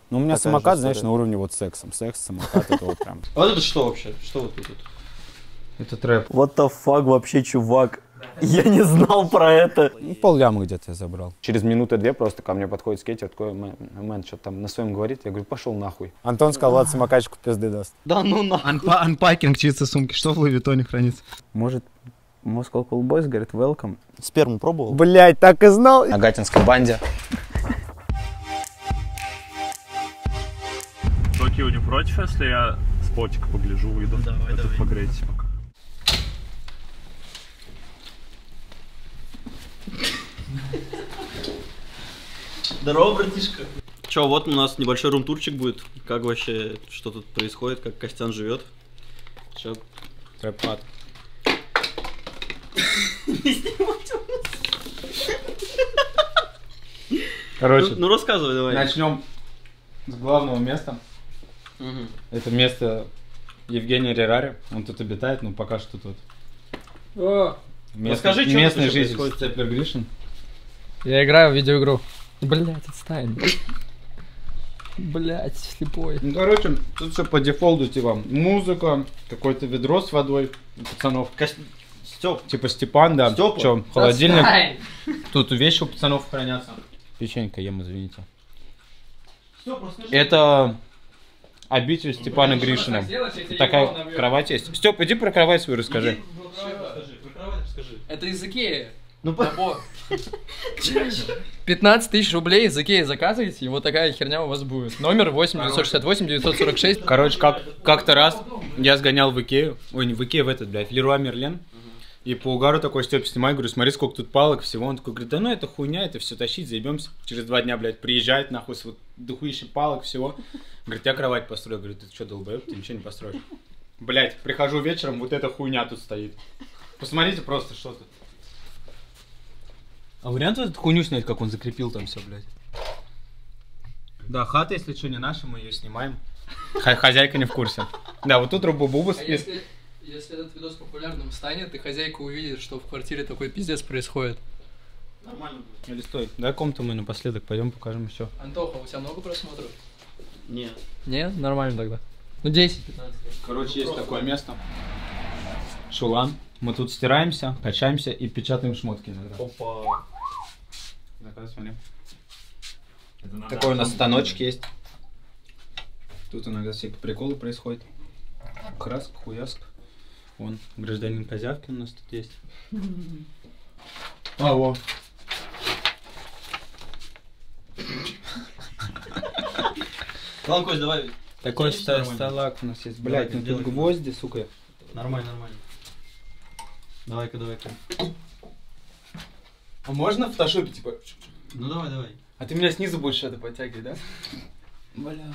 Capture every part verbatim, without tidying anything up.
Ну, у меня самокат, знаешь, на уровне вот сексом. Секс, самокат, это вот прям. А вот это что вообще? Что вот тут? Это трэп. What the fuck вообще, чувак? Я не знал про это. Ну, пол ляма где-то я забрал. Через минуты-две просто ко мне подходит скейтер, такой, мэн, что-то там на своем говорит. Я говорю, пошел нахуй. Антон сказал, ладно, самокатчику пизды даст. Да ну нахуй. Анпакинг чисто сумки. Что в Луи Виттоне хранится? Может, Moscow Cool Boys говорит, welcome. Сперму пробовал? Блять, так и знал. На Гатинской банде. Токио не против, если я спотик погляжу, выйду? Давай, это давай. Погрейтесь пока. Здорово, братишка. Че, вот у нас небольшой рум-турчик будет. Как вообще, что тут происходит, как Костян живет. Че? Трэп-пад. Короче, ну, ну рассказывай давай. Начнем с главного места. Угу. Это место Евгения Рерари. Он тут обитает, но пока что тут. О, Место, расскажи, что местный тут житель происходит. Степлер Гришин. я играю в видеоигру. Блять, отстань. Блять, слепой. Ну, короче, тут все по дефолту, типа, музыка, какое-то ведро с водой у пацанов. Кость... Степ. Типа Степан, да. Степа. Че, холодильник. Отстань. Тут вещи у пацанов хранятся. Печенька ем, извините. Степ, расскажи. Это обитель Степана Гришина. Такая кровать есть. Степ, иди про кровать свою расскажи. Это из Икеи. Ну, по... пятнадцать тысяч рублей из Икеи заказываете, и вот такая херня у вас будет. Номер восемь девятьсот шестьдесят восемь девятьсот сорок шесть. Короче, как, как-то раз я сгонял в Икею, ой, не в Икею, в этот, блядь, в Леруа Мерлен. И по угару такой Степ снимаю, говорю, смотри, сколько тут палок всего. Он такой говорит, да ну это хуйня, это все тащить, заебемся. Через два дня, блядь, приезжает нахуй с вот дохуища палок всего. Говорит, я кровать построю. Говорю, ты что, долбоеб, ты ничего не построишь. Блядь, прихожу вечером, вот эта хуйня тут стоит. Посмотрите просто, что тут. А вариант вот эту хуйню снять, как он закрепил там все, блядь. Да, хата, если что, не наша, мы ее снимаем. Х хозяйка не в курсе. Да, вот тут Рубу-Бубу А спит. если, если этот видос популярным станет, и хозяйка увидит, что в квартире такой пиздец происходит? Нормально будет. Или стой, дай комнату мы напоследок пойдем покажем еще. Антоха, у тебя много просмотров? Нет. Нет? Нормально тогда. Ну десять-пятнадцать. Короче, есть такое место. Шулан. Мы тут стираемся, качаемся и печатаем шмотки иногда. Опа. Заказ, смотри. Такой у нас станочек есть. Тут иногда всякие приколы происходят. Краска, хуяска. Вон, гражданин Козявкин у нас тут есть. А, во. Ладно, Кость, давай. Такой Здесь ста- нормально. столак у нас есть. Давай, Блять, ну сделай. тут гвозди, сука. Нормально, нормально. Давай-ка, давай-ка. А можно в фотошопе, типа? Ну давай, давай. А ты меня снизу будешь это подтягивать, да? Бля.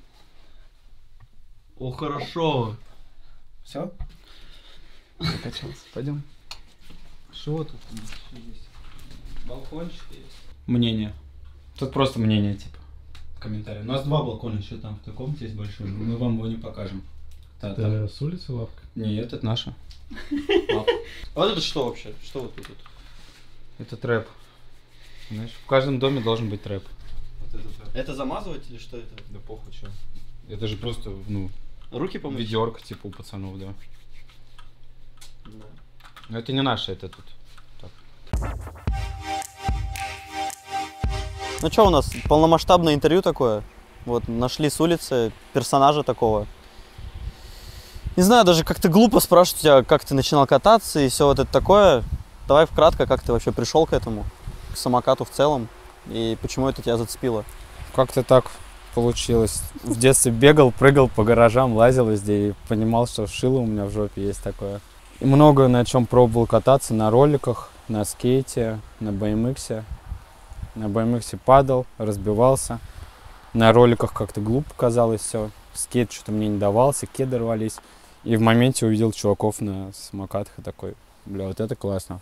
О, хорошо. Все? Закачался. Пойдем. Что тут у нас еще есть? Балкончик есть. Мнение. Тут просто мнение, типа. Комментарий. У нас два балкона еще там в той комнате есть большой. Мы вам его не покажем. Та, там. Это с улицы лавка? Не, этот наша. А вот это что вообще? Что вот тут? Это трэп. Знаешь, в каждом доме должен быть трэп. Вот это трэп. Это замазывать или что это? Да похуй, что. Это же просто, ну, Руки помыть? ведерко, типа, у пацанов, да. Да. Но это не наше, это тут. Так. Ну что у нас, полномасштабное интервью такое. Вот, нашли с улицы персонажа такого. Не знаю, даже как-то глупо спрашивать тебя, как ты начинал кататься и все вот это такое. Давай вкратко, как ты вообще пришел к этому, к самокату в целом, и почему это тебя зацепило? Как-то так получилось. В детстве бегал, прыгал по гаражам, лазил везде и понимал, что шило у меня в жопе есть такое. И много на чем пробовал кататься, на роликах, на скейте, на би эм иксе. На би эм иксе падал, разбивался. На роликах как-то глупо казалось все. Скейт что-то мне не давался, кеды рвались. И в моменте увидел чуваков на самокатах и такой, бля, вот это классно.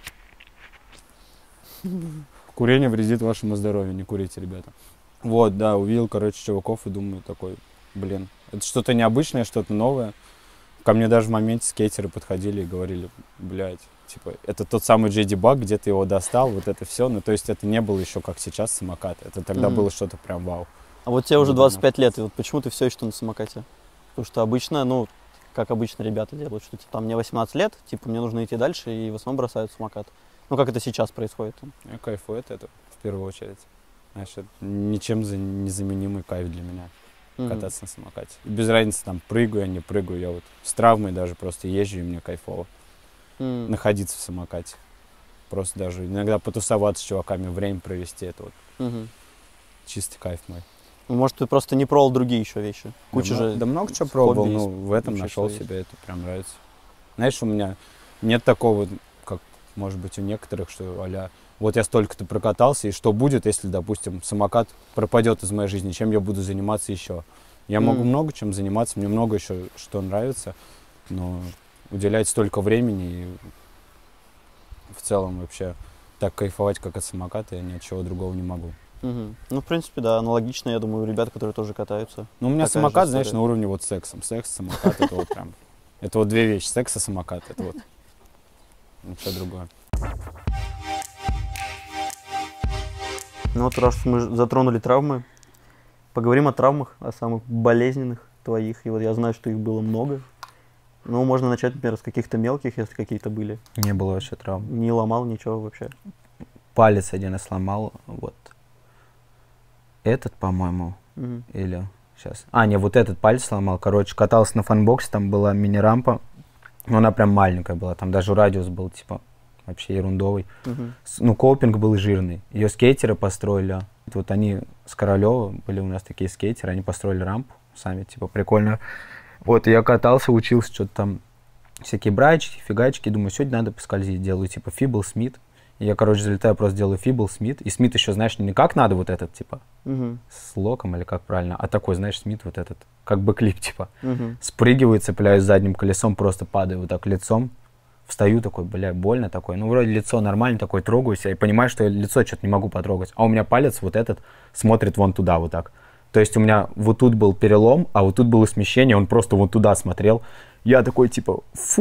Курение вредит вашему здоровью, не курите, ребята. Вот, да, увидел, короче, чуваков и думаю такой, блин, это что-то необычное, что-то новое. Ко мне даже в моменте скейтеры подходили и говорили, блядь, типа, это тот самый джей ди Bug, где ты его достал, вот это все. Ну, то есть это не было еще как сейчас самокат. Это тогда mm-hmm. было что-то прям вау. А вот тебе уже Ну, двадцать пять да. лет, и вот почему ты все еще на самокате? Потому что обычно, ну, как обычно ребята делают, что типа, там мне восемнадцать лет, типа мне нужно идти дальше, и в основном бросают самокат. Ну, как это сейчас происходит. Я кайфую от этого, в первую очередь. Знаешь, это ничем за- незаменимый кайф для меня. Мгм. Кататься на самокате. И без разницы, там, прыгаю, я не прыгаю. Я вот с травмой даже просто езжу, и мне кайфово. М. Находиться в самокате. Просто даже иногда потусоваться с чуваками, время провести. Это вот Мгм. чистый кайф мой. Ну, может, ты просто не пробовал другие еще вещи. Да Куча мно- же... Да много чего хобби пробовал, есть но в этом вообще нашел свои. себе, это прям нравится. Знаешь, у меня нет такого, как, может быть, у некоторых, что а-ля, вот я столько-то прокатался, и что будет, если, допустим, самокат пропадет из моей жизни, чем я буду заниматься еще? Я могу М. много чем заниматься, мне много еще что нравится, но уделять столько времени и в целом вообще так кайфовать, как от самоката, я ни от чего другого не могу. Мгм. Ну, в принципе, да, аналогично, я думаю, у ребят, которые тоже катаются. Ну, у меня Такая же самокат, знаешь, история. на уровне вот сексом. Секс, самокат, это вот прям, это вот две вещи, секс и самокат, это вот ничего другое. Ну вот раз мы ж- затронули травмы, поговорим о травмах, о самых болезненных твоих. И вот я знаю, что их было много. Ну, можно начать, например, с каких-то мелких, если какие-то были. Не было вообще травм. Не ломал ничего вообще. Палец один я сломал, вот. Этот, по-моему, Мгм. или сейчас. А, не, вот этот палец сломал. Короче, катался на фанбоксе, там была мини-рампа. Но она прям маленькая была. Там даже радиус был, типа, вообще ерундовый. Мгм. С- Ну, копинг был жирный. Ее скейтеры построили. Вот они с Королева, были у нас такие скейтеры, они построили рампу сами, типа, прикольно. Вот, и я катался, учился, что-то там, всякие брайчики, фигачки. Думаю, сегодня надо поскользить. Делаю, типа, фибл, смит. И я, короче, залетаю, просто делаю фибл, смит. И смит еще, знаешь, не как надо вот этот, типа, Мгм. с локом или как правильно, а такой, знаешь, смит вот этот, как бы клип, типа. Мгм. Спрыгиваю, цепляюсь задним колесом, просто падаю вот так лицом. Встаю такой, бля, больно такой. Ну, вроде лицо нормально, такой трогаю себя и понимаю, что я лицо что-то не могу потрогать. А у меня палец вот этот смотрит вон туда вот так. То есть у меня вот тут был перелом, а вот тут было смещение, он просто вон туда смотрел. Я такой, типа,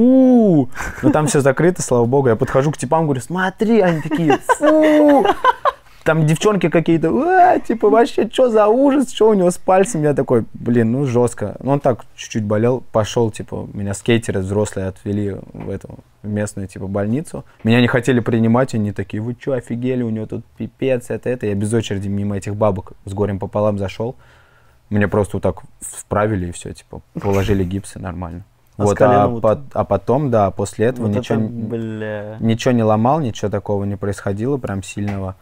фу! Но там все закрыто, слава богу. Я подхожу к типам, говорю, смотри, они такие, фу! Там девчонки какие-то, «А, типа, вообще, что за ужас, что у него с пальцем? Я такой, блин, ну жестко. Ну, он так чуть-чуть болел, пошел, типа, меня скейтеры взрослые отвели в эту в местную, типа, больницу. Меня не хотели принимать, они такие, вы что, офигели, у него тут пипец, это, это. Я без очереди мимо этих бабок с горем пополам зашел. Мне просто вот так вправили и все, типа, положили гипсы нормально. А с Вот, коленом а, вот- по- а потом, да, после этого Вот ничего, это, н- бля. ничего не ломал, ничего такого не происходило, прям сильного.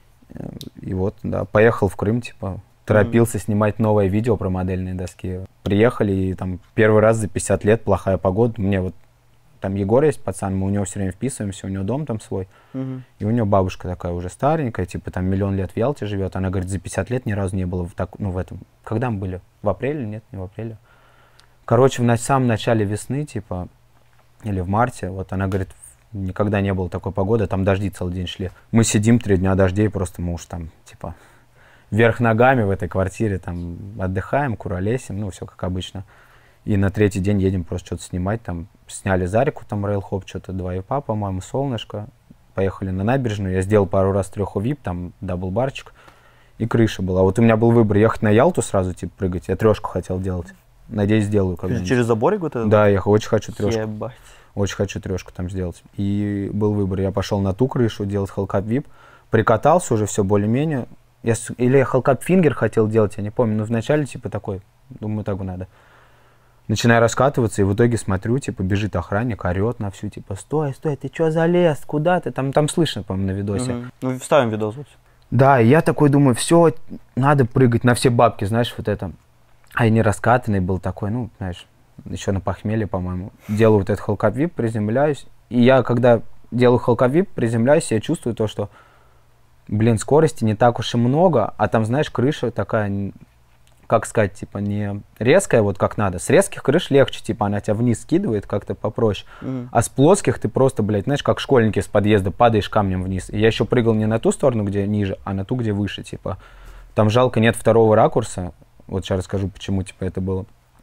Э, И вот, да, поехал в Крым, типа, торопился снимать новое видео про модельные доски. Приехали, и там первый раз за пятьдесят лет плохая погода. Мне вот, там Егор есть пацан, мы у него все время вписываемся, у него дом там свой. Мгм. И у него бабушка такая уже старенькая, типа там миллион лет в Ялте живет. Она говорит, за пятьдесят лет ни разу не было в, так, ну, в этом. Когда мы были? В апреле? Нет, не в апреле. Короче, в на- самом начале весны, типа, или в марте, вот она говорит, никогда не было такой погоды, там дожди целый день шли. Мы сидим три дня дождей, просто мы уж там, типа, вверх ногами в этой квартире, там, отдыхаем, куролесим, ну, все как обычно. И на третий день едем просто что-то снимать, там, сняли Зарику, там, рейл-хоп, что-то, два ипа, по-моему, солнышко. Поехали на набережную, я сделал пару раз треху вип, там, дабл-барчик, и крыша была. Вот у меня был выбор, ехать на Ялту сразу, типа, прыгать, я трешку хотел делать. Надеюсь, сделаю когда-нибудь. Через заборик вот это? Да, я очень хочу трешку. Ебать. Очень хочу трешку там сделать. И был выбор. Я пошел на ту крышу делать Hellcat вип. Прикатался уже все более-менее. Я, с- или я Hellcat Finger хотел делать, я не помню. Но вначале типа такой, думаю, так бы надо. Начинаю раскатываться, и в итоге смотрю, типа, бежит охранник, орет на всю, типа, стой, стой, ты что залез, куда ты? Там, там слышно, по-моему, на видосе. Мгм. Ну, вставим видос вот. Да, и я такой думаю, все, надо прыгать на все бабки, знаешь, вот это. А я не раскатанный был такой, ну, знаешь, еще на похмелье, по-моему. Делаю вот этот Hellcat вип, приземляюсь. И я, когда делаю Hellcat вип, приземляюсь, я чувствую то, что, блин, скорости не так уж и много, а там, знаешь, крыша такая, н- как сказать, типа, не резкая, вот как надо. С резких крыш легче, типа, она тебя вниз скидывает как-то попроще. Мгм. А с плоских ты просто, блядь, знаешь, как школьники с подъезда падаешь камнем вниз. И я еще прыгал не на ту сторону, где ниже, а на ту, где выше, типа. Там жалко, нет второго ракурса. Вот сейчас расскажу, почему, типа, это было.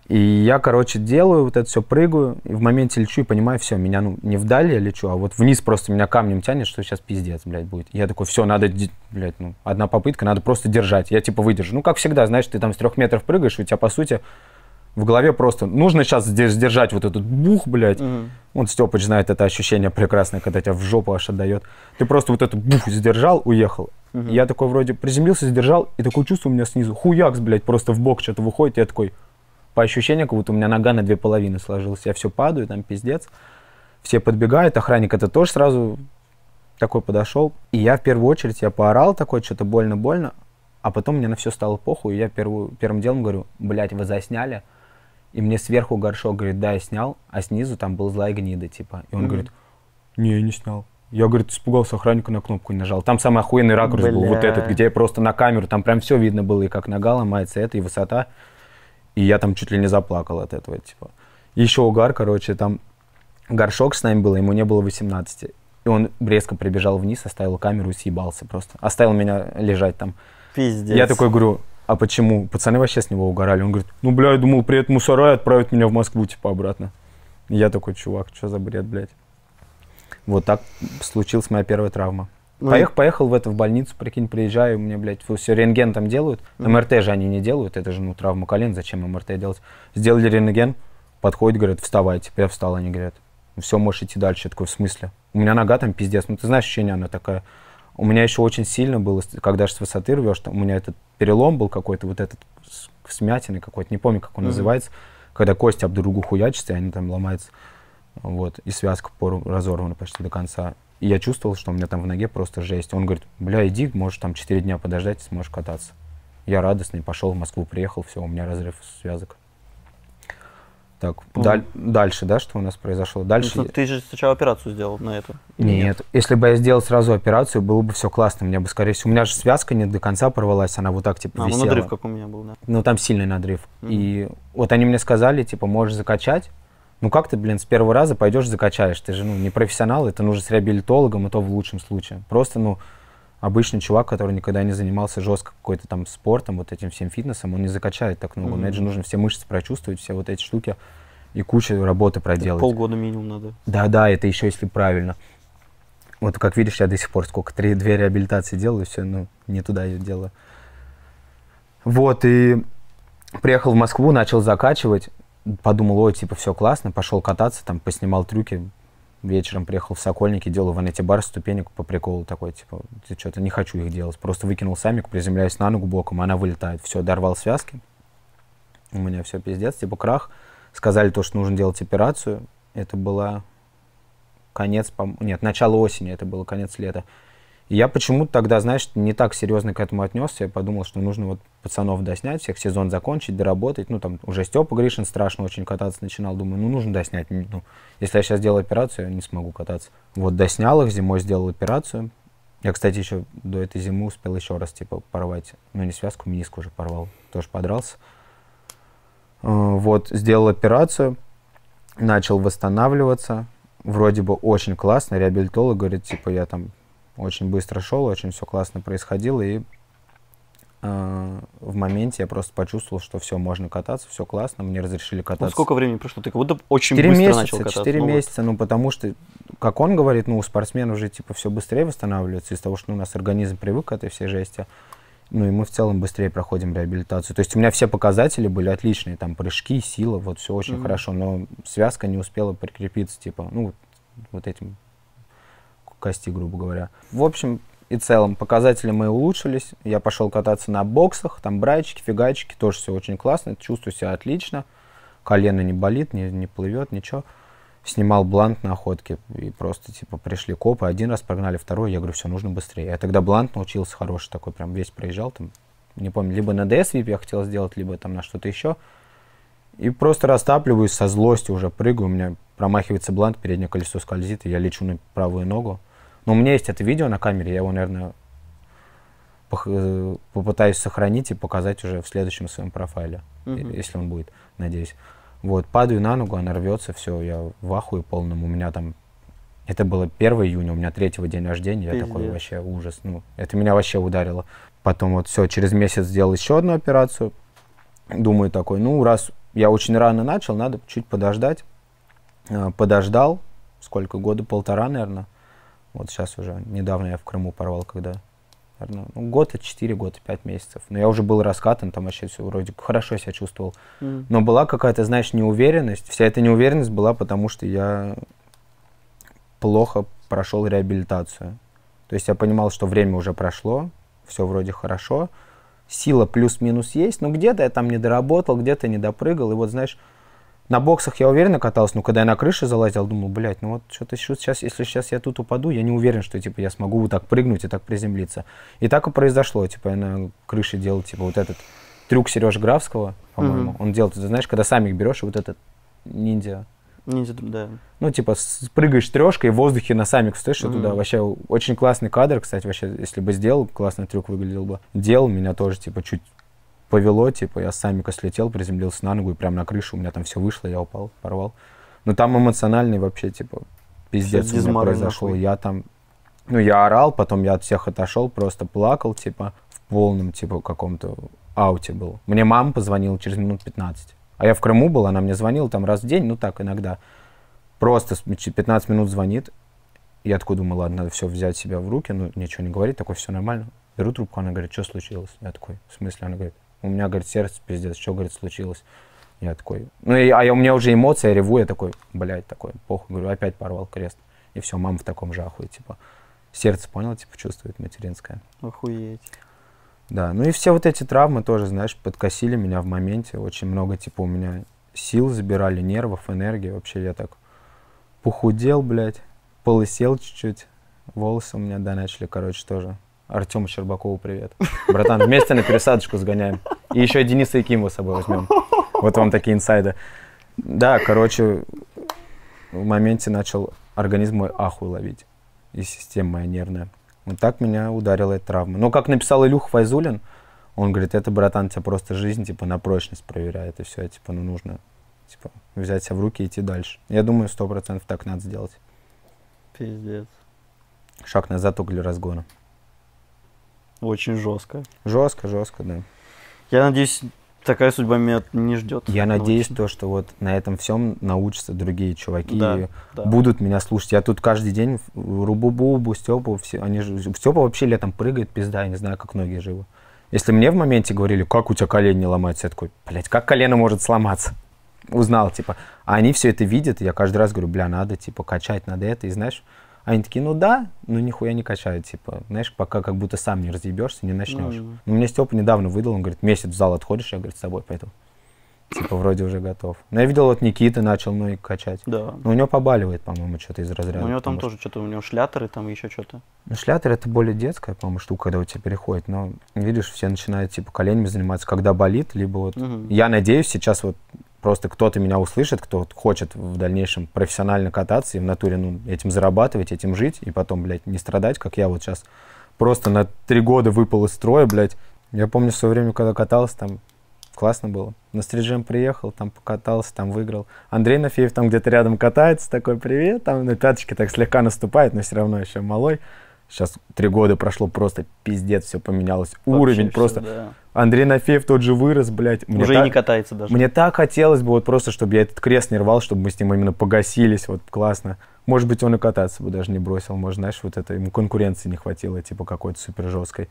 И я, короче, делаю вот это все, прыгаю, и в моменте лечу и понимаю, все, меня, ну, не вдали я лечу, а вот вниз просто меня камнем тянет, что сейчас пиздец, блядь, будет. Я такой, все, надо, блядь, ну, одна попытка, надо просто держать. Я, типа, выдержу. Ну, как всегда, знаешь, ты там с трех метров прыгаешь, у тебя, по сути, в голове просто нужно сейчас сдержать вот этот бух, блядь. Mm-hmm. Вот Степыч знает это ощущение прекрасное, когда тебя в жопу аж отдает. Ты просто вот этот бух сдержал, уехал. Mm-hmm. Я такой вроде приземлился, сдержал, и такое чувство у меня снизу, хуякс, блядь, просто в бок что-то выходит. Я такой, по ощущениям, как будто у меня нога на две половины сложилась. Я все падаю, там пиздец. Все подбегают, охранник это тоже сразу такой подошел. И я в первую очередь, я поорал такой, что-то больно-больно. А потом мне на все стало похуй, и я первую, первым делом говорю, блядь, вы засняли? И мне сверху горшок говорит, да, я снял, а снизу там был злая гнида, типа. И он mm-hmm. говорит, не, я не снял. Я, говорит, испугался, охранника на кнопку не нажал. Там самый охуенный ракурс Бля. был, вот этот, где просто на камеру, там прям все видно было, и как нога ломается, это, и высота. И я там чуть ли не заплакал от этого, типа. И еще угар, короче, там горшок с нами был, ему не было восемнадцати. И он резко прибежал вниз, оставил камеру и съебался просто. Оставил меня лежать там. Пиздец. Я такой говорю, а почему? Пацаны вообще с него угорали. Он говорит, ну, бля, я думал, при этом мусора отправят меня в Москву, типа, обратно. И я такой, чувак, что за бред, блядь. Вот так случилась моя первая травма. Ну, Поех, поехал в это, в больницу, прикинь, приезжаю, мне, блядь, все, рентген там делают. Mm-hmm. эм эр тэ же они не делают, это же, ну, травма колен, зачем эм эр тэ делать? Сделали рентген, подходят, говорят, вставайте. Я встал, они говорят, все, можешь идти дальше. Я такой, в смысле? У меня нога там пиздец, ну, ты знаешь, ощущение, она такая. У меня еще очень сильно было, когда же с высоты рвешь, там, у меня этот перелом был какой-то, вот этот смятины какой-то, не помню, как он mm-hmm. называется, когда кости об другу хуячатся, и они там ломаются, вот, и связка пору разорвана почти до конца. И я чувствовал, что у меня там в ноге просто жесть. Он говорит, бля, иди, можешь там четыре дня подождать, и сможешь кататься. Я радостный, пошел в Москву, приехал, все, у меня разрыв связок. Так, mm. даль, дальше, да, что у нас произошло? Дальше... Ну, ты же сначала операцию сделал на это? Нет, нет, если бы я сделал сразу операцию, было бы все классно. Мне бы, скорее всего, у меня же связка не до конца порвалась, она вот так, типа, а, висела. Ну, надрыв как у меня был, да. Ну, там сильный надрыв. Mm-hmm. И вот они мне сказали, типа, можешь закачать. Ну, как ты, блин, с первого раза пойдешь закачаешь? Ты же, ну, не профессионал, это нужно с реабилитологом, и то в лучшем случае. Просто, ну, обычный чувак, который никогда не занимался жестко какой-то там спортом, вот этим всем фитнесом, он не закачает так много. Mm-hmm. Но это же нужно все мышцы прочувствовать, все вот эти штуки. И кучу работы проделать. Полгода минимум надо. Да-да, это еще если правильно. Вот как видишь, я до сих пор сколько, три, две реабилитации делаю, все, ну, не туда я делаю. Вот, и приехал в Москву, начал закачивать, подумал, ой, типа, все классно, пошел кататься, там, поснимал трюки, вечером приехал в Сокольники, делал в Анете бар ступенек по приколу такой, типа, что-то не хочу их делать, просто выкинул самик, приземляюсь на ногу боком, она вылетает, все, дорвал связки, у меня все пиздец, типа, крах. Сказали то, что нужно делать операцию. Это было конец, нет, начало осени, это было конец лета. И я почему-то тогда, знаешь, не так серьезно к этому отнесся. Я подумал, что нужно вот пацанов доснять, всех сезон закончить, доработать. Ну, там уже Степа Гришин страшно очень кататься начинал. Думаю, ну, нужно доснять. Ну, если я сейчас делаю операцию, я не смогу кататься. Вот, доснял их, зимой сделал операцию. Я, кстати, еще до этой зимы успел еще раз, типа, порвать. Ну, не связку, мениск уже порвал. Тоже подрался. Вот, сделал операцию, начал восстанавливаться, вроде бы очень классно, реабилитолог говорит, типа, я там очень быстро шел, очень все классно происходило, и э, в моменте я просто почувствовал, что все, можно кататься, все классно, мне разрешили кататься. Ну, сколько времени прошло? Ты как будто очень быстро месяца, начал кататься. четыре ну, месяца, вот. Ну, потому что, как он говорит, ну, у спортсменов уже, типа, все быстрее восстанавливается, из-за того, что ну, у нас организм привык к этой всей жести. Ну и мы в целом быстрее проходим реабилитацию. То есть у меня все показатели были отличные, там прыжки, сила, вот все очень mm-hmm. хорошо, но связка не успела прикрепиться, типа, ну вот, вот этим к кости, грубо говоря. В общем и целом показатели мои улучшились, я пошел кататься на боксах, там брайчики, фигачики, тоже все очень классно, чувствую себя отлично, колено не болит, не, не плывет, ничего. Снимал блант на охотке, и просто, типа, пришли копы, один раз прогнали, второй, я говорю, все, нужно быстрее. Я тогда блант научился хороший такой, прям весь проезжал, там, не помню, либо на ди эс вип я хотел сделать, либо там на что-то еще. И просто растапливаюсь, со злостью уже прыгаю, у меня промахивается блант, переднее колесо скользит, и я лечу на правую ногу. Но у меня есть это видео на камере, я его, наверное, попытаюсь сохранить и показать уже в следующем своем профайле, mm-hmm. если он будет, надеюсь. Вот, падаю на ногу, она рвется, все, я в ахуе полном, у меня там, это было первого июня, у меня третьего день рождения, Пиздец. Я такой вообще ужас, ну, это меня вообще ударило. Потом вот все, через месяц сделал еще одну операцию, думаю такой, ну, раз я очень рано начал, надо чуть подождать. Э, подождал, сколько, года полтора, наверное. Вот сейчас уже, недавно я в Крыму порвал, когда, наверное, ну, год, четыре года, пять месяцев. Но я уже был раскатан, там вообще все вроде хорошо себя чувствовал. Mm. Но была какая-то, знаешь, неуверенность. Вся эта неуверенность была, потому что я плохо прошел реабилитацию. То есть я понимал, что время уже прошло, все вроде хорошо. Сила плюс-минус есть, но где-то я там не доработал, где-то не допрыгал. И вот, знаешь, на боксах я уверенно катался, но когда я на крыше залазил, думал, блядь, ну вот что-то сейчас, если сейчас я тут упаду, я не уверен, что типа я смогу вот так прыгнуть и так приземлиться. И так и произошло, типа я на крыше делал типа вот этот трюк Сережи Графского, по-моему. Mm-hmm. Он делал, ты знаешь, когда самик берешь, вот этот ниндзя. Ниндзя, да. Ну типа прыгаешь трешкой, в воздухе на самик встаешь mm-hmm. туда. Вообще очень классный кадр, кстати, вообще, если бы сделал, классный трюк выглядел бы. Делал, меня тоже типа чуть повело, типа, я с самика слетел, приземлился на ногу, и прям на крышу у меня там все вышло, я упал, порвал. Но там эмоциональный вообще, типа, пиздец у меня произошел. Нахуй. Я там, ну, я орал, потом я от всех отошел, просто плакал, типа, в полном, типа, каком-то ауте был. Мне мама позвонила через минут пятнадцать. А я в Крыму был, она мне звонила там раз в день, ну, так, иногда. Просто пятнадцать минут звонит. Я такой думаю, ладно, надо все взять себя в руки, ну, ничего не говорить, такой, все нормально. Беру трубку, она говорит, что случилось? Я такой, в смысле? Она говорит, у меня, говорит, сердце пиздец, что, говорит, случилось? Я такой, ну, и, а я, у меня уже эмоции, я реву, я такой, блядь, такой, похуй, говорю, опять порвал крест. И все, мама в таком же ахуе, типа, сердце, понял, типа, чувствует материнское. Охуеть. Да, ну и все вот эти травмы тоже, знаешь, подкосили меня в моменте, очень много, типа, у меня сил забирали, нервов, энергии, вообще я так похудел, блядь, полысел чуть-чуть, волосы у меня, да, начали, короче, тоже. Артему Щербакову привет. Братан, вместе на пересадочку сгоняем. И еще Дениса Якимова с собой возьмем. Вот вам такие инсайды. Да, короче, в моменте начал организм мой ахуй ловить. И система моя нервная. Вот так меня ударила эта травма. Но как написал Илюха Файзулин, он говорит, это, братан, тебя просто жизнь типа на прочность проверяет. И все, типа, ну нужно типа, взять себя в руки и идти дальше. Я думаю, сто процентов так надо сделать. Пиздец. Шаг назад только для разгона. Очень жестко. Жестко, жестко, да. Я надеюсь, такая судьба меня не ждет. Я надеюсь, то, что вот на этом всем научатся другие чуваки, да, и да. будут меня слушать. Я тут каждый день Рубу-Бубу, Степу, все, они же, Степа вообще летом прыгает, пизда, я не знаю, как многие живы. Если мне в моменте говорили, как у тебя колени не ломаются, я такой, блядь, как колено может сломаться? Узнал, типа. А они все это видят, и я каждый раз говорю, бля, надо, типа, качать, надо это, и знаешь, они такие, ну да, ну нихуя не качают, типа, знаешь, пока как будто сам не разъебешься, не начнешь. Mm-hmm. Но мне Степа недавно выдал, он говорит, месяц в зал отходишь, я, говорит, с собой пойду. Типа, вроде уже готов. Но я видел, вот Никита начал, ну и качать. Да. Но у него побаливает, по-моему, что-то из разряда. У него там что... тоже что-то, у него шлятеры, там еще что-то. Ну, шлятер это более детская, по-моему, штука, когда у тебя переходит. Но, видишь, все начинают, типа, коленями заниматься, когда болит, либо вот... Mm-hmm. Я надеюсь, сейчас вот просто кто-то меня услышит, кто хочет в дальнейшем профессионально кататься и в натуре, ну, этим зарабатывать, этим жить, и потом, блядь, не страдать, как я вот сейчас просто на три года выпал из строя, блядь. Я помню в свое время, когда катался, там классно было. На стриджем приехал, там покатался, там выиграл. Андрей Нафеев там где-то рядом катается, такой, привет, там на пяточке так слегка наступает, но все равно еще малой. Сейчас три года прошло, просто пиздец, все поменялось. Вообще уровень все, просто. Да. Андрей Нафеев тот же вырос, блядь. Мне уже так, и не катается даже. Мне так хотелось бы вот просто, чтобы я этот крест не рвал, чтобы мы с ним именно погасились, вот классно. Может быть, он и кататься бы даже не бросил, может, знаешь, вот это, ему конкуренции не хватило, типа какой-то супер жесткой.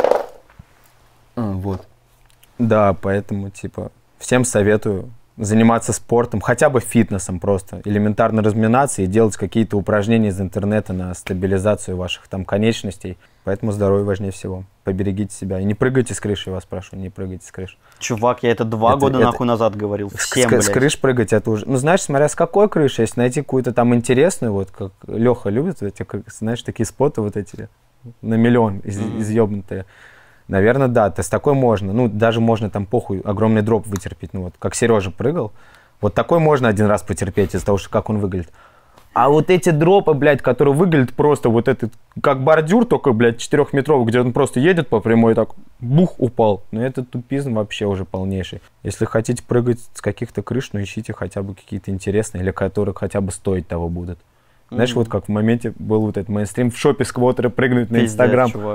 А, вот. Да, поэтому, типа, всем советую заниматься спортом, хотя бы фитнесом просто, элементарно разминаться и делать какие-то упражнения из интернета на стабилизацию ваших там конечностей. Поэтому здоровье важнее всего. Поберегите себя. И не прыгайте с крыши, я вас прошу, не прыгайте с крыши. Чувак, я это два это, года это, нахуй назад говорил. Всем, с, с крыш прыгать это уже... Ну, знаешь, смотря с какой крыши, если найти какую-то там интересную, вот как Леха любит, эти, знаешь, такие споты вот эти на миллион из, mm-hmm. изъебнутые. Наверное, да, то с такой можно. Ну, даже можно там похуй, огромный дроп вытерпеть. Ну, вот как Сережа прыгал. Вот такой можно один раз потерпеть из-за того, что как он выглядит. А вот эти дропы, блядь, которые выглядят просто вот этот, как бордюр, только, блядь, четырехметровый, где он просто едет по прямой и так, бух, упал. Ну, это тупизм вообще уже полнейший. Если хотите прыгать с каких-то крыш, ну, ищите хотя бы какие-то интересные, или которые хотя бы стоить того будут. Знаешь, mm-hmm. вот как в моменте был вот этот мейнстрим в шопе сквотеры прыгнуть на Инстаграм.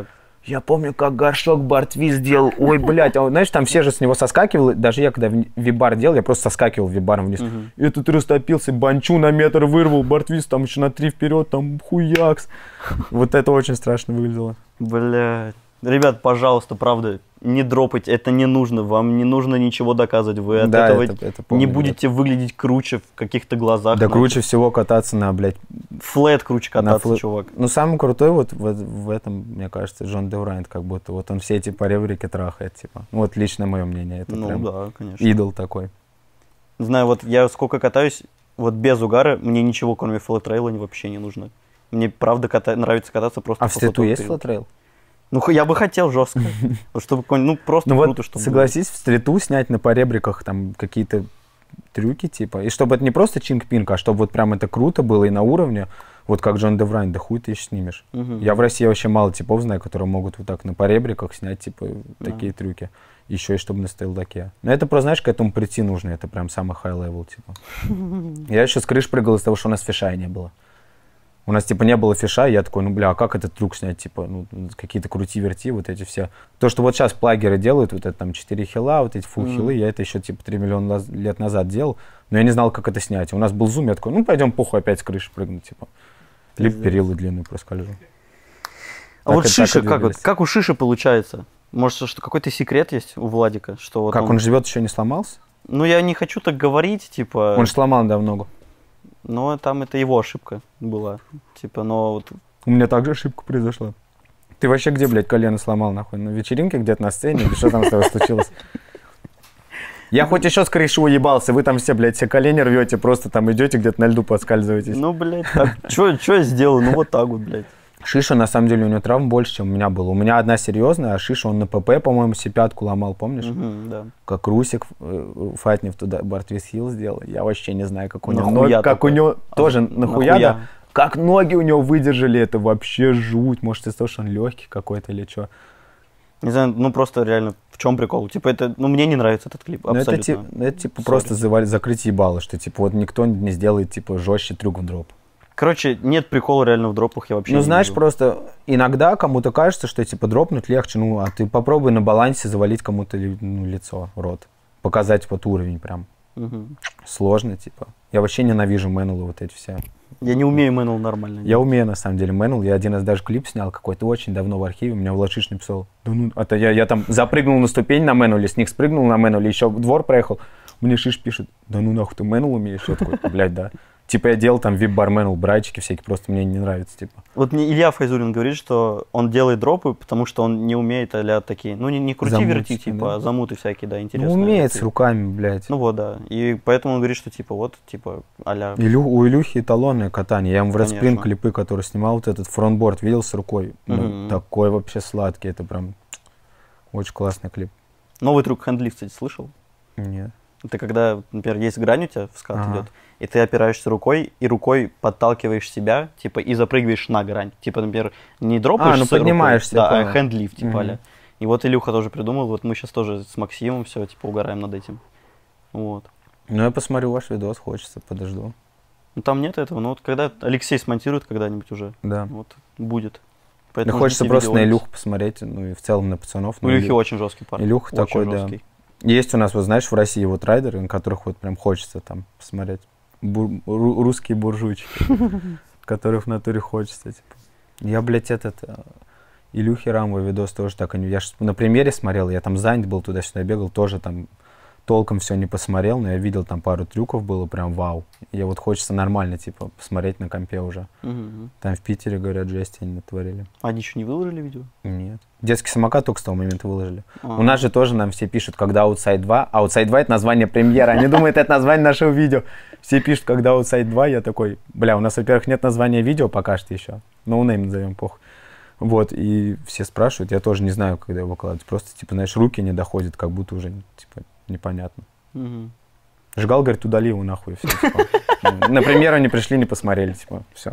Я помню, как горшок Бартвиз делал. Ой, блядь, а, знаешь, там все же с него соскакивали. Даже я, когда вибар делал, я просто соскакивал вибаром вниз. Uh-huh. И тут растопился, банчу на метр вырвал, Бартвиз там еще на три вперед, там хуякс. Вот это очень страшно выглядело. Блядь. Ребят, пожалуйста, правда, не дропать, это не нужно, вам не нужно ничего доказывать, вы от да, этого это, это помню, не будете блядь. выглядеть круче в каких-то глазах. Да круче всего кататься на, блядь... Флэт круче кататься, флэт. чувак. Ну, самый крутой вот в, в этом, мне кажется, Джон Де Врайнт, как будто. Вот он все эти поребрики трахает, типа. Ну, вот лично мое мнение, это ну, прям да, конечно. идол такой. Не знаю, вот я сколько катаюсь, вот без угара, мне ничего, кроме флэт-трейла, вообще не нужно. Мне, правда, ката... нравится кататься просто... А в стриту есть флэт-трейл? Ну, я бы хотел жестко, чтобы, ну, просто ну, круто, вот, чтобы... согласись, в стриту снять на поребриках там какие-то трюки, типа, и чтобы это не просто чинг-пинг, а чтобы вот прям это круто было и на уровне, вот как Джон Де Врайнт, да хуй ты еще снимешь. Угу. Я в России вообще мало типов знаю, которые могут вот так на поребриках снять, типа, да. такие трюки. Еще и чтобы на стейлдаке. Но это просто, знаешь, к этому прийти нужно, это прям самый хай-левел, типа. Я еще с крыш прыгал из-за того, что у нас фиша не было. У нас, типа, не было фиша, и я такой, ну, бля, а как этот трюк снять, типа, ну, какие-то крути-верти, вот эти все. То, что вот сейчас плагеры делают, вот это там четыре хила, вот эти фул-хилы, mm-hmm. я это еще, типа, три миллиона лет назад делал, но я не знал, как это снять. У нас был зум, я такой, ну, пойдем похуй опять с крыши прыгнуть, типа. Либо перилы длинную проскольжу. А так вот шиша, как, вот, как у шиши получается? Может, что какой-то секрет есть у Владика? Что вот как он... он живет, еще не сломался? Ну, я не хочу так говорить, типа... Он же сломал, да, ногу. Но там это его ошибка была. Типа, но вот... У меня также ошибка произошла. Ты вообще где, блядь, колено сломал, нахуй? На вечеринке где-то на сцене? Или что там с тобой случилось? Я хоть еще с крыши уебался, вы там все, блядь, все колени рвете, просто там идете где-то на льду подскальзываетесь. Ну, блядь, так, что я сделал? Ну, вот так вот, блядь. Шиша, на самом деле, у него травм больше, чем у меня было. У меня одна серьезная, а Шиша, он на ПП, по-моему, себе пятку ломал, помнишь? Угу, да. Как Русик э, Фатнев туда Бартвиз Хилл сделал. Я вообще не знаю, как у него нахуя ноги, как такое? у него а тоже за... нахуя, нахуя? Да? Как ноги у него выдержали, это вообще жуть. Может, из-за того, что он легкий какой-то или что. Не знаю, ну просто реально, в чем прикол? Типа это, ну мне не нравится этот клип, абсолютно. Ну, это, типа, это типа просто завали, закрыть ебало, что типа вот никто не сделает типа жестче трюк в дроп. Короче, нет прикола реально в дропах, я вообще ну, не знаешь, вижу. просто иногда кому-то кажется, что типа дропнуть легче, ну, а ты попробуй на балансе завалить кому-то ну, лицо, рот. Показать вот уровень прям. Угу. Сложно, типа. Я вообще ненавижу мэннелы вот эти все. Я не умею мэннел нормально. Я умею, на самом деле, мэннел. Я один раз даже клип снял какой-то очень давно в архиве. У меня Влашич написал, да ну, это я, я там запрыгнул на ступень на мэннеле, с них спрыгнул на мэннеле, еще в двор проехал. Мне Шиш пишет, да ну нахуй, ты мэннел умеешь? Я такой, блядь, да. Типа я делал там вип-бар мэннел, брайчики всякие, просто мне не нравится, типа. Вот мне Илья Файзулин говорит, что он делает дропы, потому что он не умеет а-ля такие, ну не, не крути-верти, типа, да? А замуты всякие, да, интересные. Ну умеет такие. С руками, блядь. Ну вот, да. И поэтому он говорит, что типа вот, типа, а-ля... Илю, у Илюхи эталонное катание. Я ему в Конечно. Redspring клипы, который снимал, вот этот фронтборд, видел с рукой. Ну, Mm-hmm. такой вообще сладкий, это прям очень классный клип. Новый трюк хендлифт, кстати, слышал? Нет. Это когда, например, есть грань у тебя, в скат Ага. идет, и ты опираешься рукой, и рукой подталкиваешь себя, типа, и запрыгиваешь на грань. Типа, например, не дропаешь А, ну с рукой, поднимаешься, да, я а понял. хендлифт, типа, Мгм. а-ля. И вот Илюха тоже придумал, вот мы сейчас тоже с Максимом все, типа, угораем над этим. Вот. Ну я посмотрю ваш видос, хочется, подожду. Ну там нет этого, но вот когда Алексей смонтирует когда-нибудь уже, Да. вот, будет. Да Поэтому хочется ждите просто на видео. Илюху посмотреть, ну и в целом на пацанов. У Ну, Илюхи Илю- очень жесткий парень. Илюха Очень такой, да. жесткий. Есть у нас, вот знаешь, в России вот райдеры, на которых вот прям хочется там посмотреть. Бур- ру- русские буржуйчики, которых в натуре хочется, типа. Я, блядь, этот... э, Илюхи Рамова видос тоже так, я ж на премьере смотрел, я там занят был, туда-сюда бегал, тоже там толком все не посмотрел, но я видел там пару трюков, было прям вау. И вот хочется нормально, типа, посмотреть на компе уже. Мгм. Там в Питере, говорят, жесть они натворили. Они еще не выложили видео? Нет. Детский самокат только с того момента выложили. А. У нас же тоже нам все пишут, когда Outside два. Outside два — это название премьеры. Они думают, это название нашего видео. Все пишут, когда Outside два. Я такой, бля, у нас, во-первых, нет названия видео пока что еще. Ноунейм назовем, похуй. Вот, и все спрашивают, я тоже не знаю, когда его выкладывать. Просто, типа, знаешь, руки не доходят, как будто уже, типа, непонятно. Мгм. Жигал, говорит, удали его нахуй. Все, типа. На премьеру не пришли, не посмотрели, типа, все.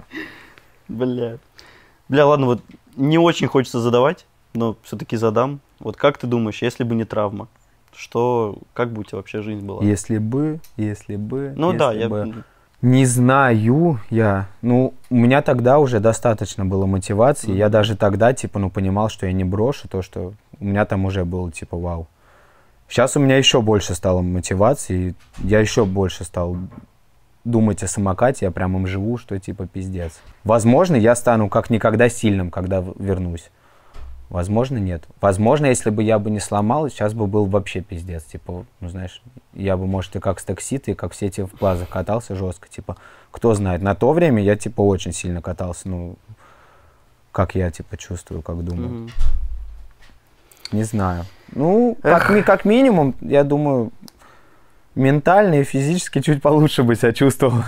Бля. Бля, ладно, вот не очень хочется задавать, но все-таки задам. Вот как ты думаешь, если бы не травма, что, как бы у тебя вообще жизнь была? Если бы, если бы, Ну если да, я... бы. Не знаю я. Ну, у меня тогда уже достаточно было мотивации. Mm-hmm. Я даже тогда, типа, ну, понимал, что я не брошу то, что у меня там уже было, типа, вау. Сейчас у меня еще больше стало мотивации. Я еще больше стал думать о самокате. Я прям им живу, что, типа, пиздец. Возможно, я стану как никогда сильным, когда вернусь. Возможно, нет. Возможно, если бы я бы не сломал, сейчас бы был вообще пиздец. Типа, ну, знаешь, я бы, может, и как стаксит, и как все эти в плазах катался жестко. Типа, кто знает. На то время я, типа, очень сильно катался. Ну, как я, типа, чувствую, как думаю. Mm-hmm. Не знаю. Ну, как, ми- как минимум, я думаю, ментально и физически чуть получше бы себя чувствовал.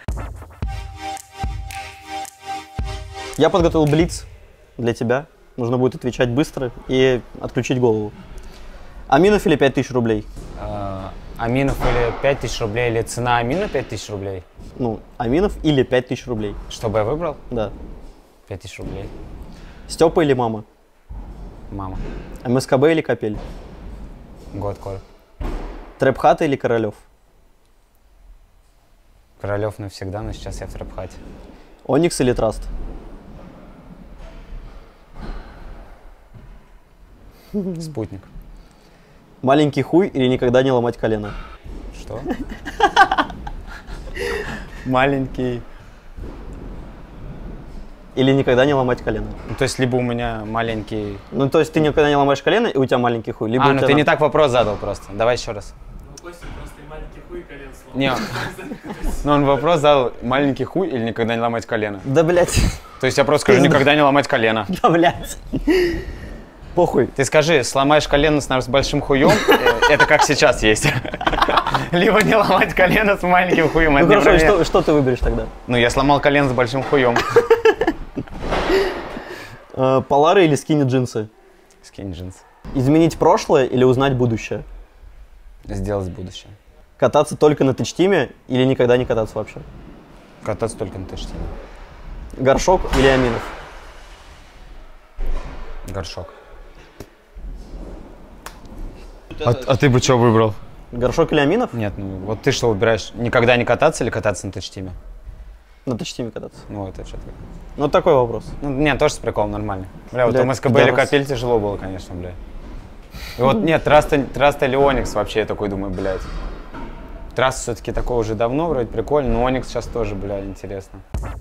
Я подготовил блиц для тебя. Нужно будет отвечать быстро и отключить голову. Аминов или пять тысяч рублей? А, Аминов или пять тысяч рублей, или цена Амина пять тысяч рублей? Ну, Аминов или пять тысяч рублей. Чтобы я выбрал? Да. пять тысяч рублей. Степа или мама? Мама. МСКБ или Капель? Годкор. Трэп-хата или Королев? Королев навсегда, но сейчас я в трэп-хате. Оникс или Траст? Спутник. Маленький хуй или никогда не ломать колено? Что? Маленький. Или никогда не ломать колено? Ну, то есть, либо у меня маленький... Ну, то есть, ты никогда не ломаешь колено, и у тебя маленький хуй, либо А, у ну тебя ты на... не так вопрос задал просто. Давай еще раз. Ну, Костя просто и маленький хуй, и колено сломал. Не, ну он вопрос задал, маленький хуй или никогда не ломать колено? Да, блядь. То есть я просто скажу, никогда не ломать колено. Да, блядь. Похуй. Ты скажи, сломаешь колено с, с большим хуем, это как сейчас есть. Либо не ломать колено с маленьким хуем. Ну хорошо, что, что ты выберешь тогда? Ну я сломал колено с большим хуем. Полары или скини джинсы? Скини джинсы. Изменить прошлое или узнать будущее? Сделать будущее. Кататься только на тачтиме или никогда не кататься вообще? Кататься только на тачтиме. Горшок или Аминов? Горшок. А, а ты бы что выбрал? Горшок или Аминов? Нет, ну вот ты что выбираешь? Никогда не кататься или кататься на тачтиме? На тачтиме кататься. Ну это что-то. Ну такой вопрос. Ну нет, тоже с приколом нормально. Бля, вот Бля, у МСКБ да, или раз. Капель тяжело было, конечно, бля. И вот нет, Траста, Траста или Оникс вообще, я такой думаю, блядь. Трасса все-таки такой уже давно, вроде прикольно, но Оникс сейчас тоже, бля, интересно.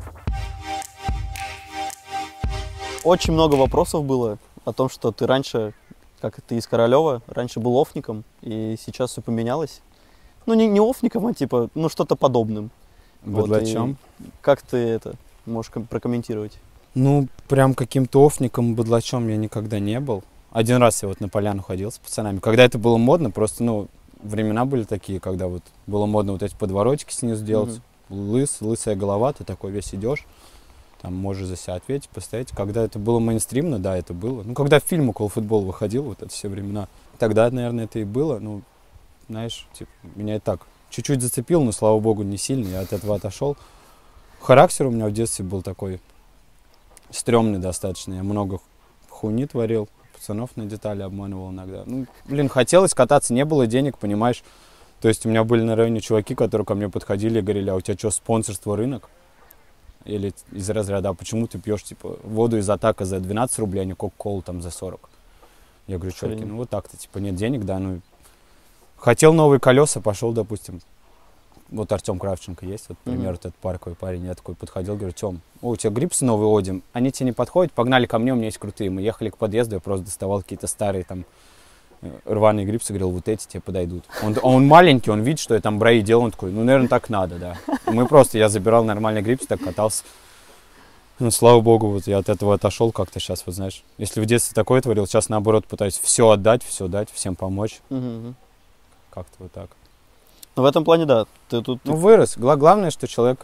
Очень много вопросов было о том, что ты раньше, как ты из Королева, раньше был офником, и сейчас все поменялось. Ну, не, не офником, а типа, ну, что-то подобным. Быдлачом? Вот, как ты это можешь прокомментировать? Ну, прям каким-то офником, быдлачом я никогда не был. Один раз я вот на поляну ходил с пацанами. Когда это было модно, просто, ну, времена были такие, когда вот было модно вот эти подворотики снизу делать. Mm-hmm. Лыс, лысая голова, ты такой весь идешь. Там можешь за себя ответить, постоять. Когда это было мейнстримно, да, это было. Ну, когда фильм «Около футбола» выходил, вот это все времена, тогда, наверное, это и было. Ну, знаешь, типа, меня и так чуть-чуть зацепил, но, слава богу, не сильно, я от этого отошел. Характер у меня в детстве был такой стрёмный достаточно. Я много хуйни творил, пацанов на детали обманывал иногда. Ну, блин, хотелось кататься, не было денег, понимаешь. То есть у меня были на районе чуваки, которые ко мне подходили и говорили: а у тебя что, спонсорство, рынок? Или из разряда: а почему ты пьешь, типа, воду из Атака за двенадцать рублей, а не кока-колу там за сорок? Я говорю: чуваки, ну вот так-то, типа, нет денег, да, ну... Хотел новые колеса, пошел, допустим, вот Артем Кравченко есть, вот, например, mm-hmm. этот парковый парень, я такой подходил, говорю: Тем, о, у тебя грипсы новые Одим, они тебе не подходят, погнали ко мне, у меня есть крутые. Мы ехали к подъезду, я просто доставал какие-то старые там рваные грипсы, говорил: вот эти тебе подойдут. Он, он маленький, он видит, что я там браи делал, он такой: ну, наверное, так надо, да. Мы просто, я забирал нормальный грипс, так катался. Ну, слава богу, вот я от этого отошел как-то сейчас, вот знаешь. Если в детстве такое творил, сейчас наоборот пытаюсь все отдать, все дать, всем помочь. Mm-hmm. Как-то вот так. Ну, в этом плане, да. Ты тут... Ну, вырос. Гла- главное, что человек...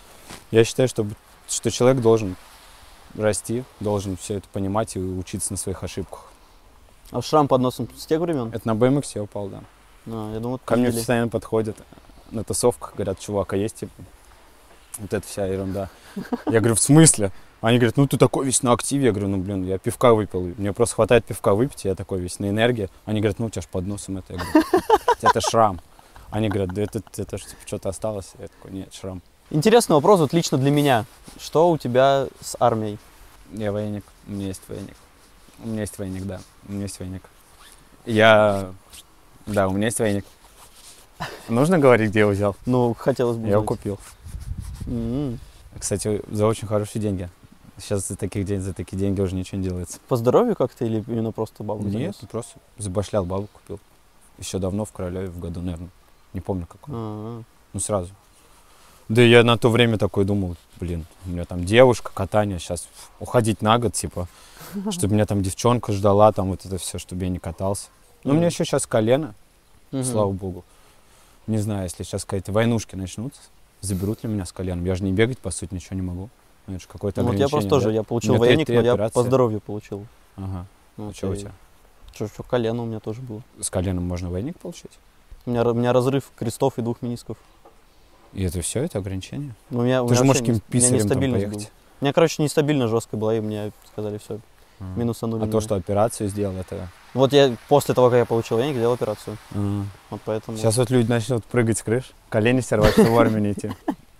Я считаю, что, что человек должен расти, должен все это понимать и учиться на своих ошибках. А шрам под носом с тех времен? Это на бэ эм икс я упал, да. А, я думал, ко мне пиздили. постоянно подходят на тусовках, говорят: чувак, а есть, типа, вот эта вся ерунда. Я говорю: в смысле? Они говорят: ну ты такой весь на активе. Я говорю: ну блин, я пивка выпил. Мне просто хватает пивка выпить, я такой весь на энергии. Они говорят: ну у тебя ж под носом это. Я говорю: это шрам. Они говорят: да это, это ж типа что-то осталось. Я такой: нет, шрам. Интересный вопрос, вот лично для меня. Что у тебя с армией? Я военник, у меня есть военник. У меня есть военник, да, у меня есть военник. Я... Да, у меня есть военник. Нужно говорить, где я его взял? Ну, хотелось бы Я его узнать. купил. М-м. Кстати, за очень хорошие деньги. Сейчас за таких денег, за такие деньги уже ничего не делается. По здоровью как-то или именно просто бабу Нет, занес? просто забашлял, бабу купил. Еще давно в Королеве, в году, наверное. Не помню какой. А-а. Ну, сразу. Да я на то время такой думал, блин, у меня там девушка, катание, сейчас уходить на год, типа, чтобы меня там девчонка ждала, там вот это все, чтобы я не катался. Но у меня еще сейчас колено, Мгм. слава богу. Не знаю, если сейчас какие-то войнушки начнутся, заберут ли меня с коленом. Я же не бегать, по сути, ничего не могу. Это же какое-то Ну, вот я ограничение, просто тоже, да? я У получил меня три- военник, три но я операции. по здоровью получил. Ага. Вот, А что у и- тебя? Что, что, колено у меня тоже было. С коленом можно военник получить? У меня, ра- у меня разрыв крестов и двух менисков. И это все, это ограничение? Но у меня, у Ты меня же можешь вообще каким не- у меня писарем там нестабильность поехать. была. У меня, короче, нестабильно жестко была, и мне сказали, все, Ага. минусанули А то, меня. что операцию сделал, это... Вот я после того, как я получил военник, делал операцию. Ага. Вот поэтому... Сейчас вот люди начнут прыгать с крыш, колени сорвать, чтобы в армию не идти.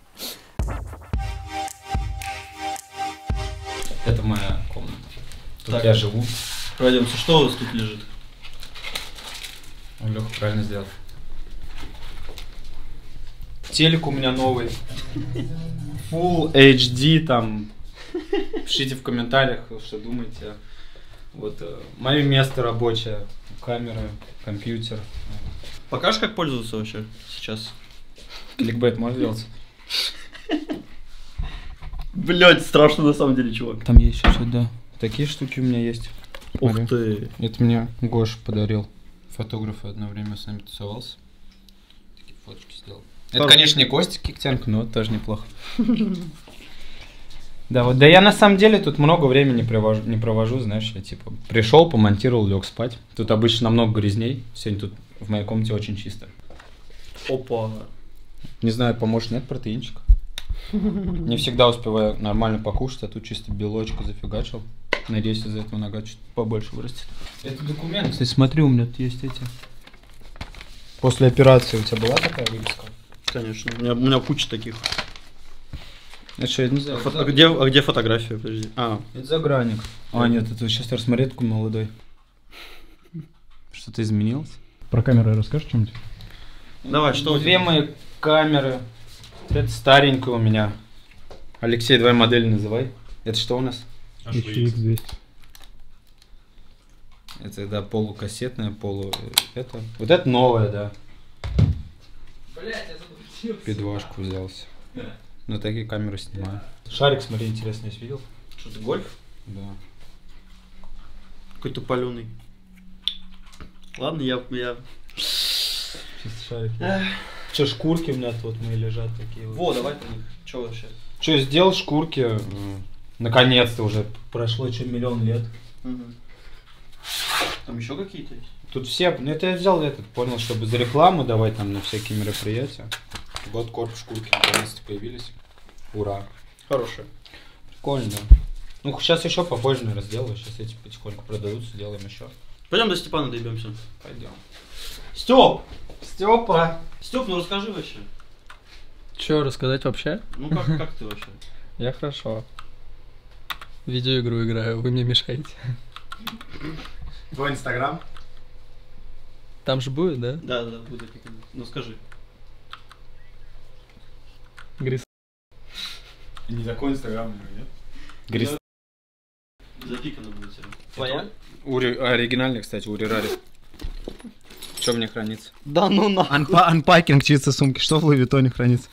Это моя комната. Тут Так. я живу. Пройдемся. Что у вас тут лежит? Леха правильно сделал. Телек у меня новый. Full эйч ди там. Пишите в комментариях, что думаете. Вот э, мое место рабочее. Камера, компьютер. Покажешь, как пользоваться вообще сейчас? Кликбейт можно делать? Блять, страшно на самом деле, чувак. Там есть еще, да. Такие штуки у меня есть. Ух Смотри. ты. Это мне Гош подарил. Фотограф одно время с нами тусовался. Такие фоточки сделал. Это, Хорошо. конечно, не Костя Киктенко, но тоже неплохо. Да, вот, да я на самом деле тут много времени провожу, не провожу, знаешь, я типа пришел, помонтировал, лег спать. Тут обычно намного грязней. Сегодня тут в моей комнате очень чисто. Опа. Не знаю, поможет, нет протеинчик? Не всегда успеваю нормально покушать, а тут чисто белочку зафигачил. Надеюсь, из-за этого нога чуть побольше вырастет. Это документ. Кстати, смотри, у меня тут есть эти. После операции у тебя была такая выписка? Конечно. У меня, у меня куча таких. Это что, я не знаю. Фото- а, где, а где фотография? Подожди. А, Это загранник. А, нет, это сейчас я рассмотрел, такой молодой. Что-то изменилось? Про камеру расскажешь что-нибудь? давай, что у Две тебя? мои камеры. Это старенькая у меня. Алексей, давай модель называй. Это что у нас? эйч икс двести. Это, да, полукассетная, полу... Это... Вот это новая, да. Блять, я заблудился. Пидвашку взялся. На такие камеры снимаю. Шарик, смотри, интересно, есть, видел? Что ты, гольф? Да. Какой-то паленый. Ладно, я... я... Чисто шарик. Че, шкурки у меня тут мои лежат такие вот. Во, давай по них. Что вообще? Че, сделал шкурки. э, Наконец-то уже прошло что миллион лет. Мгм. Там еще какие-то есть? Тут все, ну это я взял этот, понял, чтобы за рекламу давать там на всякие мероприятия. Вот корп шкурки наконец-то появились. Ура. Хорошие. Прикольно, да. Ну, сейчас еще попозже, наверное, сделаю. Сейчас эти потихоньку продадутся, сделаем еще. Пойдем до Степана доебемся. Пойдем. Степ! Степа! Степ, ну расскажи вообще. Че рассказать вообще? Ну как, как ты вообще? Я хорошо. Видеоигру играю, вы мне мешаете. Твой инстаграм? Там же будет, да? Да, да, буду как-нибудь. Ну скажи. Грис. Не такой инстаграм, нет? Грис. Запикано будет все. Твоя? Ури... Оригинальный, кстати, Ури Рари. Что мне хранится? Да ну на. Анпа- анпакинг чисто сумки. Что в Луи Виттоне хранится?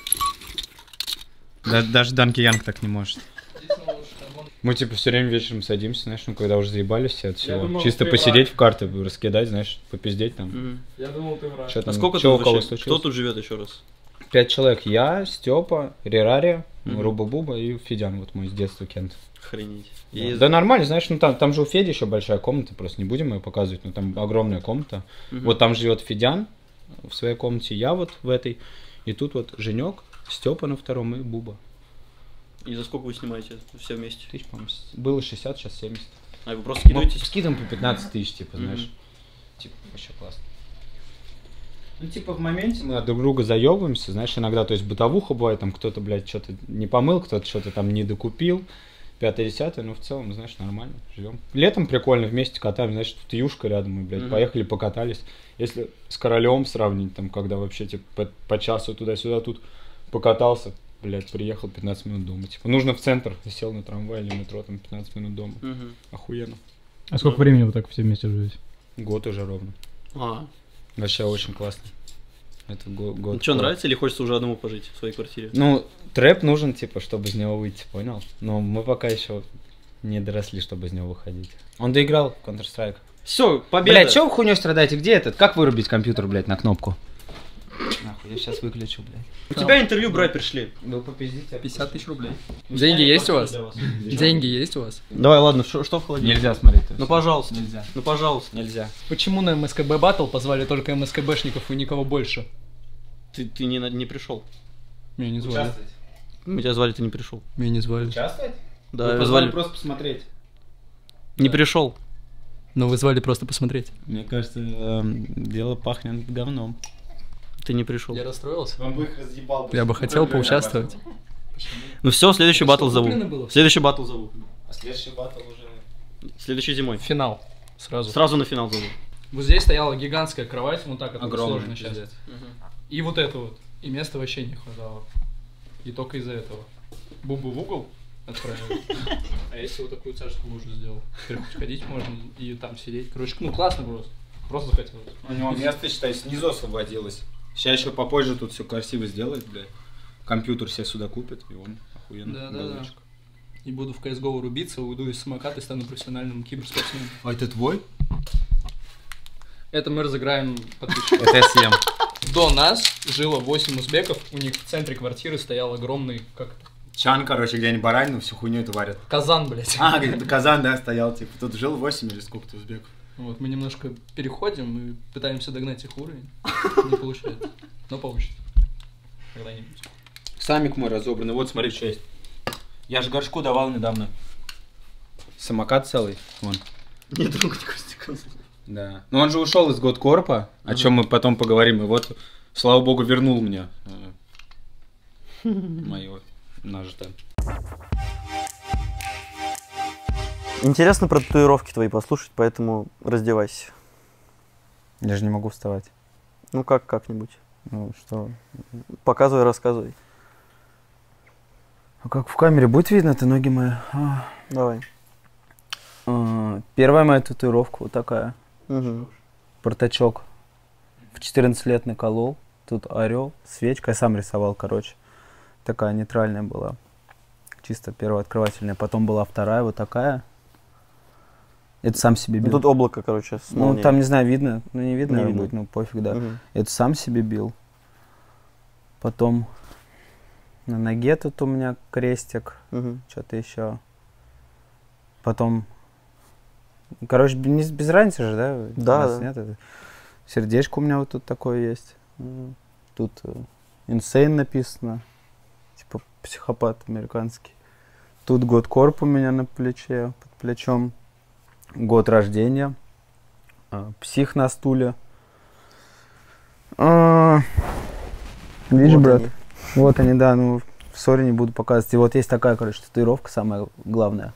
Да, даже Данки Янг так не может. Мы типа все время вечером садимся, знаешь, ну когда уже заебались все от всего. думал, Чисто ты посидеть в карты, раскидать, знаешь, попиздеть там. Я думал, ты враг. Что А там, сколько чё тут у кого вообще? случилось? Кто тут живет еще раз? Пять человек. Я, Степа, Рирари, Мгм. Руба-Буба и Федян, вот мой с детства Кент. Охренеть. Да. И- Да нормально, знаешь, ну там, там же у Феди еще большая комната, просто не будем ее показывать, но там огромная комната. Мгм. Вот там живет Федян в своей комнате, я вот в этой. И тут вот Женек, Степа на втором и Буба. И за сколько вы снимаете все вместе? Тысяч, по-моему, с- было шестьдесят, сейчас семьдесят. А вы просто Ну, скидываетесь? скидом по пятнадцать тысяч, типа, знаешь. Мгм. Типа, вообще классно. Ну, типа, в моменте мы друг друга заебываемся, знаешь, иногда, то есть, бытовуха бывает, там, кто-то, блядь, что-то не помыл, кто-то что-то там не докупил, пятое-десятое, но в целом, знаешь, нормально, живем. Летом прикольно, вместе катаем, знаешь, тут юшка рядом, мы, блядь, mm-hmm. поехали, покатались. Если с Королем сравнить, там, когда вообще, типа, по, по часу туда-сюда, тут покатался, блядь, приехал, пятнадцать минут дома, типа, нужно в центр, сел на трамвай или метро, там, пятнадцать минут дома, mm-hmm. охуенно. А сколько времени вы так все вместе живете? Год уже ровно. А. Вообще очень классно. Это го- год. Ну что, нравится или хочется уже одному пожить в своей квартире? Ну, трэп нужен, типа, чтобы из него выйти, понял? Но мы пока еще не доросли, чтобы из него выходить. Он доиграл в Counter-Strike. Все, победа! Блядь, чё вы хуйнёй страдаете? Где этот? Как вырубить компьютер, блядь, на кнопку? Нахуй, я сейчас выключу, блядь. У тебя интервью брать пришли. Ну, попиздите. пятьдесят тысяч рублей. Деньги есть у вас? Деньги есть у вас? Давай, ладно, что, что в холодильнике? Нельзя смотреть. Ну, пожалуйста. Нельзя. Ну, пожалуйста. Нельзя. Почему на МСКБ Батл позвали только МСКБшников и никого больше? Ты, ты не, на- не пришел. Меня не звали. Мы тебя звали, ты не пришел. Меня не звали. Участвовать? Да, Вы вы звали. просто посмотреть. Не пришел. Но вы звали просто посмотреть. Мне кажется, эм, дело пахнет говном. Ты не пришел. Я расстроился. Он бы их разъебал. Я бы хотел поучаствовать. Ну все, следующий батл зову. куплено было? Следующий батл зову. А следующий батл уже... Следующей зимой. Финал. Сразу. Сразу на финал зову. Вот здесь стояла гигантская кровать, вот так, это Огромная, сложно сейчас. пиздец. И вот это вот. И места вообще не хватало. И только из-за этого. Бубу в угол отправили. А если вот такую царскую лужу сделал? Теперь хоть ходить можно и там сидеть. Короче, ну классно просто. Просто захотелось. У него место, считай, снизу освободилось. Сейчас еще попозже тут все красиво сделает, блядь. Компьютер себе сюда купит, и он охуенно. Да, да, да. И буду в си эс го рубиться, уйду из самоката и стану профессиональным киберспортсменом. А это твой? Это мы разыграем подписчиков. Это я съем. До нас жило восемь узбеков, у них в центре квартиры стоял огромный, как это? Чан, короче, где они баранину всю хуйню это варят. Казан, блядь. А, казан, да, стоял, типа, тут жил восемь или сколько-то узбеков. Вот, мы немножко переходим и пытаемся догнать их уровень. Не получается. Но получится. Когда-нибудь. Самик мой разобранный, вот смотри, что есть. Я же горшку давал недавно. Самокат целый, вон. Не трогать Костика. Да. Но он же ушел из Годкорпа, о чем мы потом поговорим. И вот, слава богу, вернул мне э, мое нажитое. Интересно про татуировки твои послушать, поэтому раздевайся. Я же не могу вставать. Ну как, как-нибудь. Ну что? Показывай, рассказывай. А как в камере будет видно-то ноги мои? А. Давай. А, первая моя татуировка вот такая. Угу. Портачок. В четырнадцать лет наколол. Тут орел, свечка. Я сам рисовал, короче. Такая нейтральная была. Чисто первооткрывательная. Потом была вторая вот такая. Это сам себе бил. Тут облако, короче, с Ну, молнией. там не знаю, видно. Ну, не видно, Не не видно. будет, ну, пофиг, да. Угу. Это сам себе бил. Потом на ноге тут у меня крестик. Угу. Что-то еще. Потом... Короче, без, без разницы же, да? Да, У нас да. нет, это... Сердечко у меня вот тут такое есть. М, Тут Insane написано. Типа психопат американский. Тут год корп у меня на плече, под плечом. Год рождения. А, Псих на стуле. А, Видишь, Вот брат? они. Вот они, да, ну, сори, не буду показывать. И вот есть такая, короче, татуировка, самая главная.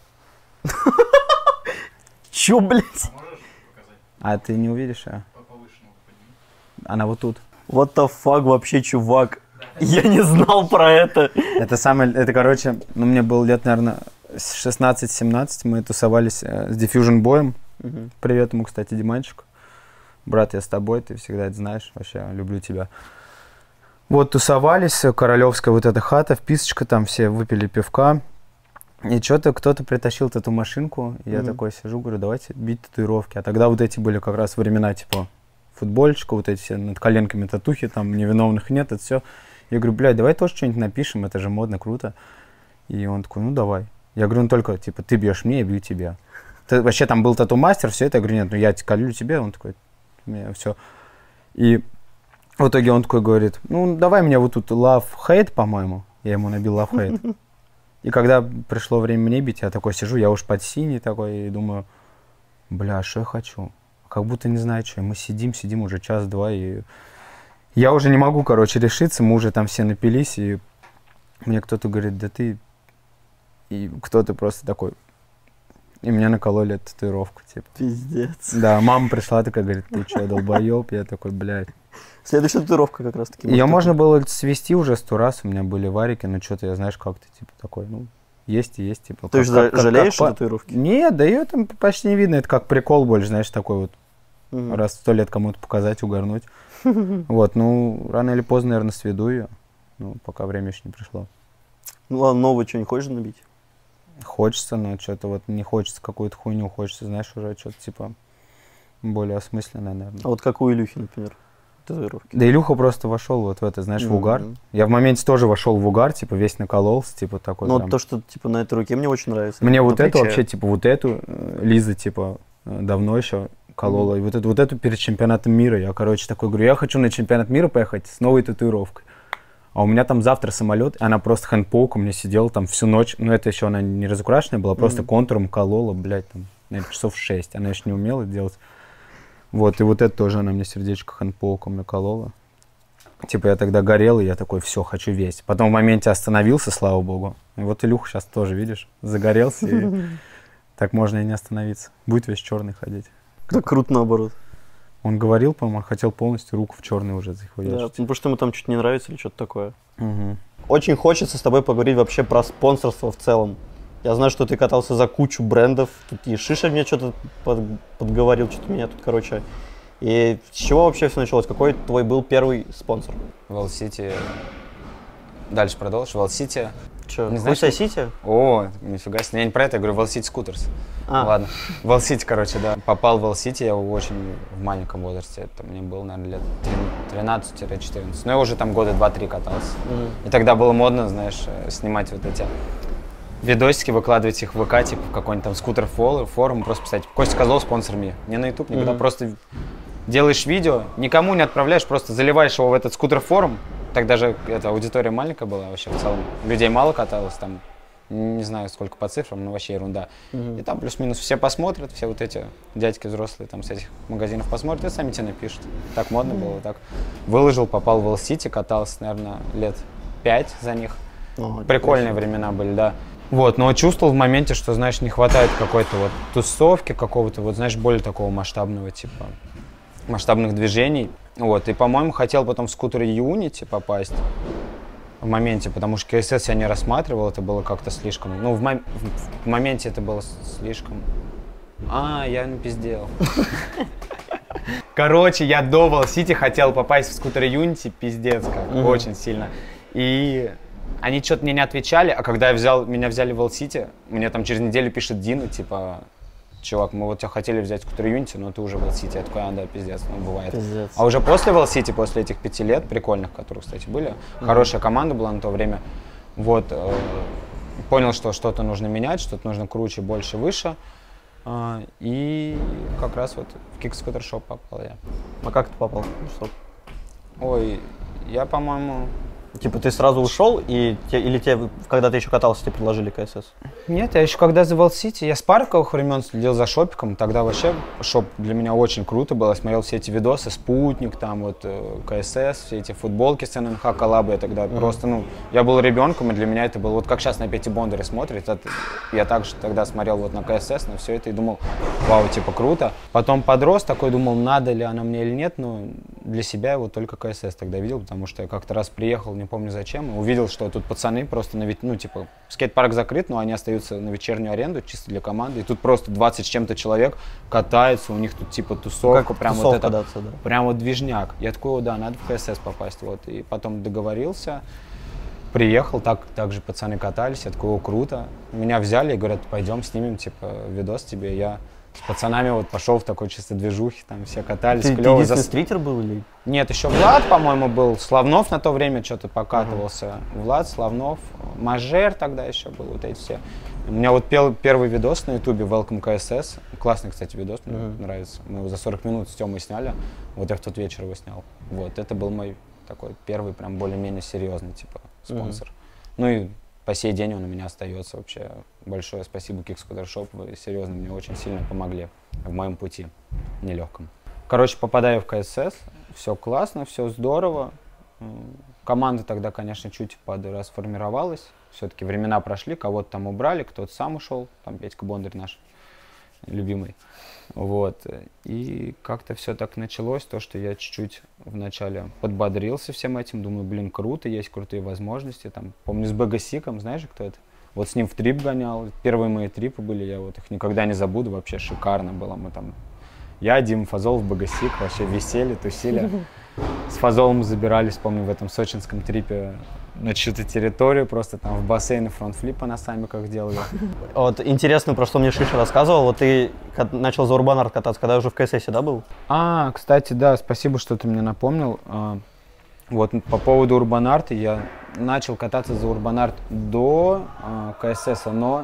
Чё, блядь? А ты не увидишь, а? Она вот тут. What the fuck вообще, чувак? Я не знал про это. Это самое, это, короче, ну, мне было лет, наверное, шестнадцать-семнадцать. Мы тусовались э, с Diffusion Боем. Мгм. Привет ему, кстати, Диманчик. Брат, я с тобой, ты всегда это знаешь. Вообще, люблю тебя. Вот, тусовались, королевская вот эта хата, вписочка, там все выпили пивка. И что-то кто-то притащил тату-машинку. И я Мгм. такой сижу, говорю, давайте бить татуировки. А тогда вот эти были как раз времена, типа, футбольчика, вот эти все над коленками татухи, там невиновных нет, это все. Я говорю, блядь, давай тоже что-нибудь напишем, это же модно, круто. И он такой, ну давай. Я говорю, ну только, типа, ты бьешь мне, я бью тебя. Ты, вообще там был тату-мастер, все это, я говорю, нет, ну я колю тебе, он такой, мне все. И в итоге он такой говорит, ну давай мне вот тут love-hate, по-моему. Я ему набил love-hate. И когда пришло время мне бить, я такой сижу, я уж под синий такой, и думаю, бля, что я хочу? Как будто не знаю, что. Мы сидим, сидим уже час-два, и Я уже не могу, короче, решиться, мы уже там все напились, и мне кто-то говорит, да ты... И кто-то просто такой... И меня накололи эту татуировку, типа. Пиздец. Да, мама пришла такая, говорит, ты что, долбоёб? Я такой, блядь. Следующая татуировка как раз таки. Ее можно было свести уже сто раз, у меня были варики, но что-то я, знаешь, как-то, типа, такой, ну, есть и есть, типа. Ты же жалеешь татуировки? Нет, да ее там почти не видно, это как прикол больше, знаешь, такой вот, Мгм. раз в сто лет кому-то показать, угорнуть. Вот, ну, рано или поздно, наверное, сведу ее, ну, пока время еще не пришло. Ну ладно, нового что, не хочешь набить? Хочется, но что-то вот не хочется какую-то хуйню, хочется, знаешь, уже что-то, типа, более осмысленное, наверное. А вот как у Илюхи, например, татуировки. Да Илюха просто вошел вот в это, знаешь, в угар. Мгм. Я в моменте тоже вошел в угар, типа, весь накололся, типа, такой Ну прям. вот то, что типа на этой руке мне очень нравится. Мне На вот эту плече. вообще, типа, вот эту, э, Лиза, типа, э, давно еще колола. И вот эту, вот эту перед чемпионатом мира. Я, короче, такой говорю, я хочу на чемпионат мира поехать с новой татуировкой. А у меня там завтра самолет, и она просто хэндпоук у меня сидела там всю ночь. Ну, это еще она не разукрашенная была, просто Мгм. контуром колола, блядь, там, наверное, часов шесть. Она еще не умела делать. Вот, и вот это тоже она мне сердечко хэндпоуком наколола. Типа я тогда горел, и я такой, все, хочу весь. Потом в моменте остановился, слава богу. И вот Илюха сейчас тоже, видишь, загорелся, и так можно и не остановиться. Будет весь черный ходить. Да круто наоборот. Он говорил, по-моему, хотел полностью руку в черный уже Да, захуячить. ну, потому что ему там что-то не нравится или что-то такое. Мгм. Очень хочется с тобой поговорить вообще про спонсорство в целом. Я знаю, что ты катался за кучу брендов. Тут и Шиша мне что-то под- подговорил, что-то меня тут, короче. И с чего вообще все началось? Какой твой был первый спонсор? Велсити. Дальше продолжишь. Велсити. Че, Не знаешь, Хуй что- Сити? О, нифига себе. Я не про это, я говорю, Велсити Скутерс. А. Ладно. Велсити, короче, да. Попал в Велсити я очень в маленьком возрасте. Это мне было, наверное, лет тринадцать-четырнадцать. Но я уже там года два-три катался. Мгм. И тогда было модно, знаешь, э, снимать вот эти видосики, выкладывать их в ВК, типа в какой-нибудь там скутер форум, форум, просто писать Костя Козлов, спонсор мне. Не на YouTube, никуда, Мгм. просто делаешь видео, никому не отправляешь, просто заливаешь его в этот скутер форум. Тогда же эта аудитория маленькая была вообще в целом. Людей мало каталось там, не знаю сколько по цифрам, но вообще ерунда. Мгм. И там плюс-минус все посмотрят, все вот эти дядьки взрослые там с этих магазинов посмотрят и сами тебе напишут. Так модно было, так. Выложил, попал в Велсити, катался, наверное, лет пять за них. О, Прикольные времена были, да. Вот, но чувствовал в моменте, что, знаешь, не хватает какой-то вот тусовки, какого-то, вот, знаешь, более такого масштабного, типа, масштабных движений. Вот, и, по-моему, хотел потом в скутер Unity попасть в моменте, потому что КСС я не рассматривал, это было как-то слишком, ну, в, мом- в- в моменте это было с- слишком... А, я напиздел. Короче, я до Велсити хотел попасть в скутер Unity, пиздец как, Мгм. очень сильно. И они что-то мне не отвечали, а когда я взял, меня взяли в Велсити, мне там через неделю пишет Дина, типа, чувак, мы вот тебя хотели взять в скутер Unity, но ты уже в Велсити. Я такой, а, да, пиздец, ну, бывает. Пиздец. А уже после Велсити, после этих пяти лет, прикольных, которые, кстати, были, хорошая команда была на то время, вот, э, понял, что что-то нужно менять, что-то нужно круче, больше, выше. А, и как раз вот в Kick Scooter Shop попал я. А как ты попал? Что? Ой, я, по-моему... Типа ты сразу ушел, и те, или тебе, когда ты еще катался, тебе предложили КСС? Нет, я еще когда за Велсити, я с парковых времен следил за шопиком, тогда вообще шоп для меня очень круто был, я смотрел все эти видосы, Спутник, там вот э, КСС, все эти футболки с эн эн ха коллабы, я тогда Мгм. просто, ну, я был ребенком, и для меня это было, вот как сейчас на Пете Бондаре смотрит, это- я также тогда смотрел вот на КСС, на все это и думал, вау, типа круто. Потом подрос, такой думал, надо ли оно мне или нет, но для себя я вот только КСС тогда видел, потому что я как-то раз приехал, не помню зачем, и увидел, что тут пацаны просто на ведь, ну, типа, скейт-парк закрыт, но они остаются на вечернюю аренду чисто для команды, и тут просто двадцать с чем-то человек катаются, у них тут типа тусовка, Как прям тусовка, вот это, даться, да. прям вот движняк. Я такой, о, да, надо в КСС попасть, вот, и потом договорился, приехал, так, так же пацаны катались, я такой, о, круто. Меня взяли и говорят, пойдем снимем, типа, видос тебе, я с пацанами вот пошел в такой чисто движухе, там все катались, Ты, ты клево. единственный зас- стритер был или? Нет, еще Влад, по-моему, был. Славнов на то время что-то покатывался. Влад, Славнов, Мажер тогда еще был, вот эти все. У меня вот пел, первый видос на ютубе Welcome КСС. Классный, кстати, видос, мне Мгм. нравится. Мы его за сорок минут с Тёмой сняли. Вот я в тот вечер его снял. Вот, это был мой такой первый, прям более-менее серьезный, типа, спонсор. Ну и по сей день он у меня остается вообще. Большое спасибо Kick Scooter Shop. Вы серьезно мне очень сильно помогли в моем пути нелегком. Короче, попадаю в КСС, все классно, все здорово. Команда тогда, конечно, чуть подрасформировалась. Все-таки времена прошли, кого-то там убрали, кто-то сам ушел, там Петька Бондарь наш любимый. Вот. И как-то все так началось, то, что я чуть-чуть вначале подбодрился всем этим, думаю, блин, круто, есть крутые возможности. Там, помню, с Бэгасиком, знаешь, кто это? Вот с ним в трип гонял, первые мои трипы были, я вот их никогда не забуду, вообще шикарно было. Мы там, я, Дима Фазолов, Бэгасик, вообще висели, тусили. С Фазолом забирались, помню, в этом сочинском трипе на чью-то территорию, просто там в бассейне фронтфлипа на самиках делали. Вот интересно, про что мне Шиша рассказывал. Вот ты начал за Урбанарт кататься, когда уже в КССе, да, был? А, кстати, да, спасибо, что ты мне напомнил. Вот по поводу Урбанарта, я начал кататься за Урбанарт до КСС, но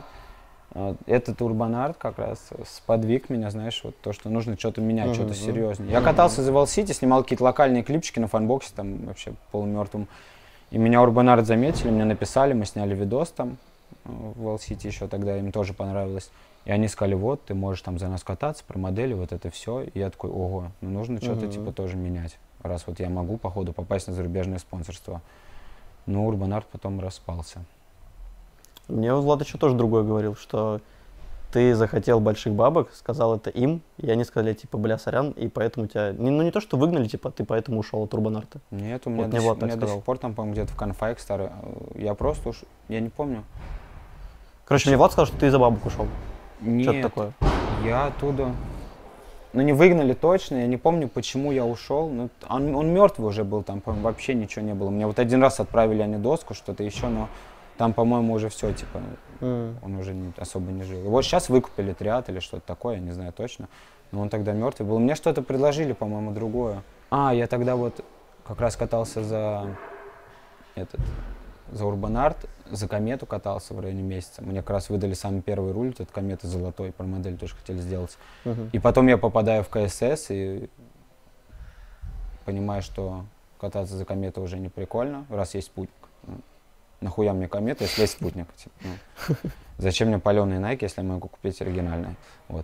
этот Урбанарт как раз сподвиг меня, знаешь, вот то, что нужно что-то менять, mm-hmm. что-то серьезное. Я катался за Валсити, снимал какие-то локальные клипчики на фанбоксе, там вообще полумертвым. И меня Урбанарт заметили, мне написали, мы сняли видос там в Валсити еще тогда, им тоже понравилось. И они сказали, вот, ты можешь там за нас кататься, про модели, вот это все. И я такой, ого, ну нужно что-то mm-hmm. типа тоже менять, раз вот я могу, походу, попасть на зарубежное спонсорство. Но Урбанарт потом распался. Мне Влад еще тоже другое говорил, что ты захотел больших бабок, сказал это им, и они сказали, типа, бля, сорян, и поэтому тебя, ну не то, что выгнали, типа, ты поэтому ушел от Урбанарта. Нет, у меня, вот до, Влад у меня до сих пор там, по-моему, где-то в конфайк старый, я просто уж, я не помню. Короче, мне Влад сказал, что ты из-за бабок ушел. Нет, что-то такое. Я оттуда, ну не выгнали точно, я не помню, почему я ушел, ну, он, он мертвый уже был, там, по-моему, вообще ничего не было. Мне вот один раз отправили они доску, что-то еще, но там, по-моему, уже все, типа, mm. он уже не, особо не жил. Вот сейчас выкупили триад или что-то такое, я не знаю точно. Но он тогда мертвый был. Мне что-то предложили, по-моему, другое. А, я тогда вот как раз катался за этот, за Урбанарт, за Комету катался в районе месяца. Мне как раз выдали самый первый руль, этот Комета золотой, про модель тоже хотели сделать. Mm-hmm. И потом я попадаю в КСС и понимаю, что кататься за Комету уже не прикольно, раз есть спутник. Нахуя мне Комета, если есть спутник? Типа, ну, зачем мне паленые Nike, если я могу купить оригинальные? Вот.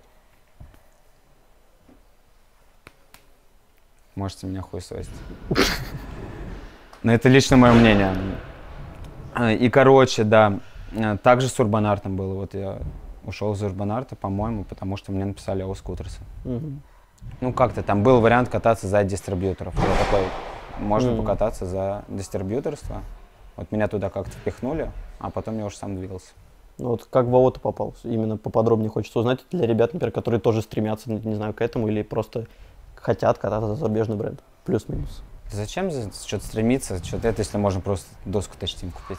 Можете меня хуесосить. Но это лично мое мнение. И, короче, да, также с Урбанартом было. Вот я ушел из Урбанарта, по-моему, потому что мне написали о скутерсе. Угу. Ну, как-то там был вариант кататься за дистрибьюторов. Я такой, можно угу. покататься за дистрибьюторство. Вот меня туда как-то впихнули, а потом я уже сам двигался. Ну вот как в АО ты попал? Именно поподробнее хочется узнать для ребят, например, которые тоже стремятся, не знаю, к этому или просто хотят кататься за зарубежный бренд. Плюс-минус. Зачем что-то стремиться, что-то это, если можно просто доску Touch Team купить?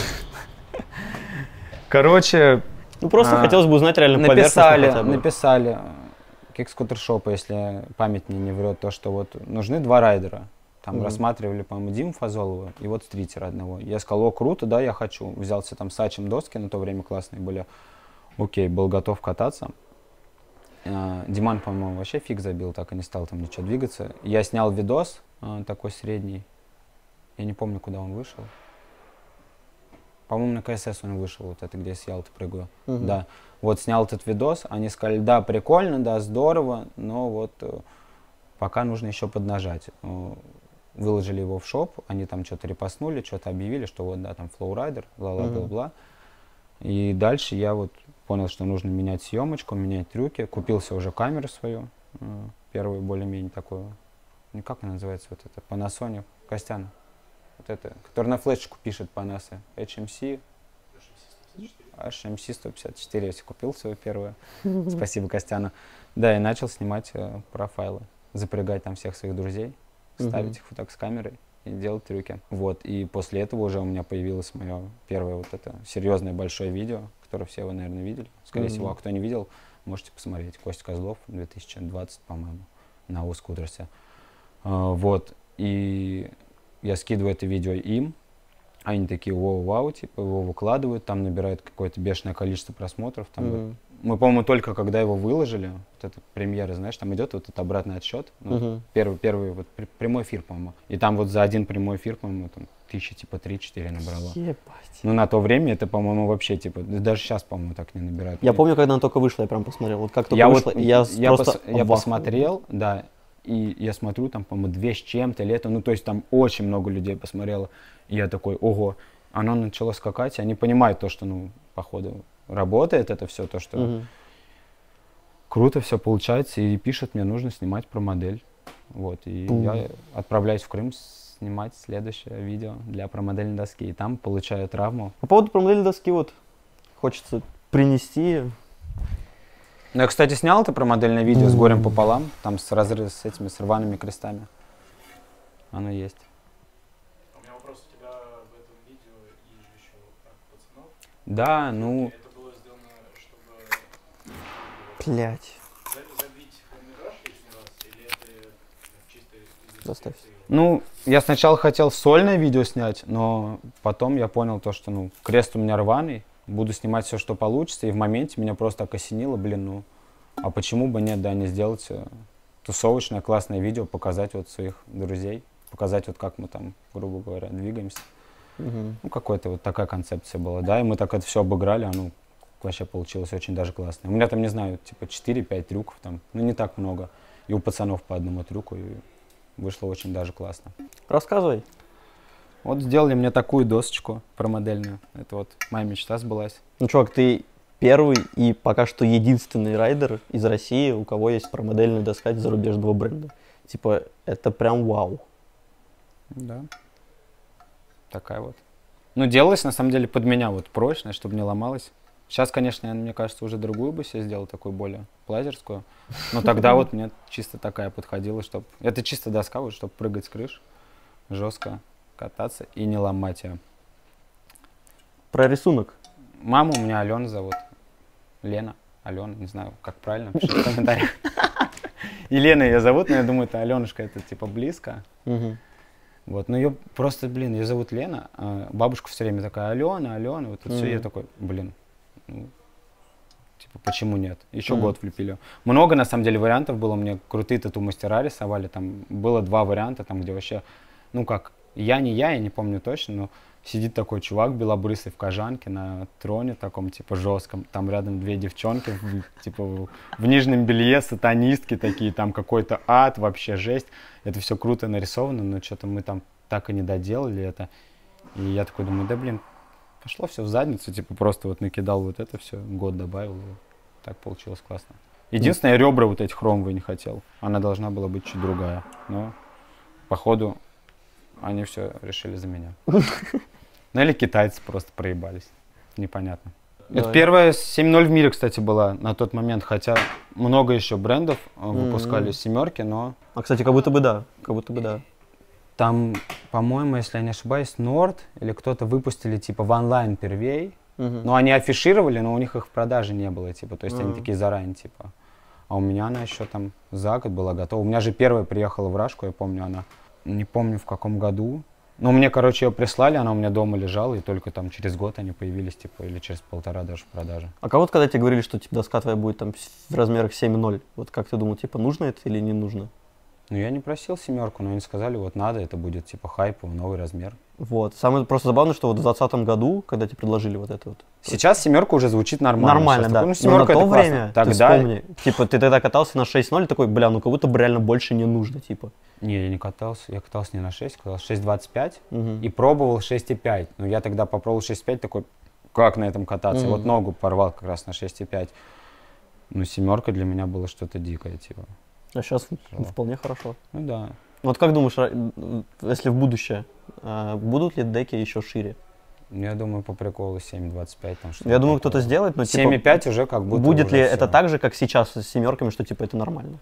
Короче... Ну просто хотелось бы узнать реально поверхностно хотя бы. Написали Кикскутер-шопа, если память мне не врет, то, что вот нужны два райдера. Там mm-hmm. рассматривали, по-моему, Диму Фазолова и вот стритера одного. Я сказал, о, круто, да, я хочу. Взялся там с Ачем доски, на то время классные были. Окей, был готов кататься. А, Диман, по-моему, вообще фиг забил, так и не стал там ничего двигаться. Я снял видос а, такой средний. Я не помню, куда он вышел. По-моему, на КСС он вышел, вот это, где я с Ялты прыгаю. Mm-hmm. Да. Вот снял этот видос, они сказали, да, прикольно, да, здорово, но вот пока нужно еще поднажать. Выложили его в шоп, они там что-то репостнули, что-то объявили, что вот, да, там флоурайдер, бла-бла-бла-бла. Uh-huh. И дальше я вот понял, что нужно менять съемочку, менять трюки. Купился уже камеру свою, первую более-менее такую, ну как она называется, вот это, Panasonic, Костян, вот это, который на флешечку пишет Panasonic, эйч эм си, эйч эм си сто пятьдесят четыре, я себе купил свою первую, спасибо Костяну. Да, и начал снимать профайлы, запрягать там всех своих друзей. Ставить их вот так с камерой и делать трюки. Вот, и после этого уже у меня появилось мое первое вот это серьезное большое видео, которое все вы, наверное, видели. Скорее mm-hmm. всего, а кто не видел, можете посмотреть. Костя Козлов, две тысячи двадцатый, по-моему, на Ускутерсе. А, вот, и я скидываю это видео им, они такие, вау-вау, типа его выкладывают, там набирают какое-то бешеное количество просмотров. Там mm-hmm. вот, мы, по-моему, только когда его выложили, вот эта премьера, знаешь, там идет вот этот обратный отсчет, ну, uh-huh. первый, первый вот при, прямой эфир, по-моему. И там вот за один прямой эфир, по-моему, там тысячи, типа, три-четыре набрало. Ебать. Ну, на то время это, по-моему, вообще, типа, даже сейчас, по-моему, так не набирают. Я помню, когда она только вышла, я прям посмотрел. Вот как только я вышла, вот, я, я, просто пос, я посмотрел, да, И я смотрю, там, по-моему, две с чем-то лето, ну, то есть там очень много людей посмотрело. И я такой, ого, оно начало скакать, и они понимают то, что, ну, походу, работает это все, то, что Мгм. круто все получается, и пишут, мне нужно снимать про модель. Вот, и Бум. я отправляюсь в Крым снимать следующее видео для промодельной доски, и там получаю травму. По поводу промодельной доски вот хочется принести. Ну, я, кстати, снял это промодельное видео с горем пополам, там с разрывами, с этими, с рваными крестами. Оно есть. У меня вопрос у тебя в этом видео и же еще про пацанов. Да, ну, Это было сделано, чтобы Блять. за- забить хронометраж лишний раз, или это чисто из Заставь. ну, я сначала хотел сольное видео снять, но потом я понял то, что, ну, крест у меня рваный, буду снимать все, что получится, и в моменте меня просто так осенило, блин, ну, а почему бы нет, да, не сделать э, тусовочное классное видео, показать вот своих друзей, показать вот как мы там, грубо говоря, двигаемся. Мгм. Ну, какая-то вот такая концепция была, да, и мы так это все обыграли, а ну, вообще получилось очень даже классно. У меня там, не знаю, типа четыре-пять трюков там, ну, не так много, и у пацанов по одному трюку, и вышло очень даже классно. Рассказывай. Вот сделали мне такую досочку промодельную, это вот моя мечта сбылась. Ну, чувак, ты первый и пока что единственный райдер из России, у кого есть промодельная доска зарубежного бренда. Типа, это прям вау. Да. Такая вот. Ну, делалась, на самом деле, под меня вот прочная, чтобы не ломалась. Сейчас, конечно, я, мне кажется, уже другую бы себе сделал, такую более плазерскую. Но тогда вот мне чисто такая подходила, чтобы... Это чисто доска, вот, чтобы прыгать с крыш, жестко кататься и не ломать ее. Про рисунок. Маму у меня Алена зовут. Лена, Алена, не знаю, как правильно, пишите в комментариях. Елена ее зовут, но я думаю, это Аленушка, это типа близко. Мгм. Вот, ну ее просто, блин, ее зовут Лена, а бабушка все время такая, Алена, Алена, вот это все, я Мгм. такой, блин, ну, типа, почему нет? Еще Мгм. год влепили. Много, на самом деле, вариантов было, мне крутые тату-мастера рисовали, там было два варианта, там, где вообще, ну как, я не я, я не помню точно, но сидит такой чувак белобрысый в кожанке на троне таком, типа, жестком, там рядом две девчонки, в- типа, в в нижнем белье, сатанистки такие, там какой-то ад, вообще жесть. Это все круто нарисовано, но что-то мы там так и не доделали это. И я такой думаю, да блин, пошло все в задницу, типа просто вот накидал вот это все, год добавил, и так получилось классно. Единственное, я ребра вот эти хромовые не хотел, она должна была быть чуть другая, но походу они все решили за меня. Ну или китайцы просто проебались, непонятно. Это Давай. первая семь ноль в мире, кстати, была на тот момент, хотя много еще брендов э, М-м. выпускали семерки, но А, кстати, как будто бы да. Как будто бы да. там, по-моему, если я не ошибаюсь, Nord или кто-то выпустили типа в онлайн первей, Мгм. но они афишировали, но у них их в продаже не было, типа, то есть они Мгм. такие заранее, типа. А у меня она еще там за год была готова. У меня же первая приехала в Рашку, я помню, она, не помню в каком году. Но мне, короче, ее прислали, она у меня дома лежала, и только там через год они появились, типа, или через полтора даже в продаже. А кого-то, когда тебе говорили, что типа доска твоя будет там в размерах семь ноль, вот как ты думал, типа, нужно это или не нужно? Ну, я не просил семерку, но они сказали, вот надо, это будет, типа, хайповый, новый размер. Вот. Самое просто забавное, что вот в двадцатом году, когда тебе предложили вот это вот. Сейчас семерка уже звучит нормально. Нормально, Сейчас да. такой, ну, Но семерка на это то классно. время, ты Тогда... вспомни, типа, ты тогда катался на шесть ноль, такой, бля, ну как будто бы реально больше не нужно, типа. Не, я не катался, я катался не на шесть, катался шесть двадцать пять Мгм. и пробовал шесть и пять. Но я тогда попробовал шесть и пять, такой, как на этом кататься? Мгм. Вот ногу порвал как раз на шесть и пять. Ну, семерка для меня было что-то дикое, типа. А сейчас Тяжело. вполне хорошо. Ну да. Вот как думаешь, ра- м, если в будущее, а, будут ли деки еще шире? Я думаю, по приколу семь двадцать пять там что-то. Я думаю, такое. кто-то сделает, но семь и типа, пять уже как будто будет уже ли всё. это так же, как сейчас с семерками, что типа это нормально?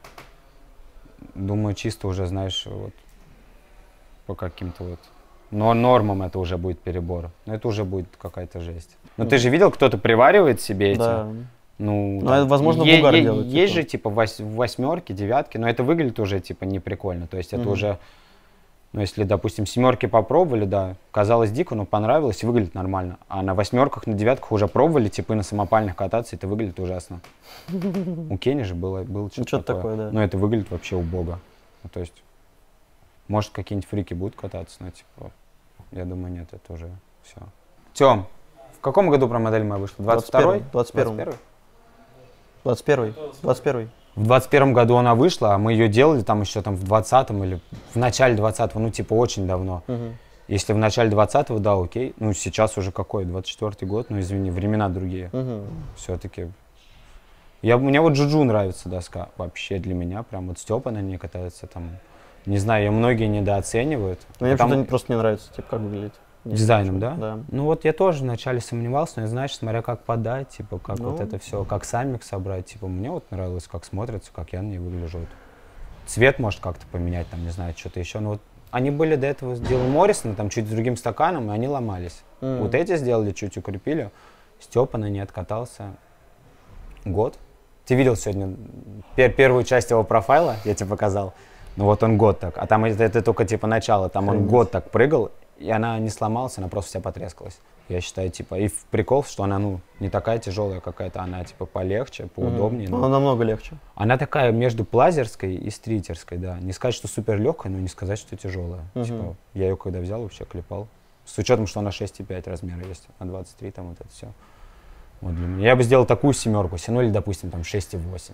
Думаю, чисто уже, знаешь, вот по каким-то вот... Но нормам это уже будет перебор. Но это уже будет какая-то жесть. Но ты же видел, кто-то приваривает себе эти... Да. Ну, Ну, там это, возможно, в е- угар е- делают, Есть типа. же типа вось- восьмерки, девятки, но это выглядит уже типа не прикольно. То есть это Мгм. уже, ну если, допустим, семерки попробовали, да, казалось дико, но понравилось и выглядит нормально. А на восьмерках, на девятках уже пробовали, типа и на самопальных кататься, это выглядит ужасно. У Кени же было, было что-то что-то такое. такое, да. Но это выглядит вообще убого. Ну, то есть, может, какие-нибудь фрики будут кататься, но типа, я думаю, нет, это уже все. Тём, в каком году про модель моя вышла? двадцать второй? двадцать первом. двадцать первый. двадцать первый. В двадцать первом году она вышла, а мы ее делали там еще там в двадцатом или в начале двадцатого, ну типа очень давно. Угу. Если в начале двадцатого, да, окей. Ну сейчас уже какой, двадцать четвёртый год, ну извини, времена другие. Угу. Все-таки. Я, мне вот Джуджу нравится доска вообще для меня, прям вот Степа на ней катается там. Не знаю, ее многие недооценивают. Ну, мне потому... почему-то просто не нравится, типа, как выглядит. Дизайном, да? Да. Ну вот я тоже вначале сомневался, но я, знаешь, смотря как подать, типа, как Ну. вот это все, как саммик собрать, типа, мне вот нравилось, как смотрится, как я на ней выгляжу. Вот. Цвет может как-то поменять, там, не знаю, что-то еще. Но вот они были до этого сделали Моррисон, там, чуть с другим стаканом, и они ломались. Mm. Вот эти сделали, чуть укрепили. Степа на ней откатался год. Ты видел сегодня пер первую часть его профайла, я тебе показал. Ну вот он год так, а там это, это только типа начало, там он год так прыгал, и она не сломалась, она просто вся потрескалась. Я считаю, типа, и прикол, что она, ну, не такая тяжелая какая-то, она, типа, полегче, поудобнее. Mm. Ну, Она намного легче. она такая между плазерской и стритерской, да. Не сказать, что супер легкая, но не сказать, что тяжелая. Mm-hmm. Типа, я ее когда взял, вообще клепал. С учетом, что она шесть и пять размера есть, на двадцать три там вот это все. Вот для меня. Я бы сделал такую семерку, ну или, допустим, там шесть и восемь.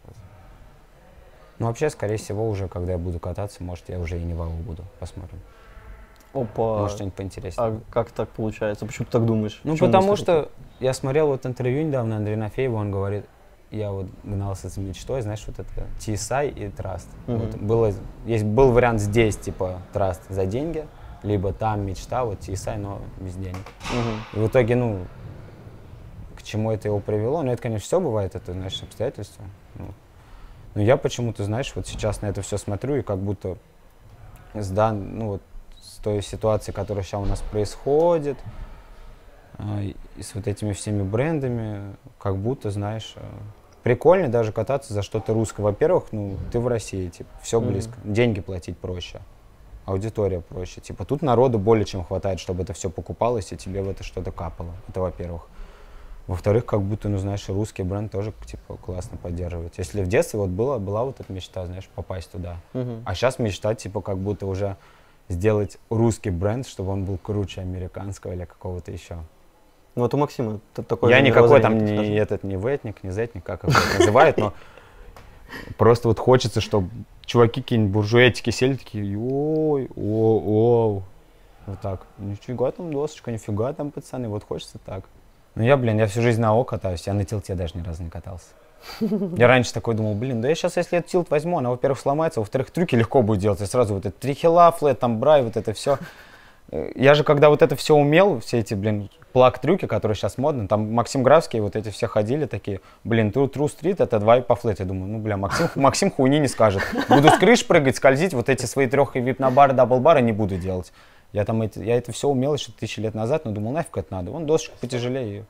Ну, вообще, скорее всего, уже, когда я буду кататься, может, я уже и не вау буду. Посмотрим. Опа. Может, что-нибудь поинтереснее. А как так получается? Почему ты так думаешь? Ну, Почему потому мысли что такие? я смотрел вот интервью недавно Андрея Нафеева, он говорит, я вот гнался за мечтой, знаешь, вот это ти эс ай и Trust. Mm-hmm. Вот было, есть, был вариант здесь, типа, Trust за деньги, либо там мечта, вот ти эс ай, но без денег. Mm-hmm. И в итоге, ну, к чему это его привело? Ну, это, конечно, все бывает, это, знаешь, обстоятельства. Ну, но я почему-то, знаешь, вот сейчас на это все смотрю, и как будто с, дан, ну, вот, с той ситуацией, которая сейчас у нас происходит, э, и с вот этими всеми брендами, как будто, знаешь, э, прикольно даже кататься за что-то русское. Во-первых, ну, ты в России, типа, все близко, mm-hmm. деньги платить проще, аудитория проще. Типа, тут народу более чем хватает, чтобы это все покупалось, и тебе в это что-то капало. Это во-первых. Во-вторых, как будто, ну, знаешь, русский бренд тоже, типа, классно поддерживать. Если в детстве вот была, была вот эта мечта, знаешь, попасть туда. Uh-huh. А сейчас мечта, типа, как будто уже сделать русский бренд, чтобы он был круче американского или какого-то еще. Ну, вот у Максима такой Я никакой там не этот, не ветник, не зетник, как его называют, но просто вот хочется, чтобы чуваки какие-нибудь буржуэтики сели, такие, ой, о, о, вот так. Нифига там досочка, нифига там, пацаны, вот хочется так. Ну я, блин, я всю жизнь на О катаюсь, я на тилте даже ни разу не катался. Я раньше такой думал, блин, да я сейчас, если этот тилт возьму, она, во-первых, сломается, во-вторых, трюки легко будет делать. И сразу вот это трихела, флэт, там, брай, вот это все. Я же, когда вот это все умел, все эти, блин, плаг-трюки, которые сейчас модны, там Максим Графский, вот эти все ходили такие, блин, True True Street, это два и по флэт. Я думаю, ну, бля, Максим, Максим хуйни не скажет. Буду с крыш прыгать, скользить, вот эти свои трех вип-на-бары, дабл-бары не буду делать. Я там это, я это все умел еще тысячи лет назад, но думал, нафиг это надо. Вон досочку потяжелее.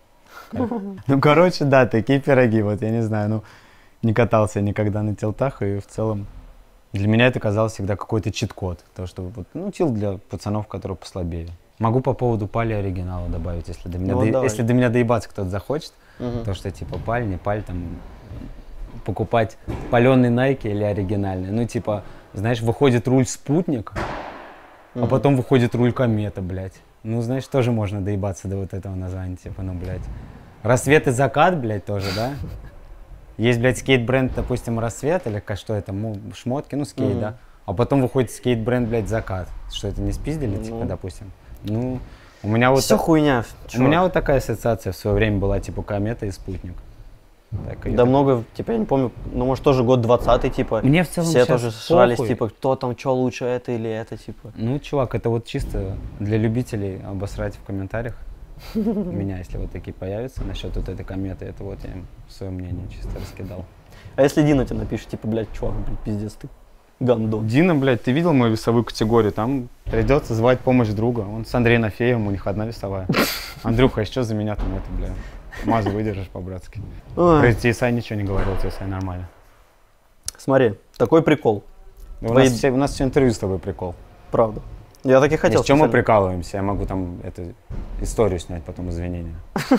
Ну, короче, да, такие пироги, вот, я не знаю, ну, не катался я никогда на тилтах, и в целом для меня это казалось всегда какой-то чит-код. То, что, вот, ну, тилт для пацанов, которые послабее. Могу по поводу пали оригинала добавить, если до меня, ну, до, если до меня доебаться кто-то захочет, угу. то, что, типа, паль, не паль, там, покупать паленый Nike или оригинальный. Ну, типа, знаешь, выходит руль спутник, а потом выходит руль комета, блядь. Ну, знаешь, тоже можно доебаться до вот этого названия, типа, ну, блядь. Рассвет и закат, блядь, тоже, да? Есть, блядь, скейт-бренд, допустим, Рассвет, или что это, ну, шмотки, ну, скейт, mm-hmm. да? А потом выходит скейт-бренд, блядь, Закат. Что, это не спиздили, mm-hmm. типа, допустим? Ну, у меня вот... Все хуйня. У Чувак. меня вот такая ассоциация в свое время была, типа, комета и спутник. Так, да так... много, типа, я не помню, ну, может, тоже год двадцатый, типа, мне в целом все тоже срались, похуй. Типа, кто там, что лучше, это или это, типа. Ну, чувак, это вот чисто для любителей обосрать в комментариях меня, если вот такие появятся насчет вот этой кометы, это вот я им свое мнение чисто раскидал. А если Дина тебе напишет, типа, блядь, чувак, блядь, пиздец ты, гандон. Дина, блядь, ты видел мою весовую категорию? Там придется звать помощь друга. Он с Андреем Нафеевым, у них одна весовая. Андрюха, а что за меня там это, бля? Мазу выдержишь по-братски. Про ти эс ай ничего не говорил, ти эс ай нормально. Смотри, такой прикол. У, Твои... нас все, у нас все интервью с тобой прикол. Правда. Я так и хотел. С чем мы прикалываемся? Я могу там эту историю снять, потом извинения.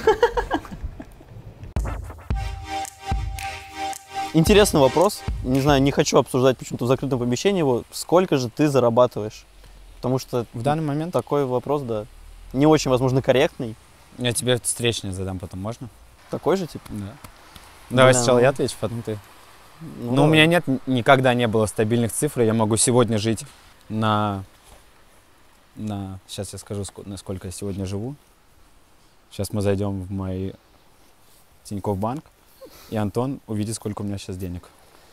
Интересный вопрос. Не знаю, не хочу обсуждать почему-то в закрытом помещении его. Сколько же ты зарабатываешь? Потому что в данный момент такой вопрос, да, не очень, возможно, корректный. Я тебе встречный задам потом, можно? Такой же, типа? Да. Давай Бля, сначала ну. я отвечу, потом ты. Ну, Ну, у давай. меня нет, никогда не было стабильных цифр. Я могу сегодня жить на... на сейчас я скажу, ско- на сколько я сегодня живу. Сейчас мы зайдем в мой Тинькофф банк, и Антон увидит, сколько у меня сейчас денег.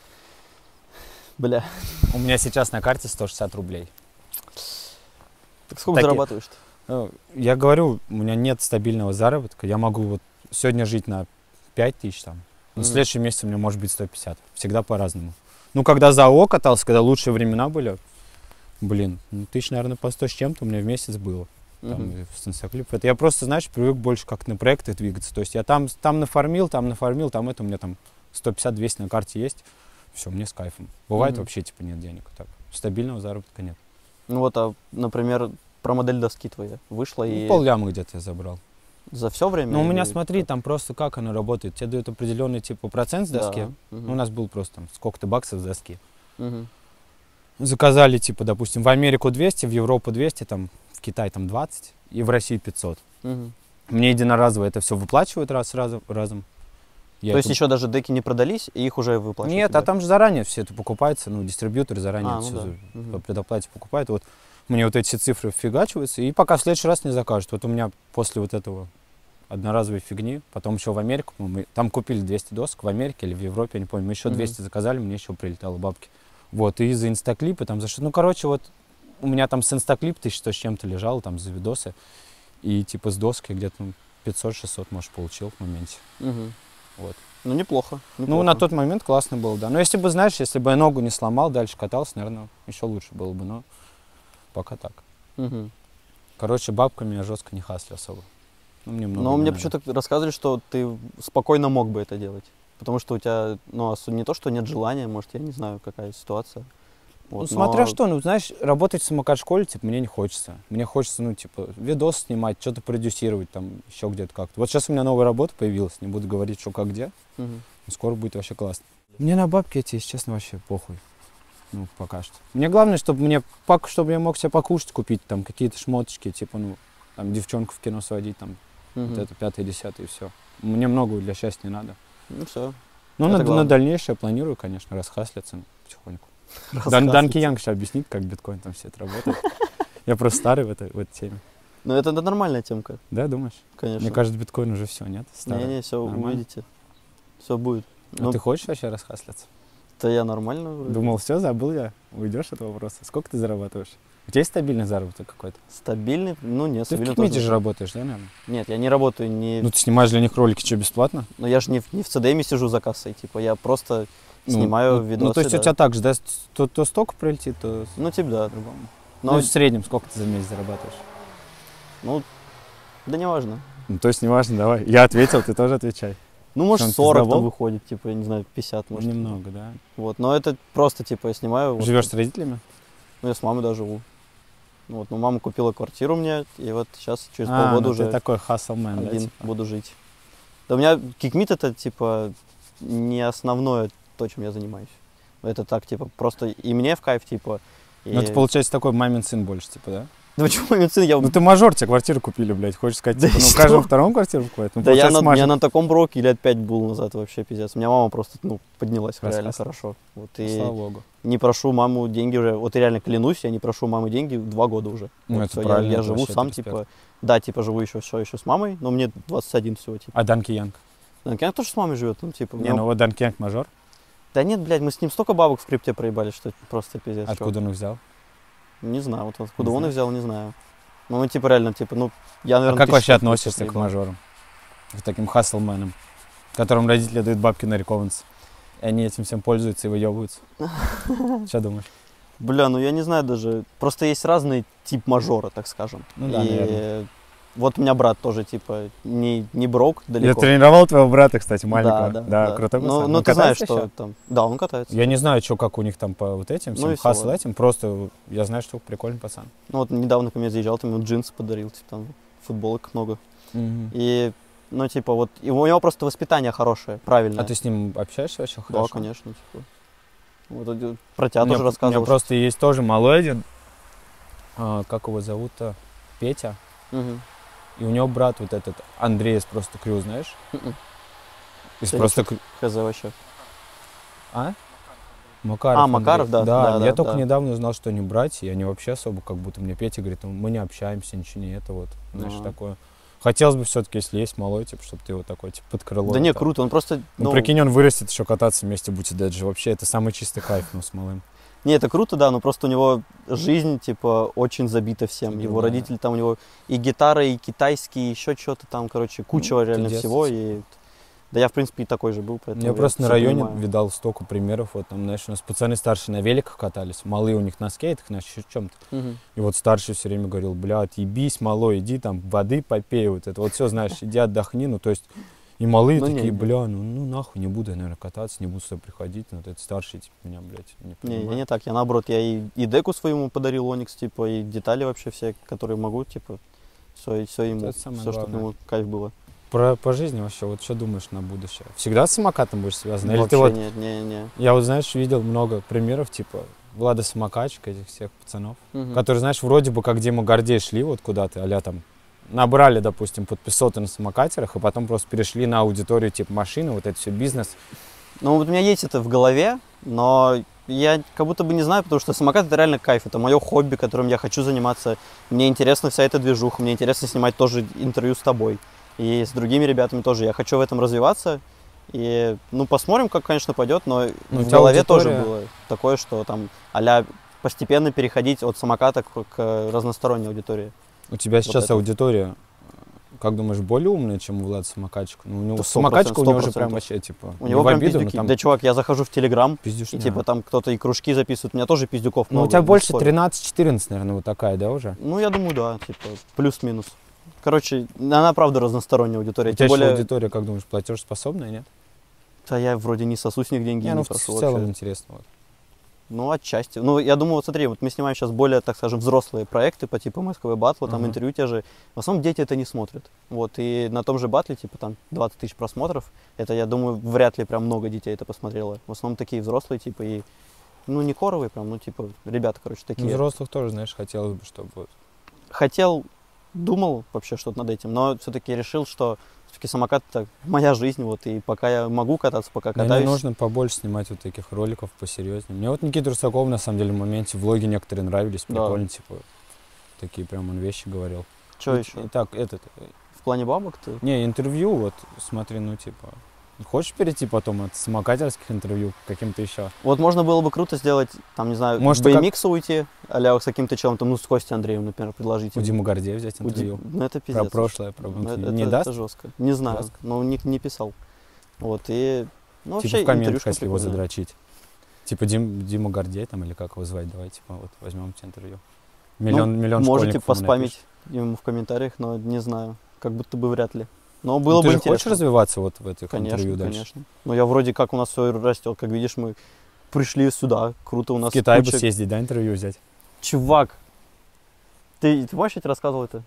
Бля, У меня сейчас на карте сто шестьдесят рублей. так сколько Такие- зарабатываешь-то? Ну, я говорю, у меня нет стабильного заработка. Я могу вот сегодня жить на пять тысяч там. Но в Мгм. следующем месяце у меня может быть сто пятьдесят. Всегда по-разному. Ну, когда за АО катался, когда лучшие времена были, блин, ну, тысяч, наверное, по сто с чем-то у меня в месяц было. Там, Мгм. и в Сенсоклип. Это я просто, знаешь, привык больше как на проекты двигаться. То есть я там, там нафармил, там нафармил, там это у меня там сто пятьдесят двести на карте есть. Все, мне с кайфом. Бывает Мгм. вообще типа нет денег. Так. Стабильного заработка нет. Ну вот, а, например, про модель доски твоя вышла и Ну, полляма где-то я забрал. за все время? Ну, у меня, или- смотри, там просто как оно работает. Тебе дают определенный типа процент с Да. доски. Мгм. Ну, у нас был просто там сколько-то баксов с доски. Мгм. Заказали, типа, допустим, в Америку двести, в Европу двести, там, в Китай там двадцать и в России пятьсот. Мгм. Мне единоразово это все выплачивают раз, разом, разом. Я То есть это- еще даже деки не продались, и их уже выплачивают? Нет, тебе? а там же заранее все это покупается, ну, дистрибьюторы заранее А, ну всё да. за- Мгм. по предоплате покупают. Вот мне вот эти все цифры вфигачиваются, и пока в следующий раз не закажут. Вот у меня после вот этого одноразовой фигни, потом еще в Америку, мы там купили двести досок в Америке или в Европе, я не помню, мы еще Мгм. двести заказали, мне еще прилетало бабки. Вот, и за инстаклипы там за что, ну, короче, вот у меня там с инстаклип тысяча сто с чем-то лежал, там за видосы, и типа с доски где-то ну, пятьсот-шестьсот, может, получил в моменте. Мгм. Вот. Ну, неплохо. Ну, неплохо. на тот момент классно было, да. Но если бы, знаешь, если бы я ногу не сломал, дальше катался, наверное, еще лучше было бы, но пока так. Мгм. Короче, бабками я жестко не хаслю особо. Ну, мне много Но не мне надо. почему-то рассказывали, что ты спокойно мог бы это делать. Потому что у тебя, ну, осу- не то, что нет желания, может, я не знаю, какая ситуация. Ну, Вот, смотря но- что, ну, знаешь, работать в самокат-школе, типа, мне не хочется. Мне хочется, ну, типа, видос снимать, что-то продюсировать, там, еще где-то как-то. Вот сейчас у меня новая работа появилась, не буду говорить, что как где, Мгм. но скоро будет вообще классно. Мне на бабки эти, если честно, вообще похуй. Ну, пока что. Мне главное, чтобы мне, пак- чтобы я мог себе покушать купить, там, какие-то шмоточки, типа, ну, там, девчонку в кино сводить, там, Мгм. вот это пятое, десятое, и все. Мне много для счастья не надо. Ну, все. Ну, Это на, главное. на дальнейшее планирую, конечно, расхаслиться ну, потихоньку. Дан, Расхаслиться. Данки Янг сейчас объяснит, как биткоин там все это работает. Я просто старый в этой, в этой теме. Ну, это нормальная темка, Да, думаешь? конечно. Мне кажется, биткоин уже все, нет? Старый. Не-не, все, Нормально? увидите. Все будет. А Ну, ты хочешь вообще расхаслиться? то я нормально. вроде. Думал, все, забыл я. Уйдешь от вопроса. Сколько ты зарабатываешь? У тебя есть стабильный заработок какой-то? Стабильный? Ну, нет, Ты в стабильный Кикмите тоже. же работаешь, да, наверное? Нет, я не работаю, не... Ну, ты снимаешь для них ролики, что, бесплатно? Но я же не, в- не в ЦДМе сижу за кассой, типа, я просто Ну, снимаю ну, видосы. Ну, то есть да. у тебя так же, да? То, то столько прилетит, то Ну, типа, да. по-другому. Но, Ну, в среднем сколько ты за месяц зарабатываешь? ну, да не важно. Ну, то есть неважно, давай. Я ответил, ты тоже отвечай. Ну, может, Что, сорок пиздобол? там выходит, типа, я не знаю, пятьдесят, может. Немного, да. Вот, но это просто, типа, я снимаю. вот, Живешь с родителями? Ну, я с мамой даже живу. Вот, ну, мама купила квартиру мне, и вот сейчас через а, полгода ну уже ты такой хасселмен, да, один типа? буду жить. Да у меня кикмит это, типа, не основное то, чем я занимаюсь. Это так, типа, просто и мне в кайф, типа. И... Ну, ты, получается, такой мамин сын больше, типа, да? Да почему медицина? Я... Ну, ты мажор, тебе квартиру купили, блядь. Хочешь сказать, Да типа, ну, что? каждому второму квартиру покупают? Ну, Да я получается, на, мажор. я на таком броке лет пять был назад вообще пиздец. У меня мама просто, ну, поднялась реально Рассказ. хорошо. Вот, и Слава богу. не прошу маму деньги уже, вот реально клянусь, я не прошу мамы деньги два года уже. Ну, Вот это всё, я- правильно, Я, это живу вообще сам, респект. типа, да, типа, живу еще все еще с мамой, но мне двадцать один всего, типа. А Данки Янг? Да, конечно, тоже с мамой живет, ну, типа. у Не, него- ну вот Данки Янг мажор. Да нет, блядь, мы с ним столько бабок в крипте проебали, что это просто пиздец. Откуда он их взял? чувак. Не знаю, вот откуда Не он знаю. их взял, не знаю. Ну, мы, типа, реально, типа, ну, я, А наверное, как тысяч вообще сто относишься к проебал. мажорам? К таким хасселменам, которым родители дают бабки на рекованс. И они этим всем пользуются и выебываются. Что думаешь? Бля, ну я не знаю даже. Просто есть разный тип мажора, так скажем. Ну да, И наверное. вот у меня брат тоже, типа, не, не брок Я далеко. тренировал твоего брата, кстати, маленького. Да, да, да. крутой Ну, пацан. ну Он ты знаешь, катается что ещё? там. Да, он катается. Я не знаю, что как у них там по вот этим, Ну всем и всё, хасл ладно. этим, просто я знаю, что прикольный пацан. Ну вот недавно ко мне заезжал, там ему джинсы подарил, типа, там футболок много. И, ну, типа, вот, и у него просто воспитание хорошее, правильное. А ты с ним общаешься вообще Да, хорошо? конечно, типа. Вот это про тебя У меня, тоже у меня рассказывал. просто есть тоже малой один, а, как его зовут-то, Петя. Мгм. И у него брат вот этот, Андреас просто Крю, знаешь? Мгм. Из Или просто... что-то Хз вообще. А? Макаров. А, Андрей. Макаров, да, Да, да, я да, только да. недавно узнал, что они братья, и они вообще особо, как будто мне Петя говорит, «Ну, мы не общаемся, ничего не это вот, знаешь, Ага. такое. Хотелось бы все-таки, если есть малой, типа, чтобы ты его такой, типа, под крыло. Да не, это. круто, он просто... Ну, Ну, прикинь, он вырастет, еще кататься вместе будет, это же вообще, это самый чистый кайф, ну, с малым. не, это круто, да, но просто у него жизнь, типа, очень забита всем. Типа, Его да. родители там, у него и гитара, и китайские, еще что-то там, короче, куча Ну, реально это всего. детство, И... Да я, в принципе, и такой же был, поэтому Я просто на всё районе понимаю. видал столько примеров, вот там, знаешь, у нас пацаны старшие на великах катались, малые у них на скейтах, на еще чем-то. Мгм. И вот старший все время говорил, бля, отъебись, малой, иди там воды попей, вот это вот все, знаешь, иди отдохни, ну, то есть, и малые Ну, не, такие, не. бля, ну, ну нахуй, не буду я, наверное, кататься, не буду сюда приходить, ну, вот это старший, типа, меня, блядь, не Не, понимает. я не так, я наоборот, я и, и деку своему подарил Оникс, типа, и детали вообще все, которые могу, типа, все, все ему, Это самое все, чтобы главное. ему кайф было. Про, по жизни вообще, вот что думаешь на будущее? Всегда с самокатом будешь связан? Или Вообще ты вот, нет, не, не. я вот, знаешь, видел много примеров, типа, Влада Самокатчика, этих всех пацанов, Мгм. которые, знаешь, вроде бы как Дима Гордей шли вот куда-то, а там, набрали, допустим, под пятьсот на самокатерах, и потом просто перешли на аудиторию типа машины, вот это все бизнес. Ну, вот у меня есть это в голове, но я как будто бы не знаю, потому что самокат это реально кайф, это мое хобби, которым я хочу заниматься. Мне интересна вся эта движуха, мне интересно снимать тоже интервью с тобой и с другими ребятами тоже. Я хочу в этом развиваться. И, ну, посмотрим, как, конечно, пойдет, но Ну, у в тебя голове тоже аудитория- было такое, что там а-ля постепенно переходить от самоката к, к разносторонней аудитории. У тебя сейчас это. аудитория, как думаешь, более умная, чем у Влада Самокатчика? Ну, у него Да самокатчика у сто него же прям процентов. вообще, типа, У не него в прям обиду, но пиздюки. там Да, чувак, я захожу в Телеграм, пиздюшня. и типа там кто-то и кружки записывает. У меня тоже пиздюков Ну, у много. тебя не больше спорю. тринадцать-четырнадцать, наверное, вот такая, да, уже? Ну, я думаю, да, типа, плюс-минус. Короче, она правда разносторонняя аудитория. У тебя Тем еще более, аудитория, как думаешь, платежеспособная, нет? да, я вроде не сосу с них деньги, Не, не, ну, в, в прошу целом вообще. интересно. Вот. Ну, отчасти. Ну, я думаю, вот смотри, вот мы снимаем сейчас более, так скажем, взрослые проекты по типу МСКВ батла, там Ага. интервью те же. В основном дети это не смотрят. Вот, и на том же батле, типа, там двадцать тысяч просмотров. Это, я думаю, вряд ли прям много детей это посмотрело. В основном такие взрослые, типа, и, ну, не хоровые прям, ну, типа, ребята, короче, Ну, такие. взрослых тоже, знаешь, хотелось бы, чтобы вот. Хотел, думал вообще что-то над этим, но все-таки решил, что все-таки самокат это моя жизнь, вот, и пока я могу кататься, пока Мне катаюсь. нужно побольше снимать вот таких роликов посерьезнее. Мне вот Никита Русаков, на самом деле, в моменте влоги некоторые нравились, Да. прикольно, типа, такие прям он вещи говорил. Что Ну, еще? и Так, этот, э, В плане бабок ты? не, интервью, вот, смотри, ну, типа, хочешь перейти потом от самокатерских интервью к каким-то еще? Вот можно было бы круто сделать, там, не знаю, Может, в ты как- би эм икс уйти, а с каким-то челом, там, ну, с Костей Андреевым, например, предложить. У ему. Димы Гордея взять У Ди- интервью? Ну, это пиздец. Про прошлое, про Ну, это, не это- даст? это жестко. Не знаю, Жестко? но не, не писал. Вот, и... Ну, Типа вообще, в комментах, интервьюшка если его прикольная. задрочить. Типа Дим, Дима Гордей там, или как его звать, давай, типа, вот, возьмем тебе интервью. Миллион, Ну, миллион можете школьников ему поспамить напишет. ему в комментариях, но не знаю, как будто бы вряд ли. Но Ну, было ты бы же интересно. хочешь развиваться вот в этих Конечно, интервью дальше? конечно. Но я вроде как у нас все растет, как видишь, мы пришли сюда, круто у нас. В Китай бы куча- съездить, да, интервью взять? Чувак, ты, ты помнишь, я тебе рассказывал это?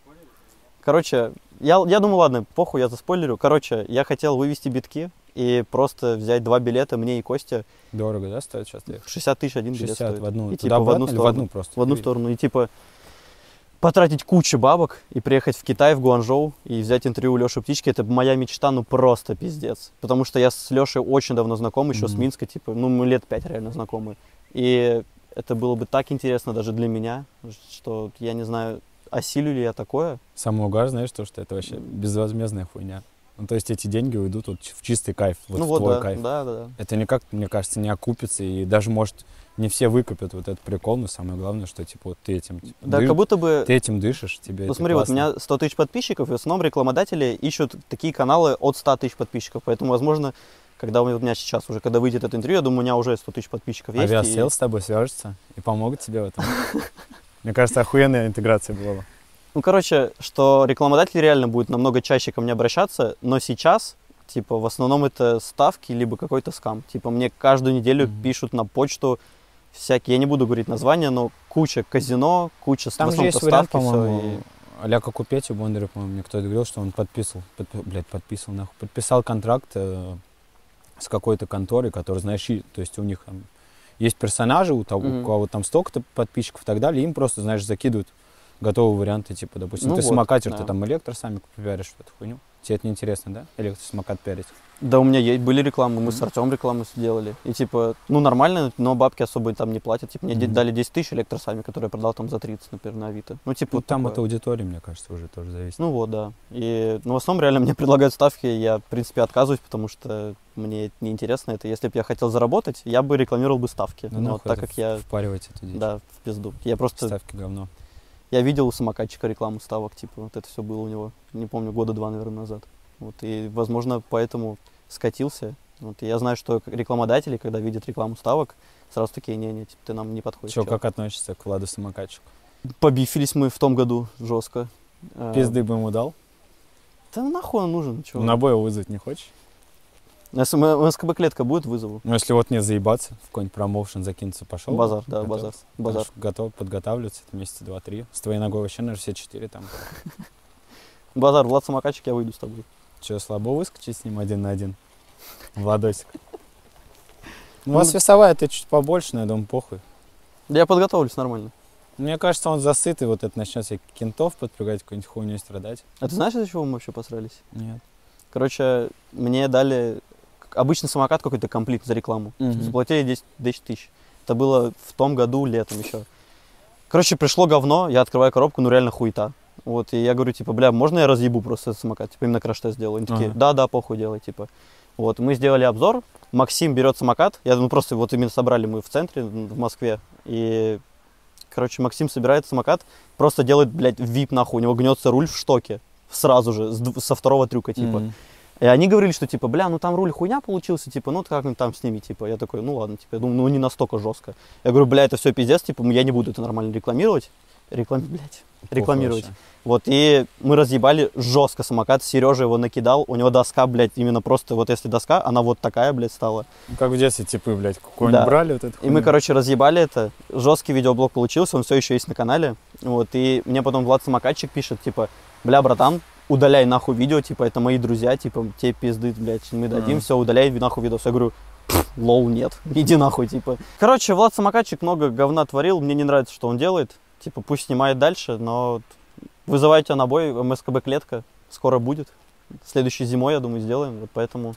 Короче, я, я думаю, ладно, похуй, я заспойлерю. Короче, я хотел вывести битки и просто взять два билета, мне и Косте. Дорого, да, стоит сейчас? шестьдад тысяч один билет шестьдесят стоит. в одну. И, Туда типа, в обратно одну или в сторону. одну просто? В одну сторону. И типа потратить кучу бабок и приехать в Китай, в Гуанчжоу и взять интервью у Леши Птички, это моя мечта, ну просто пиздец. Потому что я с Лешей очень давно знаком, еще с Мгм. Минска, типа, ну мы лет пять реально знакомы. И это было бы так интересно даже для меня, что я не знаю, осилю ли я такое. Самый угар, знаешь, то, что это вообще безвозмездная хуйня. Ну, то есть эти деньги уйдут вот в чистый кайф, вот ну в вот, твой да, кайф. да, да, да. Это никак, мне кажется, не окупится, и даже, может, не все выкупят вот этот прикол, но самое главное, что, типа, вот ты этим, типа, Да, дышишь, как будто бы... ты этим дышишь, тебе Ну это смотри, вот у классно. меня сто тысяч подписчиков, и в основном рекламодатели ищут такие каналы от ста тысяч подписчиков. Поэтому, возможно, когда у меня, у меня сейчас уже, когда выйдет это интервью, я думаю, у меня уже сто тысяч подписчиков есть. и- Авиасейл с тобой свяжется и помогут тебе в этом. Мне кажется, охуенная интеграция была бы. Ну, короче, что рекламодатели реально будут намного чаще ко мне обращаться, но сейчас, типа, в основном это ставки, либо какой-то скам. Типа, мне каждую неделю Мгм. пишут на почту всякие, я не буду говорить названия, но куча казино, куча Там в же основном есть вариант, ставки, всё, по-моему, а-ля как у Пети Бондаря, по-моему, мне кто-то говорил, что он подписывал, подпи- блядь, подписывал, нахуй, подписал контракт э, с какой-то конторой, которая, знаешь, и- то есть у них там есть персонажи, у, того, Мгм. у кого там столько-то подписчиков и так далее, им просто, знаешь, закидывают готовые варианты, типа, допустим, Ну ты вот, самокатер, да. ты там электросамик пиаришь в эту хуйню. Тебе это неинтересно, да? Электросамокат пиарить? Да, у меня есть, были рекламы, мы Мгм. с Артем рекламу сделали. И типа, ну нормально, но бабки особо там не платят. Типа, мне де- Мгм. дали десять тысяч электросами, которые я продал там за тридцать, например, на Авито. Ну, типа, Ну, вот там такое. от аудитории, мне кажется, уже тоже зависит. Ну вот, да. И, ну, в основном реально мне предлагают ставки, я, в принципе, отказываюсь, потому что мне это неинтересно это. Если бы я хотел заработать, я бы рекламировал бы ставки. Ну, но нахуй так это как я, впаривать эту дичь. да, в пизду. Я просто, Ставки говно. я видел у самокатчика рекламу ставок, типа, вот это все было у него, не помню, года два, наверное, назад. Вот, и, возможно, поэтому скатился. Вот, и я знаю, что рекламодатели, когда видят рекламу ставок, сразу такие, не-не, типа, ты нам не подходишь. Че, чувак». как относишься к Владу Самокатчику? Побифились мы в том году жестко. А, Пизды бы ему дал? Да нахуй он нужен, чего? На бой его вызвать не хочешь? Если мы- СКБ-клетка будет, вызову. Ну, если вот не заебаться, в какой-нибудь промоушен закинуться, пошел. Базар, да, базар. Базар. Готов подготавливаться, это месяца два-три. С твоей ногой вообще, наверное, все четыре там. Базар, Влад Самокатчик, я выйду с тобой. Че, слабо выскочить с ним один на один? Владосик. Ну, у вас весовая-то чуть побольше, но я думаю, похуй. Да я подготовлюсь нормально. Мне кажется, он засытый, вот это начнет себе кентов подпрягать, какую-нибудь хуйню страдать. А ты знаешь, из-за чего мы вообще посрались? Нет. Короче, мне дали обычный самокат какой-то комплект за рекламу. Мгм. Заплатили десять тысяч. Это было в том году, летом еще. Короче, пришло говно, я открываю коробку, ну реально хуета. Вот, и я говорю, типа, бля, можно я разъебу просто этот самокат? Типа, именно краш-тест сделаю. Они такие, Ага. да-да, похуй делай, типа. Вот, мы сделали обзор, Максим берет самокат, я, ну, просто вот именно собрали мы в центре, в Москве, и, короче, Максим собирает самокат, просто делает, блядь, вип нахуй, у него гнется руль в штоке, сразу же, с д- со второго трюка, типа. Мгм. И они говорили, что, типа, бля, ну там руль хуйня получился, типа, ну как-нибудь там с ними, типа. Я такой, ну ладно, типа, я думаю, ну не настолько жестко. Я говорю, бля, это все пиздец, типа, я не буду это нормально рекламировать. Реклам... Блядь, рекламировать. вообще. Вот, и мы разъебали жестко самокат, Сережа его накидал, у него доска, блядь, именно просто, вот если доска, она вот такая, блядь, стала. Ну, как в детстве типы, блядь, какой-нибудь Да. брали вот эту И мы, хуйню. короче, разъебали это, жесткий видеоблог получился, он все еще есть на канале. Вот, и мне потом Влад Самокатчик пишет, типа, бля, братан, удаляй нахуй видео, типа, это мои друзья, типа, тебе пизды, блядь, мы дадим, Мгм. все, удаляй нахуй видос. Я говорю, «Пф, лол, нет, иди нахуй, типа. Короче, Влад Самокатчик много говна творил, мне не нравится, что он делает, типа, пусть снимает дальше, но вызывайте на бой, МСКБ-клетка скоро будет. Следующей зимой, я думаю, сделаем, вот поэтому...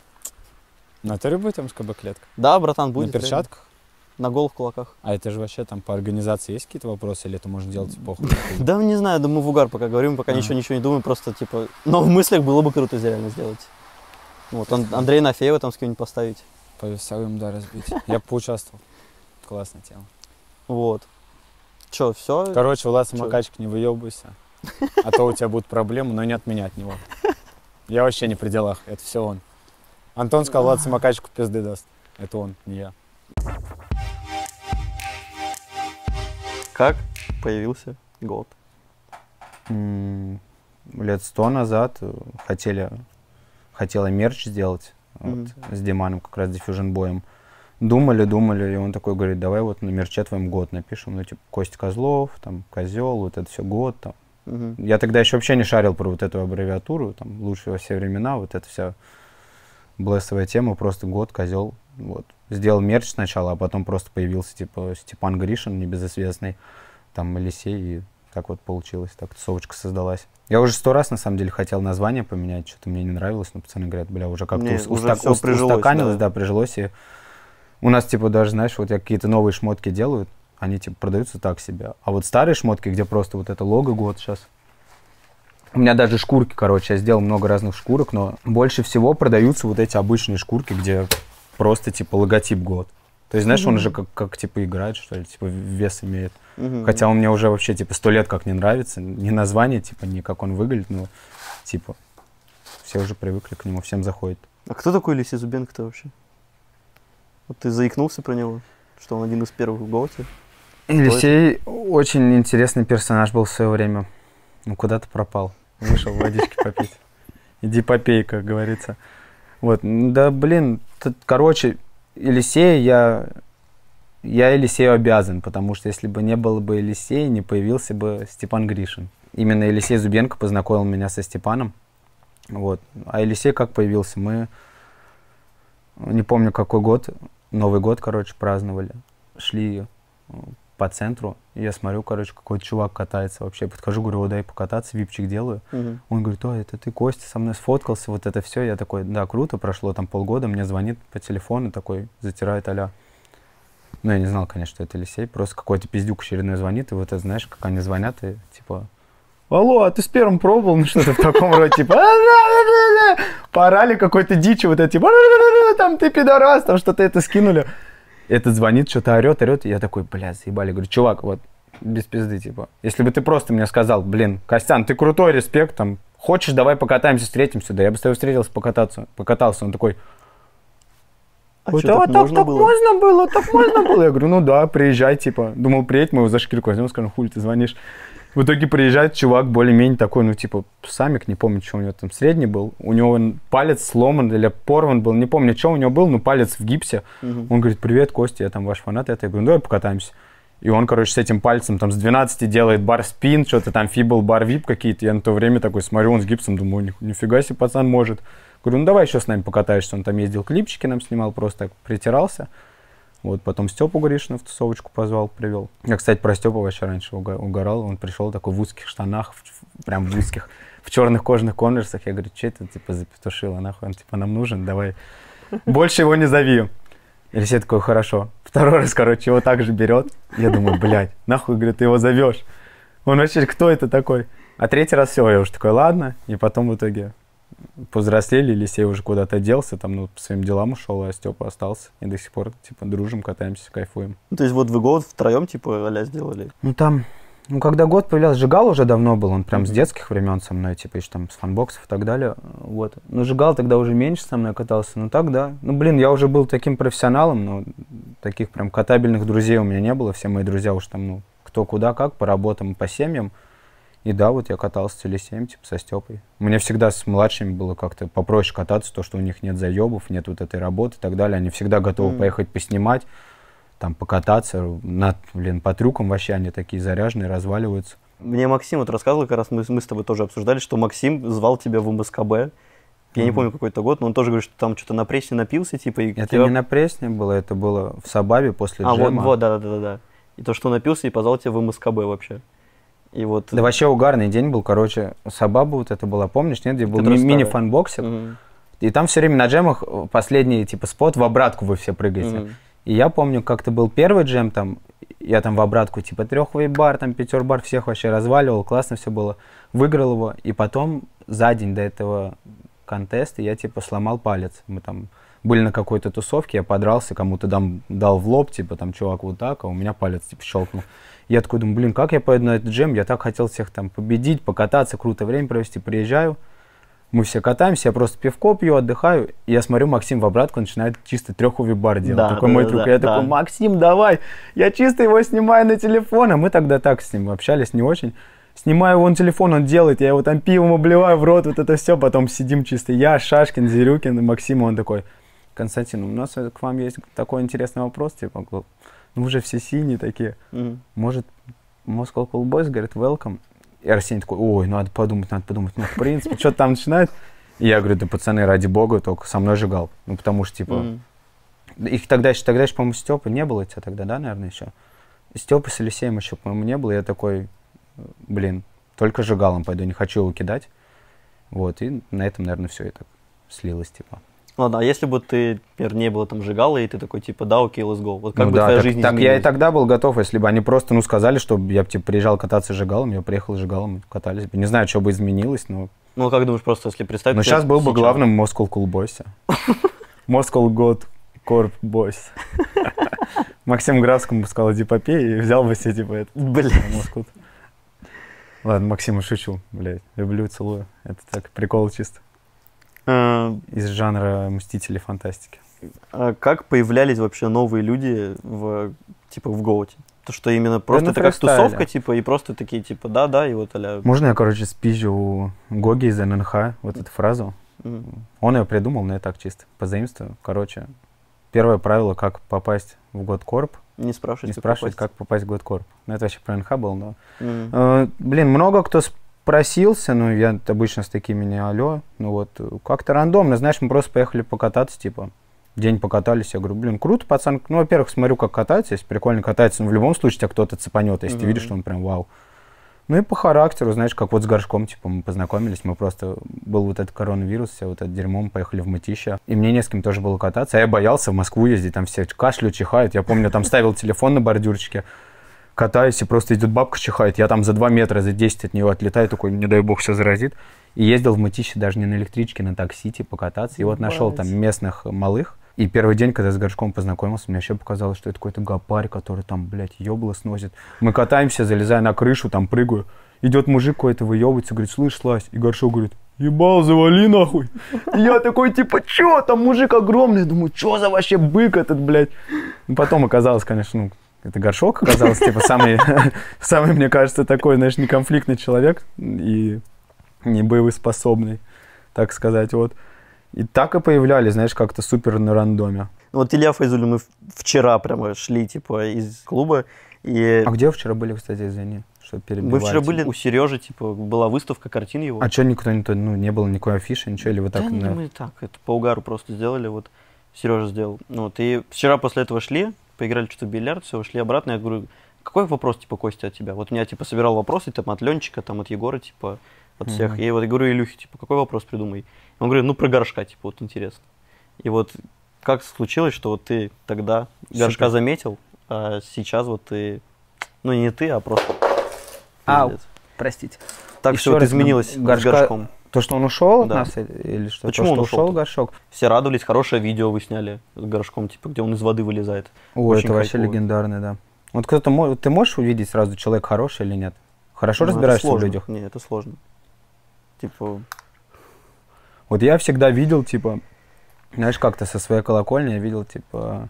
На ты будет там СКБ-клетка? Да, братан, будет. На перчатках? реально. На голых кулаках. А это же вообще там по организации есть какие-то вопросы, или это можно делать похуй? Да, не знаю, да мы в угар пока говорим, пока Ага. ничего, ничего не думаем, просто, типа, но в мыслях было бы круто реально сделать. Вот, Ан- Андрея Нафеева там с кем-нибудь поставить. По весовым, да, разбить. Я бы поучаствовал. Классная тема. Вот. Че, все? Короче, Влад Самокатчик, не выебывайся. А то у тебя будут проблемы, но не от меня, от него. Я вообще не при делах, это все он. Антон сказал, Влад Самокатчику пизды даст. Это он, не я. Как появился год? М, Лет сто назад э, хотели, хотела мерч сделать вот, Мгм. с Диманом, как раз Diffusion боем. Думали, думали, и он такой говорит, давай вот на мерче твоем год напишем, ну типа Костя Козлов, там Козел, вот это все год там. Мгм. Я тогда еще вообще не шарил про вот эту аббревиатуру, там лучшие во все времена, вот эта вся блэсовая тема, просто год, Козел, вот. Сделал мерч сначала, а потом просто появился типа Степан Гришин, небезызвестный, там Елисей, и так вот получилось, так тусовочка создалась. Я уже сто раз на самом деле хотел название поменять, что-то мне не нравилось, но пацаны говорят, бля, уже как-то Не, ус- уже устак- всё ус- прижилось, устаканилось, да. да, прижилось, и у нас типа даже, знаешь, вот я какие-то новые шмотки делают, они типа продаются так себе, а вот старые шмотки, где просто вот это лого год сейчас. У меня даже шкурки, короче, я сделал много разных шкурок, но больше всего продаются вот эти обычные шкурки, где просто типа логотип год. То есть, знаешь, он же как, как типа играет, что ли, типа вес имеет. Мгм. Хотя он мне уже вообще типа сто лет как не нравится, ни название, типа, ни как он выглядит, но типа все уже привыкли к нему, всем заходит. А кто такой Елисей Зубенко-то вообще? Вот ты заикнулся про него, что он один из первых в Гоуте. Елисей очень интересный персонаж был в свое время. Ну куда ты пропал? Вышел водички попить. Иди попей, как говорится. Вот, м, да блин, тут, короче, Елисея я, я Елисею обязан, потому что если бы не было бы Елисея, не появился бы Степан Гришин. Именно Елисей Зубенко познакомил меня со Степаном. Вот. А Елисей как появился? Мы, не помню какой год, Новый год, короче, праздновали. Шли по центру. И я смотрю, короче, какой-то чувак катается вообще. Подхожу, говорю, вот дай покататься, випчик делаю. Мгм. Он говорит, ой, это ты, Костя, со мной сфоткался, вот это все. Я такой, да, круто, прошло там полгода, мне звонит по телефону такой, затирает а-ля. Ну, я не знал, конечно, что это Елисей, просто какой-то пиздюк очередной звонит, и вот это, знаешь, как они звонят, и типа, алло, а ты с первым пробовал? Ну, что-то в таком роде, типа, поорали какой-то дичи, вот это, типа, там, ты пидорас, там, что-то это скинули. Этот звонит, что-то орет, орет, и я такой, блядь, заебали. Говорю, чувак, вот, без пизды, типа, если бы ты просто мне сказал, блин, Костян, ты крутой, респект, там, хочешь, давай покатаемся, встретимся, да, я бы с тобой встретился, покататься, покатался. Он такой, А вот, чё, а так так, можно так было? можно было, так можно было. Я говорю, ну да, приезжай, типа. Думал, приедь, мы его за шкирку возьмем, скажем, хуй ты звонишь. В итоге приезжает чувак более-менее такой, ну типа, самик, не помню, что у него там средний был. У него палец сломан или порван был, не помню, что у него был, но палец в гипсе. Мгм. Он говорит, привет, Костя, я там ваш фанат. Я говорю, ну давай покатаемся. И он, короче, с этим пальцем там с двенадцати делает бар-спин, что-то там фибл, бар-вип какие-то. Я на то время такой смотрю, он с гипсом, думаю, «Ни- нифига себе пацан может. Говорю, ну давай еще с нами покатаешься. Он там ездил, клипчики нам снимал, просто так притирался. Вот, потом Степу Гришина в тусовочку позвал, привел. Я, кстати, про Степу вообще раньше уга- угорал. Он пришел такой в узких штанах, в- в- прям в узких, в черных кожаных конверсах. Я говорю, что это, типа, запетушило, нахуй? Он, типа, нам нужен, давай. Больше его не зови. Елисей такой, хорошо. Второй раз, короче, его также берет. Я думаю, блядь, нахуй, говорит, ты его зовешь. Он вообще, кто это такой? А третий раз все, я уже такой, ладно. И потом в итоге повзрослели, Елисей уже куда-то делся, там, ну, по своим делам ушел, а Степа остался. И до сих пор, типа, дружим, катаемся, кайфуем. Ну, то есть вот вы год втроем, типа, а-ля сделали? Ну, там, ну, когда год появлялся, Жигал уже давно был, он прям Мгм. с детских времен со мной, типа, еще там с фанбоксов и так далее, вот. Ну, Жигал тогда уже меньше со мной катался, ну, так, да. Ну, блин, я уже был таким профессионалом, но таких прям катабельных друзей у меня не было, все мои друзья уж там, ну, кто куда как, по работам и по семьям. И да, вот я катался с Елисеем, типа, со Степой. Мне всегда с младшими было как-то попроще кататься, то, что у них нет заебов, нет вот этой работы и так далее. Они всегда готовы Мгм. поехать поснимать, там, покататься. На, блин, по трюкам вообще они такие заряженные, разваливаются. Мне Максим вот рассказывал, как раз мы, мы с тобой тоже обсуждали, что Максим звал тебя в эм эс ка бэ. Я не Мгм. помню какой-то год, но он тоже говорит, что там что-то на прессе напился, типа, и Это тебя- не на Пресне было, это было в Сабабе после А, вот, джема. вот, да-да-да-да. И то, что он напился и позвал тебя в эм эс ка бэ вообще. И вот... Да вообще угарный день был, короче, Сабаба вот это была, помнишь, нет, где был Которая ми- старая. мини-фанбоксер, Мгм. и там все время на джемах э, последний, типа, спот в обратку вы все прыгаете. Мгм. И я помню, как-то был первый джем, там, я там в обратку, типа, трехвей бар, там, пятербар, всех вообще разваливал, классно все было. Выиграл его, и потом за день до этого контеста я, типа, сломал палец. Мы там были на какой-то тусовке, я подрался, кому-то там дал в лоб, типа, там, чувак, вот так, а у меня палец, типа, щелкнул. Я такой думаю, блин, как я поеду на этот джем, я так хотел всех там победить, покататься, круто время провести, приезжаю. Мы все катаемся, я просто пивко пью, отдыхаю, и я смотрю, Максим в обратку начинает чисто треховый бар делать. Да, такой да, мой да, друг. да, я да. такой, Максим, давай, я чисто его снимаю на телефон. А мы тогда так с ним общались не очень. Снимаю его на телефон, он делает, я его там пивом обливаю в рот, вот это все, потом сидим чисто я, Шашкин, Зирюкин и Максим, он такой, Константин, у нас к вам есть такой интересный вопрос, типа, ну вы же все синие такие, Мгм. может, Moscow Cool Boys, говорит, welcome. И Арсений такой, ой, надо подумать, надо подумать. Ну, в принципе, что-то там начинает. И я говорю, да, пацаны, ради бога, только со мной Жигал. Ну, потому что, типа, Мгм. их тогда еще, тогда еще, по-моему, Степы не было у тебя тогда, да, наверное, еще? Степы с Елисеем еще, по-моему, не было. Я такой, блин, только Жигалом пойду, не хочу его кидать. Вот, и на этом, наверное, все и так слилось, типа. Ладно, а если бы ты, например, не было там Жигала, и ты такой, типа, да, окей, let's go. Вот как Ну бы да, твоя так, жизнь так я и изменилась? тогда был готов, если бы они просто, ну, сказали, что я бы, типа, приезжал кататься с Жигалом, я приехал с Жигалом, катались бы. Не знаю, что бы изменилось, но... Ну, как думаешь, просто если представить... Но тебя сейчас был бы сейчас. главным Moscow Cool Boys. Moscow God Corp Boys. Максим Графскому бы сказал эпопею и взял бы все, типа, это. Бля. Москву. Ладно, Максима шучу, блядь. Люблю, целую. Это так, прикол чисто. А, Из жанра Мстители фантастики. а как появлялись вообще новые люди в, типа, в Гоуте? То, что именно просто на это как фристайле. тусовка, типа, и просто такие, типа, да-да, и вот а-ля... Можно я, короче, спизжу у Гоги из эн эн ха вот эту фразу? Мгм. Он ее придумал, но я так чисто позаимствую. Короче, первое правило, как попасть в Годкорп. Не спрашивать, Не как спрашивать, попасть. как попасть в Годкорп. Ну, это вообще про эн эн ха было, но... Мгм. Э, блин, много кто спросился, но я обычно с такими не алло. Ну вот, э, как-то рандомно, знаешь, мы просто поехали покататься, типа. День покатались, я говорю, блин, круто, пацан. Ну, во-первых, смотрю, как катается, если прикольно катается, но в любом случае тебя кто-то цепанет, если mm-hmm. ты видишь, что он прям вау. Ну и по характеру, знаешь, как вот с Горшком, типа, мы познакомились, мы просто, был вот этот коронавирус, все вот это дерьмо, мы поехали в Мытища, и мне не с кем тоже было кататься, а я боялся в Москву ездить, там все кашляют, чихают, я помню, там ставил телефон на бордюрчике, катаюсь, и просто идет бабка чихает, я там за два метра, за десять от нее отлетаю, такой, не дай бог, все заразит, и ездил в Мытищи даже не на электричке, на такси, типа, кататься, и вот нашел там местных малых. И первый день, когда с Горшком познакомился, мне вообще показалось, что это какой-то гопарь, который там, блядь, ёбло сносит. Мы катаемся, залезая на крышу, там прыгаю. Идет мужик какой-то, выебывается, говорит, слышь, Слазь. И Горшок говорит, ебал, завали нахуй. И я такой, типа, чё, там мужик огромный. Я думаю, чё за вообще бык этот, блядь. Ну, потом оказалось, конечно, ну, это Горшок оказался, типа, самый, самый, мне кажется, такой, знаешь, неконфликтный человек и не боеспособный, так сказать, вот. И так и появлялись, знаешь, как-то супер на рандоме. Вот Илья Файзуллин, мы вчера прямо шли, типа, из клуба. И... А где вы вчера были, кстати, извини, что перебивали? Мы вчера были у Сережи, типа, была выставка картин его. А что, никто не, ну, не было никакой афиши, ничего, или вы так? Да, на... мы так, это по угару просто сделали, вот, Сережа сделал. Вот, и вчера после этого шли, поиграли что-то в бильярд, все, шли обратно, я говорю, какой вопрос, типа, Костя, от тебя? Вот меня, типа, собирал вопросы, там, от Ленчика, там, от Егора, типа, от всех. Mm-hmm. И вот я говорю Илюхе, типа, какой вопрос придумай? Он говорит, ну, про Горшка, типа, вот интересно. И вот как случилось, что вот ты тогда Горшка заметил, а сейчас вот ты, ну, не ты, а просто... Ау, простите. Так все вот изменилось Горшка... с Горшком. То, что он ушел от да. нас, или что? Почему то, он что ушел? ушел Горшок? Все радовались, хорошее видео вы сняли с Горшком, типа, где он из воды вылезает. О, очень это вообще кайфово. легендарный, да. Вот кто-то, мо... ты можешь увидеть сразу, человек хороший или нет? Хорошо ну, разбираешься в сложно. людях? Нет, это сложно. Типа... Вот я всегда видел, типа, знаешь, как-то со своей колокольни я видел, типа,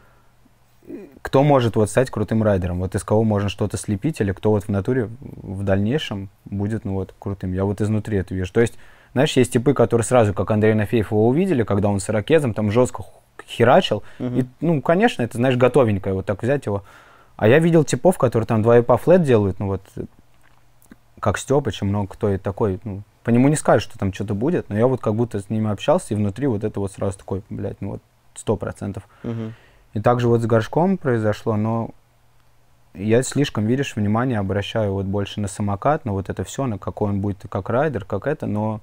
кто может вот стать крутым райдером, вот из кого можно что-то слепить, или кто вот в натуре в дальнейшем будет, ну вот, крутым. Я вот изнутри это вижу. То есть, знаешь, есть типы, которые сразу, как Андрей Нафеев, его увидели, когда он с ирокезом там жестко херачил, Uh-huh. и, ну, конечно, это, знаешь, готовенькое, вот так взять его. А я видел типов, которые там два ипа флэт делают, ну вот, как Степыч, и много кто и такой, ну, по нему не скажешь, что там что-то будет, но я вот как будто с ними общался, и внутри вот это вот сразу такой, блядь, ну вот, сто процентов. Uh-huh. И также вот с Горшком произошло, но я слишком, видишь, внимание обращаю вот больше на самокат, на вот это все, на какой он будет как райдер, как это, но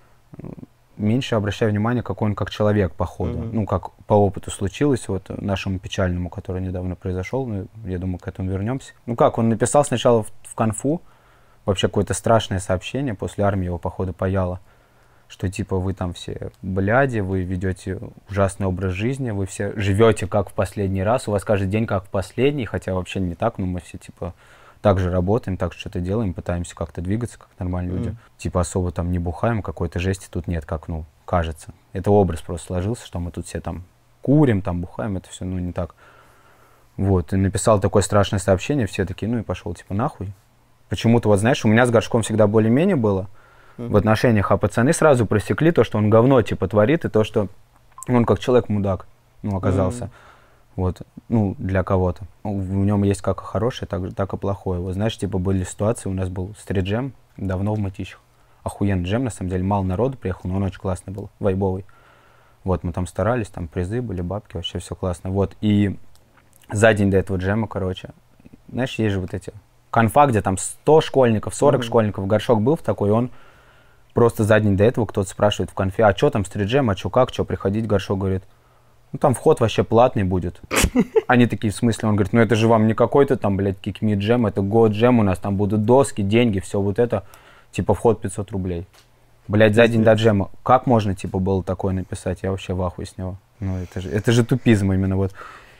меньше обращаю внимание, какой он как человек по ходу. Mm-hmm. Ну, как по опыту случилось, вот нашему печальному, который недавно произошел, ну, я думаю, к этому вернемся. Ну как, он написал сначала в, в конфу вообще какое-то страшное сообщение, после армии его, походу, паяло, что типа вы там все бляди, вы ведете ужасный образ жизни, вы все живете как в последний раз, у вас каждый день как в последний, хотя вообще не так, но мы все типа так же работаем, так же что-то делаем, пытаемся как-то двигаться, как нормальные mm. люди. Типа особо там не бухаем, какой-то жести тут нет, как, ну, кажется. Это образ просто сложился, что мы тут все там курим, там бухаем, это все, ну, не так. Вот, и написал такое страшное сообщение, все такие, ну и пошел типа нахуй. Почему-то, вот знаешь, у меня с Горшком всегда более-менее было mm. в отношениях, а пацаны сразу просекли то, что он говно типа творит, и то, что он как человек-мудак, ну, оказался. Mm. Вот, ну, для кого-то. В нем есть как и хорошее, так, так и плохое. Вот, знаешь, типа были ситуации, у нас был стрит-джем давно в Мытищах. Охуенный джем, на самом деле, мало народу приехал, но он очень классный был, вайбовый. Вот, мы там старались, там призы были, бабки, вообще все классно. Вот, и за день до этого джема, короче, знаешь, есть же вот эти конфа, где там сто школьников, сорок mm-hmm. школьников, Горшок был в такой, он просто за день до этого кто-то спрашивает в конфе, а что там стрит-джем, а что как, что приходить, Горшок говорит, ну, там вход вообще платный будет. Они такие, в смысле? Он говорит, ну, это же вам не какой-то там, блядь, Kick Me Jam, это Go Jam, у нас там будут доски, деньги, все вот это. Типа, вход пятьсот рублей. Блядь, за день до джема. Как можно, типа, было такое написать? Я вообще в ахуе с него. Ну, это же, это же тупизм именно, вот.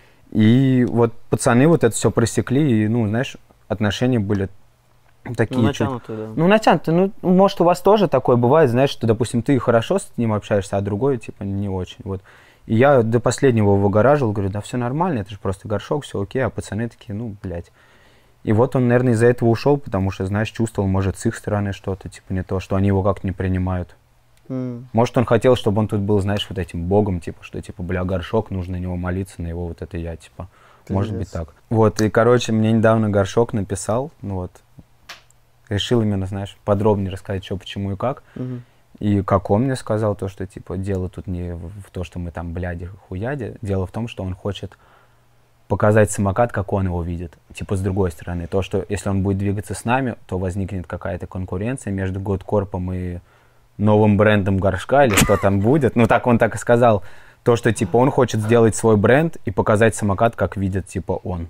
И вот пацаны вот это все просекли, и, ну, знаешь, отношения были такие. Ну, натянутые, да. Ну, натянутые. Ну, может, у вас тоже такое бывает, знаешь, что, допустим, ты хорошо с ним общаешься, а другой, типа, не очень, вот. И я до последнего выгораживал, говорю, да все нормально, это же просто Горшок, все окей, а пацаны такие, ну, блядь. И вот он, наверное, из-за этого ушел, потому что, знаешь, чувствовал, может, с их стороны что-то, типа, не то, что они его как-то не принимают. Mm. Может, он хотел, чтобы он тут был, знаешь, вот этим богом, типа, что, типа, бля, Горшок, нужно на него молиться, на его вот это я, типа. Ты может быть так. Вот, и, короче, мне недавно Горшок написал, ну вот, решил именно, знаешь, подробнее рассказать, что, почему и как. Mm-hmm. И как он мне сказал, то, что, типа, дело тут не в, в то, что мы там бляди, хуяди. Дело в том, что он хочет показать самокат, как он его видит. Типа, с другой стороны. То, что если он будет двигаться с нами, то возникнет какая-то конкуренция между Годкорпом и новым брендом горшка, или что там будет. Ну, так он так и сказал. То, что, типа, он хочет сделать свой бренд и показать самокат, как видит, типа, он.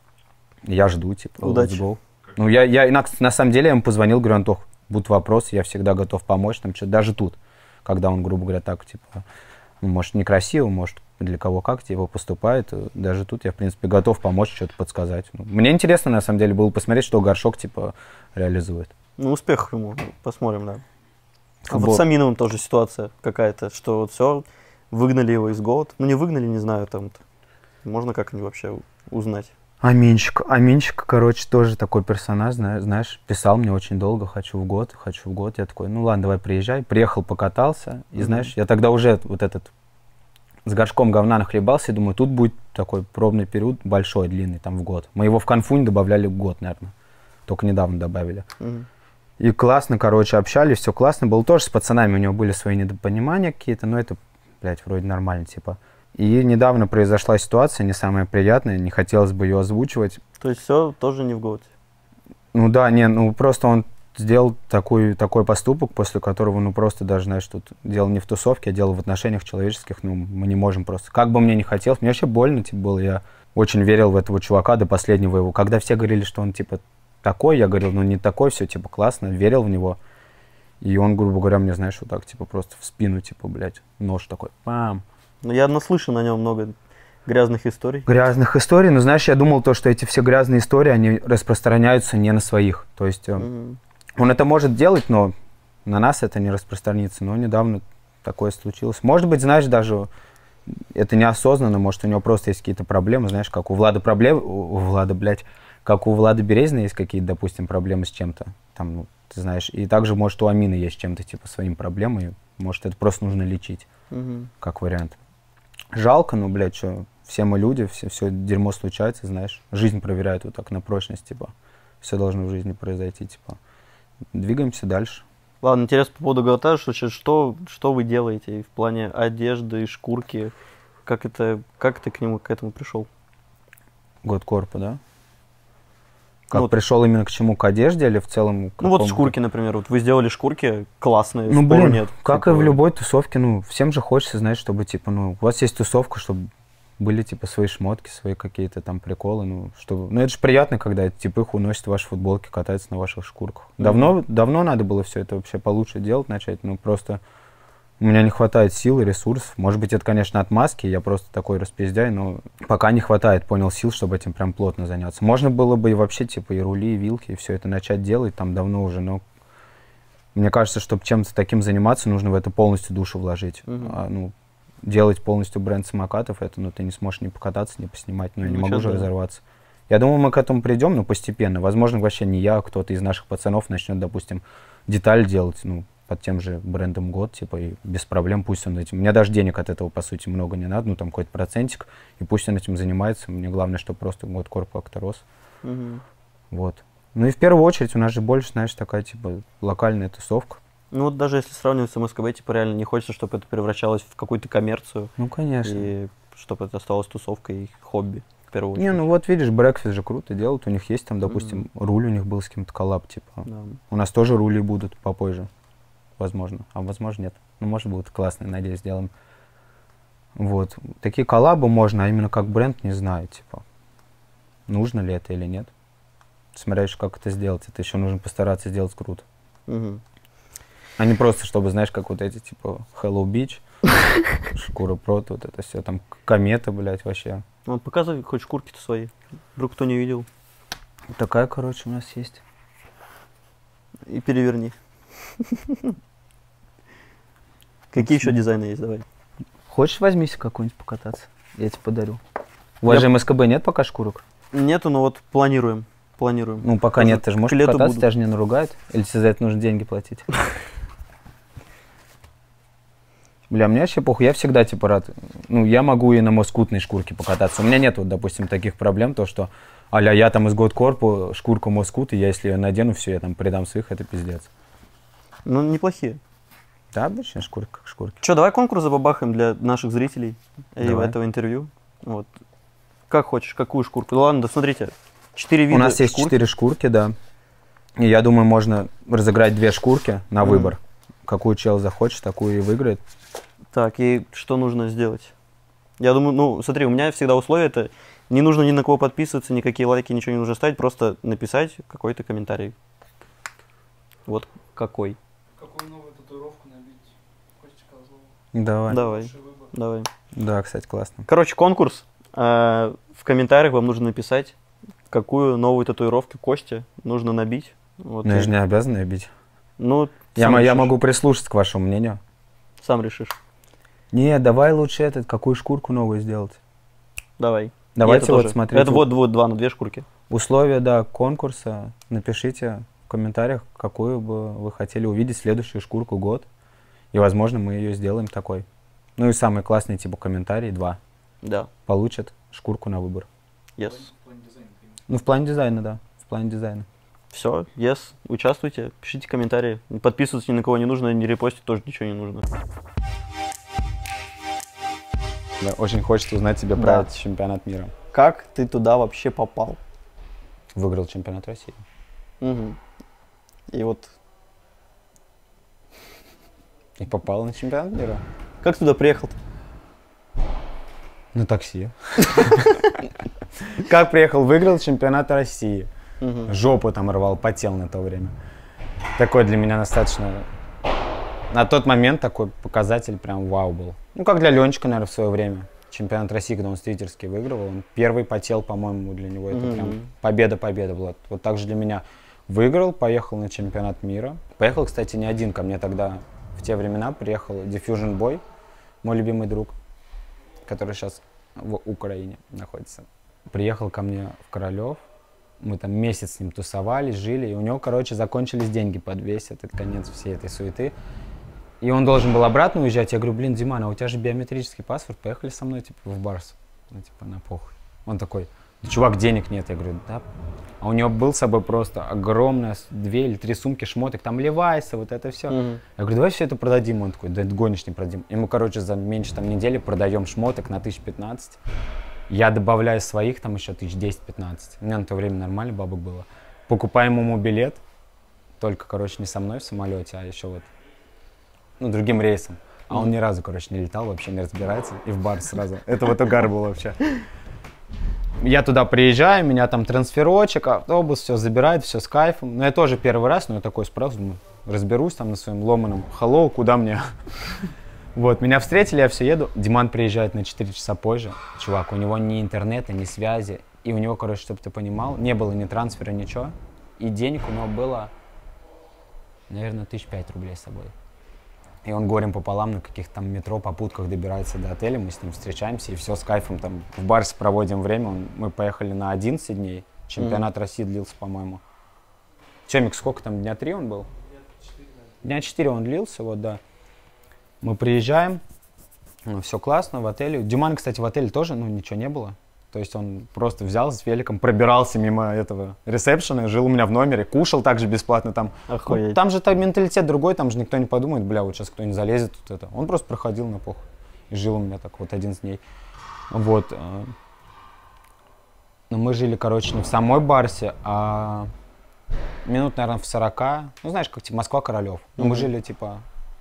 Я жду, типа, удачи. Let's go. Ну, я, я на, на самом деле, я ему позвонил, говорю, Антох, будут вопросы, я всегда готов помочь, там, что-то, даже тут, когда он, грубо говоря, так, типа, ну, может, некрасиво, может, для кого как его поступает, даже тут я, в принципе, готов помочь, что-то подсказать. Ну, мне интересно, на самом деле, было посмотреть, что горшок, типа, реализует. Ну, успех ему, посмотрим, да. А Футбол. вот с Аминовым тоже ситуация какая-то, что вот все, выгнали его из ГОАТ. Ну, не выгнали, не знаю, там, можно как-нибудь вообще узнать. Аминчик, Аминчик, короче, тоже такой персонаж, зна- знаешь, писал мне очень долго, хочу в год, хочу в год. Я такой, ну ладно, давай приезжай. Приехал, покатался, и знаешь, я тогда уже вот этот с горшком говна нахлебался, и думаю, тут будет такой пробный период большой, длинный, там в год. Мы его в Конфунь добавляли в год, наверное, только недавно добавили. Мгм. И классно, короче, общались, все классно было. Тоже с пацанами у него были свои недопонимания какие-то, но это, блядь, вроде нормально, типа. И недавно произошла ситуация, не самая приятная, не хотелось бы ее озвучивать. То есть все тоже не в ГОАТе. Ну да, не, ну просто он сделал такой, такой поступок, после которого, ну просто даже, знаешь, тут дело не в тусовке, а дело в отношениях человеческих, ну мы не можем просто. Как бы мне не хотелось, мне вообще больно, типа, было, я очень верил в этого чувака до последнего его. Когда все говорили, что он, типа, такой, я говорил, ну не такой, все, типа, классно, верил в него. И он, грубо говоря, мне, знаешь, вот так, типа, просто в спину, типа, блядь, нож такой, пам. Ну, я наслышан о нем много грязных историй. Грязных историй, но, знаешь, я думал то, что эти все грязные истории, они распространяются не на своих. То есть э, Мгм. он это может делать, но на нас это не распространится. Но недавно такое случилось. Может быть, знаешь, даже это неосознанно, может, у него просто есть какие-то проблемы, знаешь, как у Влада проблемы, у Влада, блядь, как у Влада Березина есть какие-то, допустим, проблемы с чем-то, там, ну, ты знаешь, и также, может, у Амины есть чем-то, типа, своим проблемами, может, это просто нужно лечить, Мгм. как вариант. Жалко, но, блядь, что, все мы люди, все, все дерьмо случается, знаешь, жизнь проверяет вот так на прочность, типа, все должно в жизни произойти, типа, двигаемся дальше. Ладно, интересно по поводу ГОАТа, что, что, что вы делаете в плане одежды, шкурки? Как это, как ты к нему, к этому пришел? Год корпа, да? Как Ну вот- пришел именно к чему, к одежде или в целом? к Ну вот какому-то- шкурки, например, вот вы сделали шкурки классные, Ну, спору блин, нет. как Типа, и в любой тусовке, ну, всем же хочется, знаешь, чтобы, типа, ну, у вас есть тусовка, чтобы были, типа, свои шмотки, свои какие-то там приколы, ну, чтобы... Ну, это же приятно, когда эти типы уносят ваши футболки, катаются на ваших шкурках. Давно, давно надо было все это вообще получше делать, начать, ну, просто у меня не хватает сил и ресурсов. Может быть, это, конечно, отмазки, я просто такой распиздяй, но пока не хватает, понял, сил, чтобы этим прям плотно заняться. Можно было бы и вообще, типа, и рули, и вилки, и все это начать делать там давно уже, но мне кажется, чтобы чем-то таким заниматься, нужно в это полностью душу вложить. Мгм. А, ну, делать полностью бренд самокатов, это, ну, ты не сможешь ни покататься, ни поснимать, ну, я не Ну, могу щас же да. разорваться. Я думаю, мы к этому придем, но постепенно. Возможно, вообще не я, а кто-то из наших пацанов начнет, допустим, деталь делать, ну, под тем же брендом год, типа, и без проблем пусть он этим... У меня даже денег от этого, по сути, много не надо, ну, там, какой-то процентик, и пусть он этим занимается. Мне главное, чтобы просто год корп как-то рос. Мгм. Вот. Ну, и в первую очередь у нас же больше, знаешь, такая, типа, локальная тусовка. Ну вот даже если сравнивать с МСКБ, типа реально не хочется, чтобы это превращалось в какую-то коммерцию, Ну, конечно. и чтобы это осталось тусовкой и хобби, в первую очередь. Не, ну вот видишь, Breakfast же круто делают, у них есть там, допустим, руль у них был с кем-то коллаб, типа. Да. У нас тоже рули будут попозже, возможно, а возможно нет. Ну, может, будут классные, надеюсь, сделаем. Вот. Такие коллабы можно, а именно как бренд, не знаю, типа, нужно ли это или нет. Смотря еще, как это сделать, это еще нужно постараться сделать круто. Мгм. А не просто, чтобы, знаешь, как вот эти, типа, Hello Beach, Шкура Прот, вот это все, там, комета, блядь, вообще. Ну, показывай хоть шкурки-то свои, вдруг кто не видел, Такая, короче, у нас есть. и переверни. Какие еще дизайны есть, давай. Хочешь, возьмись какой-нибудь покататься? Я тебе подарю. У вас Я- же МСКБ нет пока шкурок? Нету, но вот планируем, планируем. Ну, пока Тоже нет, ты же можешь к лету покататься, буду. тебя же не наругают. Или тебе за это нужно деньги платить? Бля, мне вообще похуй, я всегда, типа, рад. Ну, я могу и на москутной шкурке покататься. У меня нет, вот, допустим, таких проблем, то, что, аля, я там из Годкорпа, шкурка москут, и я, если ее надену, все, я там предам своих, это пиздец. Ну, неплохие. Да, обычная шкурка, как шкурки. Че, давай конкурс забабахаем для наших зрителей и Давай. этого интервью. Вот. Как хочешь, какую шкурку? Ну ладно, да смотрите, четыре вида У нас есть шкурки. четыре шкурки, да. И я думаю, можно разыграть две шкурки на Мгм. выбор. Какую чел захочет, такую и выиграет. Так, и что нужно сделать? Я думаю, ну, смотри, у меня всегда условие это, не нужно ни на кого подписываться, никакие лайки, ничего не нужно ставить, просто написать какой-то комментарий. Вот какой. Какую новую татуировку набить? Костя Козлова. Давай. Давай, Лучший выбор. давай. Да, кстати, классно. Короче, конкурс. Э, В комментариях вам нужно написать, какую новую татуировку Косте нужно набить. Вот. Но я же не обязан ее бить. Ну, Я, сам мо- я решишь. могу прислушаться к вашему мнению. Сам решишь. Не, давай лучше этот, какую шкурку новую сделать. Давай. Давайте И это вот тоже. смотрите. Это вот, вот два на две шкурки. Условия, да, конкурса. Напишите в комментариях, какую бы вы хотели увидеть следующую шкурку год. И, возможно, мы ее сделаем такой. Ну и самый классный, типа, комментарий, два, Да. получат шкурку на выбор. Yes. В плане дизайна. Ну, в плане дизайна, да. В плане дизайна. Все, yes. Участвуйте, пишите комментарии. Подписываться ни на кого не нужно, не репостить тоже ничего не нужно. Да, очень хочется узнать тебе Да. про этот чемпионат мира. Как ты туда вообще попал? Выиграл чемпионат России. Мгм. И вот И попал на чемпионат мира. как ты туда приехал? На такси. Как приехал, выиграл чемпионат России. Мгм. Жопу там рвал, потел на то время. Такой для меня достаточно... На тот момент такой показатель прям вау был. Ну, как для Ленчика, наверное, в свое время. Чемпионат России, когда он с Твиттерский выигрывал, он первый потел, по-моему, для него это Мгм. прям победа-победа была. Вот так же для меня. Выиграл, поехал на чемпионат мира. Поехал, кстати, не один, ко мне тогда в те времена приехал Diffusion Boy, мой любимый друг, который сейчас в Украине находится. Приехал ко мне в Королев, мы там месяц с ним тусовались, жили, и у него, короче, закончились деньги под весь этот конец всей этой суеты. И он должен был обратно уезжать. Я говорю, блин, Диман, а у тебя же биометрический паспорт, поехали со мной, типа, в Барс. Ну, типа, на похуй. Он такой, да, чувак, денег нет. Я говорю, да. А у него был с собой просто огромная, с- две или три сумки шмоток, там Левайса, вот это все. Мгм. Я говорю, давай все это продадим. Он такой, да гонишь, не продадим. И мы, короче, за меньше там недели продаем шмоток на тысяч пятнадцать. Я добавляю своих там еще тысяч десять-пятнадцать. У меня на то время нормально бабок было. Покупаем ему билет. Только, короче, не со мной в самолете, а еще вот, ну, другим рейсом. А он ни разу, короче, не летал, вообще не разбирается. И в бар сразу. Это вот угар был вообще. Я туда приезжаю, меня там трансферочек, автобус, все забирает, все с кайфом. Но я тоже первый раз, но я такой спрашиваю, думаю, разберусь там на своем ломаном. Hello, куда мне? Вот, меня встретили, я все еду. Диман приезжает на четыре часа позже. Чувак, у него ни интернета, ни связи. И у него, короче, чтобы ты понимал, не было ни трансфера, ничего. И денег у него было, наверное, тысяч пять рублей с собой. И он горем пополам на каких-то там метро, попутках добирается до отеля, мы с ним встречаемся, и все с кайфом там в Барсе проводим время. Он- мы поехали на одиннадцать дней, чемпионат России длился, по-моему. Чемик, сколько там, дня три он был? Дня четыре он длился, вот, да. Мы приезжаем, ну, все классно, в отеле. Диман, кстати, в отеле тоже, ну, ничего не было. То есть он просто взял с великом, пробирался мимо этого ресепшена, жил у меня в номере, кушал также бесплатно там. Охуеть. Ну, там же так менталитет другой, там же никто не подумает, бля, вот сейчас кто-нибудь залезет тут это. Он просто проходил на похуй и жил у меня так вот одиннадцать дней. Вот. э. Но мы жили, короче, не в самой Барсе, а минут, наверное, в сорока. Ну, знаешь, как типа Москва-Королев. Но мы Мгм. жили, типа,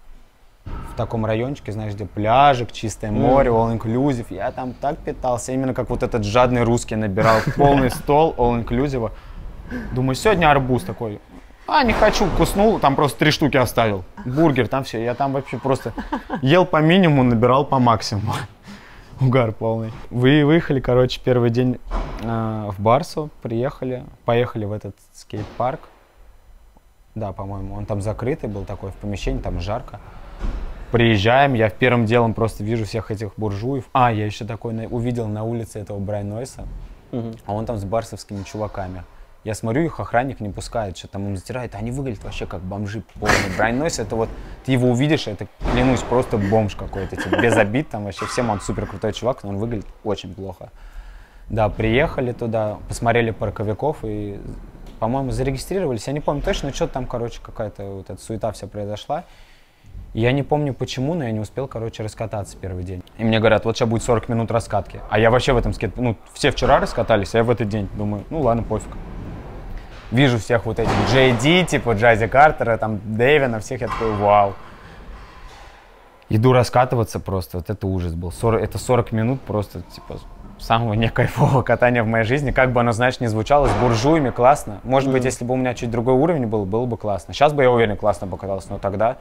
в таком райончике, знаешь, где пляжик, чистое море, all-inclusive. Я там так питался, именно как вот этот жадный русский набирал полный стол all-inclusive. Думаю, сегодня арбуз такой. А, не хочу, куснул, там просто три штуки оставил. Бургер, там все. Я там вообще просто ел по минимуму, набирал по максимуму. Угар полный. Вы выехали, короче, первый день э, в Барсу, приехали, поехали в этот скейт-парк. Да, по-моему, он там закрытый был такой, в помещении, там жарко. Приезжаем, я первым делом просто вижу всех этих буржуев. А, я еще такой на- увидел на улице этого Брайан Нойса, Мгм. а он там с барсовскими чуваками. Я смотрю, их охранник не пускает, что там им затирает. Они выглядят вообще как бомжи полные. Брайан Нойс, это вот, ты его увидишь, это, клянусь, просто бомж какой-то. Типа, без обид, там вообще всем он супер крутой чувак, но он выглядит очень плохо. Да, приехали туда, посмотрели парковиков и, по-моему, зарегистрировались. Я не помню точно, что там, короче, какая-то вот эта суета вся произошла. И я не помню почему, но я не успел, короче, раскататься первый день. И мне говорят, вот сейчас будет сорок минут раскатки. А я вообще в этом скейт... Ну, все вчера раскатались, а я в этот день думаю, ну ладно, пофиг. Вижу всех вот этих Джей Ди, типа Джази Картера, там Дэвина, всех, я такой, вау. Иду раскатываться просто, вот это ужас был. сорок, это сорок минут просто, типа, самого некайфового катания в моей жизни. Как бы оно, знаешь, не звучало, с буржуями классно. Может mm. быть, если бы у меня чуть другой уровень был, было бы классно. Сейчас бы я уверен, классно покатался, но тогда...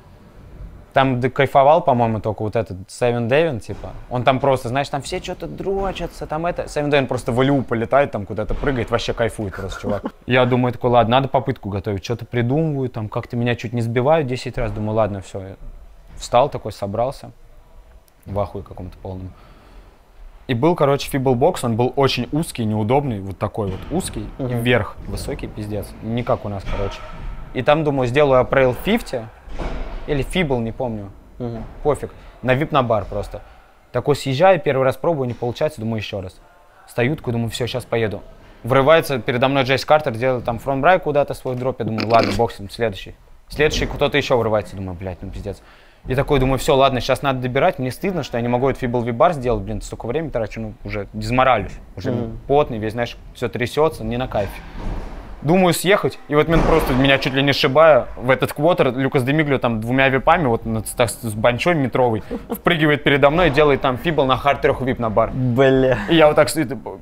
Там кайфовал, по-моему, только вот этот Севен Дэвин, типа. Он там просто, знаешь, там все что-то дрочатся, там это. Севен Дэвин просто в Илью полетает, там куда-то прыгает, вообще кайфует просто, чувак. Я думаю, такой, ладно, надо попытку готовить. Что-то придумываю, там как-то меня чуть не сбивают десять раз. Думаю, ладно, все. Встал такой, собрался. В ахуе каком-то полном. И был, короче, фиблбокс, он был очень узкий, неудобный, вот такой вот узкий, uh-huh. и вверх, высокий пиздец. Не как у нас, короче. И там, думаю, сделаю апрейл пятьдесят. Или фибл, не помню. Uh-huh. Пофиг. На вип на бар просто. Такой съезжаю, первый раз пробую, не получается, думаю еще раз. Стою, такой, думаю, все, сейчас поеду. Врывается передо мной Джейс Картер, делает там фронтбрайк куда-то свой дроп. Я думаю, ладно, бог с ним, следующий. Следующий кто-то еще врывается, думаю, блядь, ну пиздец. И такой, думаю, все, ладно, сейчас надо добирать. Мне стыдно, что я не могу этот фибл вип-бар сделать, блин, столько времени трачу, ну уже дизморалюсь. Уже mm. потный весь, знаешь, все трясется, не на кайфе. Думаю съехать, и вот мен просто меня чуть ли не сшибая в этот квотер, Люкас Демиглио там двумя випами, вот так, с банчой метровый, впрыгивает передо мной и делает там фибл на хард трех вип на бар. Бля. И я вот так стою, типа,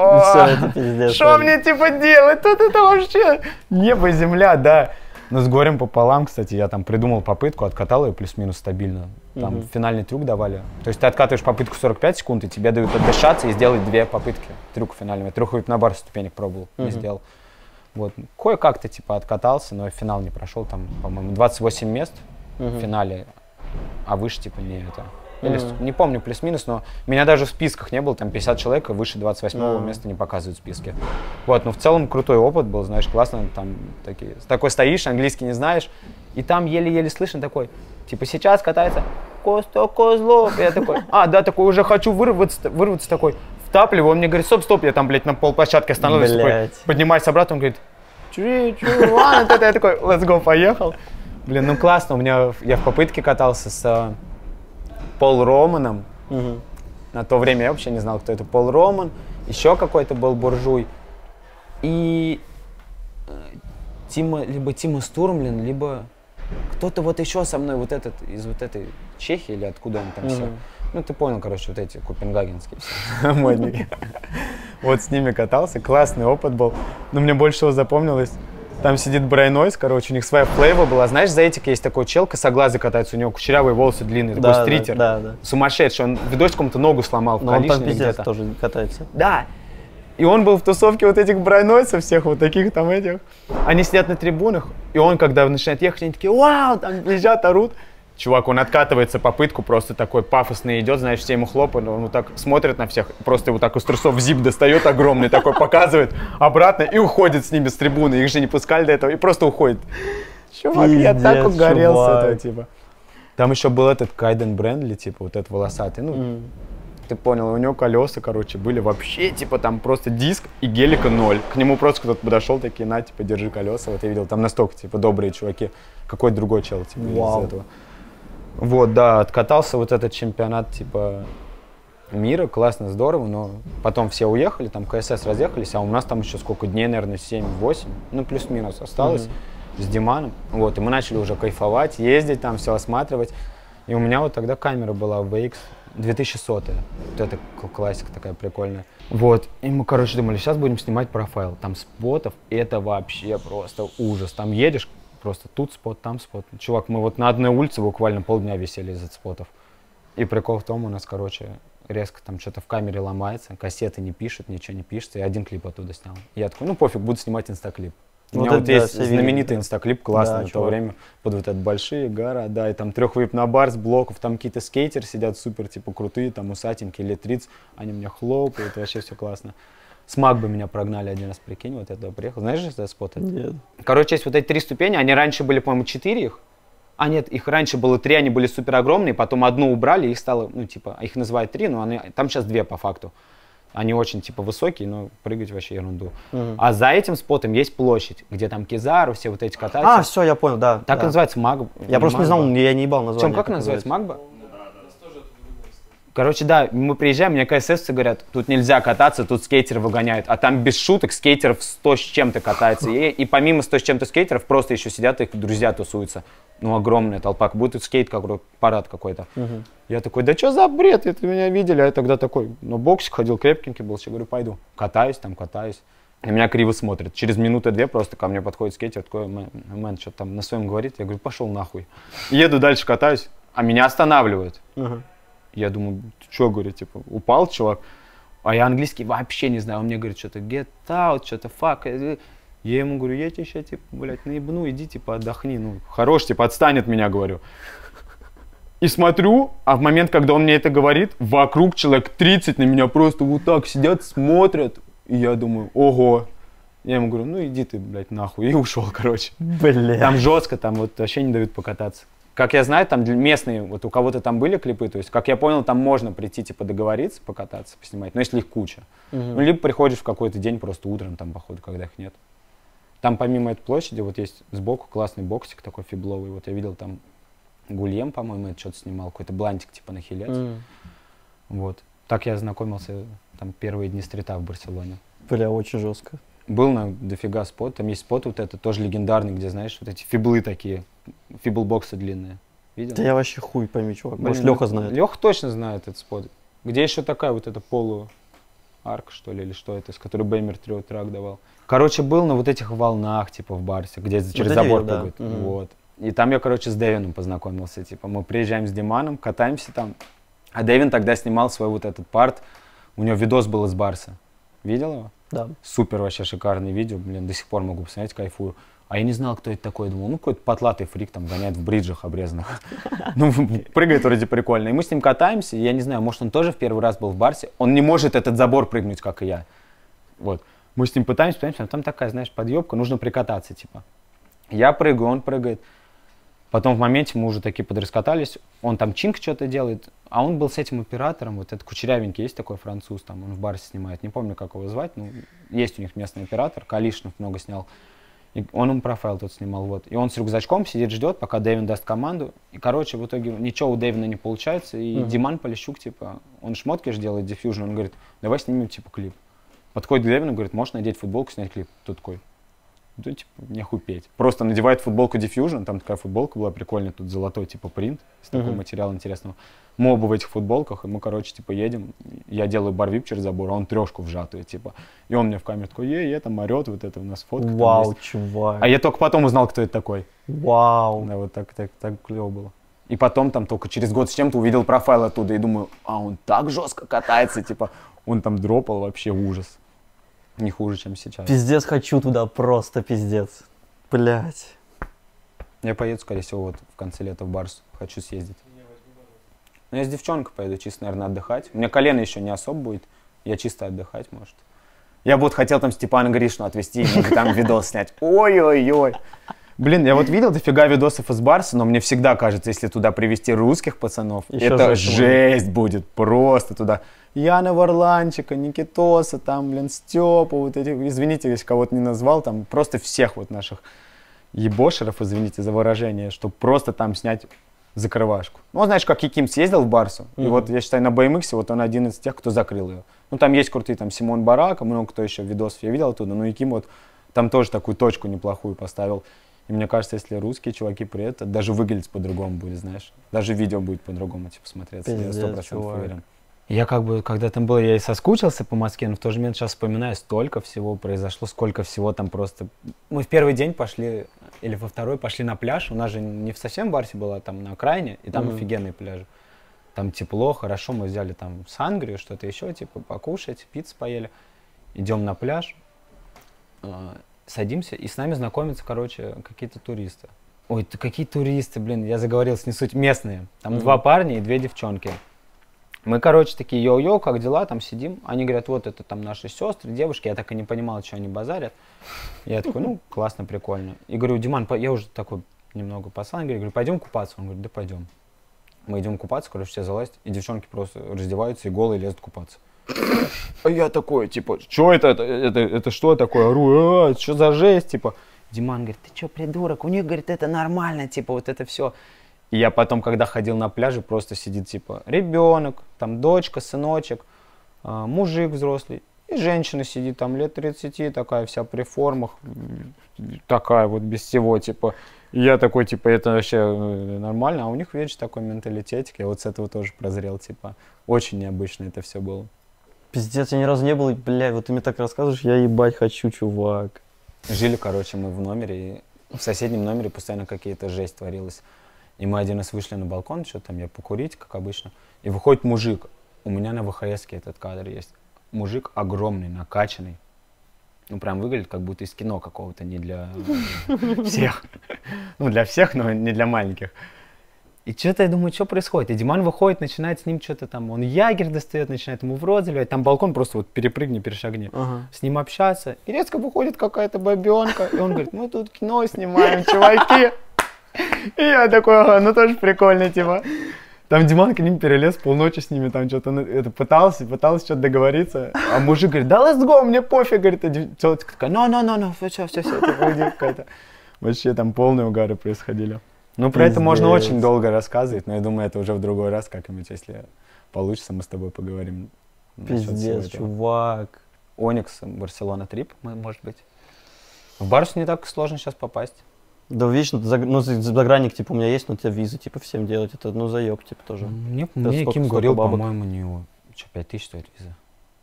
что мне типа делать? Тут это вообще небо и земля, да. Но с горем пополам, кстати, я там придумал попытку, откатал ее плюс-минус стабильно. Там угу. финальный трюк давали. То есть ты откатываешь попытку сорок пять секунд, и тебе дают отдышаться и сделать две попытки трюка финального. Трех вип на бар ступенек пробовал, угу. не сделал. Вот. Кое-как-то типа откатался, но финал не прошел, там, по-моему, двадцать восемь мест uh-huh. в финале, а выше типа не это. Или, uh-huh. не помню, плюс-минус, но меня даже в списках не было, там пятьдесят человек, и выше двадцать восьмого uh-huh. места не показывают в списке. Вот, но в целом крутой опыт был, знаешь, классно, там такие, такой стоишь, английский не знаешь, и там еле-еле слышно такой, типа сейчас катается Коста Козлов, я такой, а, да, такой, уже хочу вырваться, вырваться такой. Втапливаю, он мне говорит, стоп, стоп, я там, блядь, на полплощадке остановлюсь, такой, поднимаюсь обратно, он говорит, чу, чу, ладно, это я такой, let's go, поехал. Блин, ну классно, у меня, я в попытке катался с uh, Пол Романом, угу. на то время я вообще не знал, кто это Пол Роман, еще какой-то был буржуй, и uh, Тима, либо Тима Стурмлин, либо кто-то вот еще со мной, вот этот, из вот этой Чехии, или откуда он там угу. все. Ну, ты понял, короче, вот эти копенгагенские все модники. Вот с ними катался, классный опыт был. Но мне больше всего запомнилось, там сидит Брайан Нойс, короче, у них своя флейва была. Знаешь, за этик есть такой чел, косоглазый катается, у него кучерявые волосы длинные, такой стритер. Да, да, да. Сумасшедший, он в видосе кому-то ногу сломал в Калишине где-то. Но он там тоже катается. Да. И он был в тусовке вот этих Брайан Нойсов, всех вот таких там этих. Они сидят на трибунах, и он, когда начинает ехать, они такие, вау, там лежат, орут. Чувак, он откатывается попытку, просто такой пафосный идет, знаешь, все ему хлопают, он вот так смотрит на всех, просто вот так из трусов зип достает огромный, такой показывает обратно и уходит с ними с трибуны. Их же не пускали до этого и просто уходит. Чувак, пиздец, я так угорел чувак. С этого, типа. Там еще был этот Кайден Брендли, типа, вот этот волосатый, ну, mm. ты понял, у него колеса, короче, были вообще, типа, там просто диск и гелика ноль. К нему просто кто-то подошел, такие, на, типа, держи колеса, вот я видел, там настолько, типа, добрые чуваки, какой-то другой чел, типа, wow. из этого. Вот, да, откатался вот этот чемпионат, типа, мира, классно, здорово, но потом все уехали, там КСС разъехались, а у нас там еще сколько дней, наверное, семь-восемь, ну, плюс-минус осталось mm-hmm. с Диманом, вот, и мы начали уже кайфовать, ездить там, все осматривать, и у меня вот тогда камера была ви икс две тысячи сто, вот это классика такая прикольная, вот, и мы, короче, думали, сейчас будем снимать профайл, там спотов, это вообще просто ужас, там едешь, просто тут спот, там спот. Чувак, мы вот на одной улице буквально полдня висели из-за спотов. И прикол в том, у нас, короче, резко там что-то в камере ломается, кассеты не пишут, ничего не пишется, и один клип оттуда снял. И я такой, ну пофиг, буду снимать инстаклип. У вот меня вот есть да, знаменитый инстаклип, классный да, в то время, под вот этот большие города, и там трех вип на бар с блоков, там какие-то скейтеры сидят супер, типа, крутые, там усатенькие, лет тридцать, они меня хлопают, вообще все классно. С Магбы меня прогнали один раз, прикинь, вот это приехал. Знаешь, что это спот? Нет. Короче, есть вот эти три ступени, они раньше были, по-моему, четыре их. А нет, их раньше было три, они были супер огромные, потом одну убрали, их стало, ну, типа, их называют три, но они, там сейчас две по факту. Они очень, типа, высокие, но прыгать вообще ерунду. Мгм. А за этим спотом есть площадь, где там Кизару, все вот эти катаются. А, все, я понял, да. Так да. и называется Магба. Я просто не знал, я не ебал Чем, название. как называется? Магба? Да, да. Короче, да, мы приезжаем, мне КССцы говорят, тут нельзя кататься, тут скейтеры выгоняют. А там без шуток скейтеров сто с чем-то катается. И, и помимо сто с чем-то скейтеров, просто еще сидят, их друзья тусуются. Ну, огромная толпа, как будто скейт, как парад какой-то. Мгм. Я такой, да что за бред, это меня видели. А я тогда такой, ну, боксик ходил, крепкенький был. Я говорю, пойду. Катаюсь там, катаюсь. На меня криво смотрят. Через минуту-две просто ко мне подходит скейтер, такой, мэн, мэн, что-то там на своем говорит. Я говорю, пошел нахуй. Еду дальше, катаюсь, а меня останавливают. Ага. Я думаю, ты что, говорю, типа, упал чувак? А я английский вообще не знаю. Он мне говорит, что-то get out, что-то fuck. Я ему говорю, я тебе сейчас, типа, блядь, наебну, иди, типа, отдохни. Ну, хорош, типа, отстань от меня, говорю. И смотрю, а в момент, когда он мне это говорит, вокруг человек тридцать на меня просто вот так сидят, смотрят. И я думаю, ого. Я ему говорю, ну иди ты, блядь, нахуй. И ушел, короче. Бля. Там жестко, там вот вообще не дают покататься. Как я знаю, там для- местные, вот у кого-то там были клипы, то есть, как я понял, там можно прийти, типа, договориться, покататься, поснимать, но если их куча. Мгм. Ну, либо приходишь в какой-то день просто утром, там, походу, когда их нет. Там помимо этой площади вот есть сбоку классный боксик такой фибловый. Вот я видел там Гульем, по-моему, это что-то снимал, какой-то блантик типа на хилец. М. Вот. Так я знакомился там первые дни стрита в Барселоне. Бля, очень жестко. Был на дофига спот, там есть спот вот этот, тоже легендарный, где, знаешь, вот эти фиблы такие, фибл-боксы длинные. Видел? Да я вообще хуй пойми, чувак. Блин, Может, Леха знает. Леха точно знает этот спот. Где еще такая вот эта полу арка, что ли, или что это, с которой Беймер трек давал. Короче, был на вот этих волнах, типа, в Барсе, где через эти забор видел, да. прыгают. Мгм. Вот. И там я, короче, с Дэвином познакомился, типа, мы приезжаем с Диманом, катаемся там. А Дэвин тогда снимал свой вот этот парт, у него видос был из Барса. Видел его? Да. Супер вообще шикарное видео, блин, до сих пор могу посмотреть, кайфую. А я не знал, кто это такой, думал, ну какой-то потлатый фрик там гоняет в бриджах обрезанных. Ну, прыгает вроде прикольно. И мы с ним катаемся, и я не знаю, может он тоже в первый раз был в Барсе, он не может этот забор прыгнуть, как и я. Вот. Мы с ним пытаемся, пытаемся, а там такая, знаешь, подъебка, нужно прикататься, типа. Я прыгаю, он прыгает. Потом в моменте мы уже такие подраскатались, он там чинк что-то делает, а он был с этим оператором, вот этот кучерявенький, есть такой француз, там, он в Барсе снимает, не помню, как его звать, но есть у них местный оператор, Калишинов много снял. И он ему профайл тут снимал, вот. И он с рюкзачком сидит, ждет, пока Дэвин даст команду. И, короче, в итоге ничего у Дэвина не получается. И Мгм. Диман Полищук, типа, он шмотки же делает, Diffusion, он говорит, давай снимем, типа, клип. Подходит к Дэвину, говорит, можешь надеть футболку, снять клип. Тут такой, да, типа, нехуй петь. Просто надевает футболку Diffusion, там такая футболка была прикольная, тут золотой, типа, принт, из такого Мгм. материала интересного. Мы оба в этих футболках, и мы, короче, типа, едем, я делаю барвип через забор, а он трешку вжатую, типа. И он мне в камеру такой, е, е, там орет, вот это у нас фотка. там Вау, есть». чувак. А я только потом узнал, кто это такой. Вау. Да, вот так, так, так клево было. И потом там только через год с чем-то увидел профайл оттуда и думаю, а он так жестко катается, типа, он там дропал вообще ужас. Не хуже, чем сейчас. Пиздец, хочу туда, просто пиздец. Блять. Я поеду, скорее всего, вот в конце лета в Барс. Хочу съездить. Ну, я с девчонкой поеду, чисто, наверное, отдыхать. У меня колено еще не особо будет. Я чисто отдыхать, может. Я бы вот хотел там Степана Гришину отвезти, и там видос снять. Ой-ой-ой. Блин, я вот видел дофига видосов из Барса, но мне всегда кажется, если туда привезти русских пацанов, Еще это жесть будет. жесть будет просто туда. Яна Варланчика, Никитоса, там, блин, Степа, вот этих, извините, если кого-то не назвал, там просто всех вот наших ебошеров, извините за выражение, чтобы просто там снять закрывашку. Ну, знаешь, как Яким съездил в Барсу, и Мгм. вот, я считаю, на би эм икс вот он один из тех, кто закрыл ее. Ну, там есть крутые, там, Симон Барака, много кто еще видосов я видел оттуда, но Яким вот там тоже такую точку неплохую поставил. И мне кажется, если русские чуваки при этом, даже выглядеть по-другому будет, знаешь. Даже видео будет по-другому, типа, смотреться. Я Пиздец, сто процентов чувак. уверен. Я как бы, когда там был, я и соскучился по Москве, но в тот же момент сейчас вспоминаю, столько всего произошло, сколько всего там просто... Мы в первый день пошли, или во второй пошли на пляж, у нас же не в совсем Барсе было, а там на окраине, и там Мгм. офигенные пляжи. Там тепло, хорошо, мы взяли там сангрию, что-то еще, типа, покушать, пиццу поели. Идем на пляж, э, садимся, и с нами знакомятся, короче, какие-то туристы. Ой, ты какие туристы, блин, я заговорился, не суть, местные. Там Мгм. два парня и две девчонки. Мы, короче, такие, йоу-йоу, как дела, там сидим. Они говорят, вот это там наши сестры, девушки. Я так и не понимал, что они базарят. Я такой, ну, классно, прикольно. И говорю, Диман, по- я уже такой немного послал, я говорю, пойдем купаться. Он говорит, да пойдем. Мы идем купаться, короче, все залазят, и девчонки просто раздеваются и голые лезут купаться. А я такой, типа, что это, это, это, это что такое? Ору, а, что за жесть, типа. Диман говорит, ты что, придурок? У них, говорит, это нормально, типа, вот это все. И я потом, когда ходил на пляже, просто сидит, типа, ребенок, там, дочка, сыночек, э, мужик взрослый. И женщина сидит там лет тридцати, такая вся при формах, такая вот без всего, типа. И я такой, типа, это вообще нормально, а у них, видишь, такой менталитетик. Я вот с этого тоже прозрел, типа, очень необычно это все было. Пиздец, я ни разу не был, и, блядь, вот ты мне так рассказываешь, я ебать хочу, чувак. Жили, короче, мы в номере, и в соседнем номере постоянно какие-то жесть творилась. И мы один раз вышли на балкон, что там я покурить, как обычно, и выходит мужик. У меня на ВХСке этот кадр есть. Мужик огромный, накачанный. Ну, прям выглядит, как будто из кино какого-то, не для всех. Ну, для всех, но не для маленьких. И что-то я думаю, что происходит? И Диман выходит, начинает с ним что-то там, он ягер достает, начинает ему в рот заливать. Там балкон просто вот перепрыгни, перешагни. Ага. С ним общаться. И резко выходит какая-то бабенка. И он говорит, мы тут кино снимаем, чуваки. И я такой, ага, ну тоже прикольно, типа. Там Диман к ним перелез, полночи с ними там что-то это пытался, пытался что-то договориться. А мужик говорит, да let's go, мне пофиг, говорит. А тетка такая, no, no, no, no, все, все, все, какая-то. Вообще там полные угары происходили. Ну, про это можно очень долго рассказывать, но я думаю, это уже в другой раз как-нибудь, если получится, мы с тобой поговорим. Пиздец, чувак. Оникс, Барселона трип, может быть. В Барсу не так сложно сейчас попасть. Да, видишь, ну, ну загранник, типа, у меня есть, но у тебя визы, типа, всем делать, это, ну, заеб, типа, тоже. Мне, мне Ким говорил, по-моему, не... Что, пять тысяч стоит виза?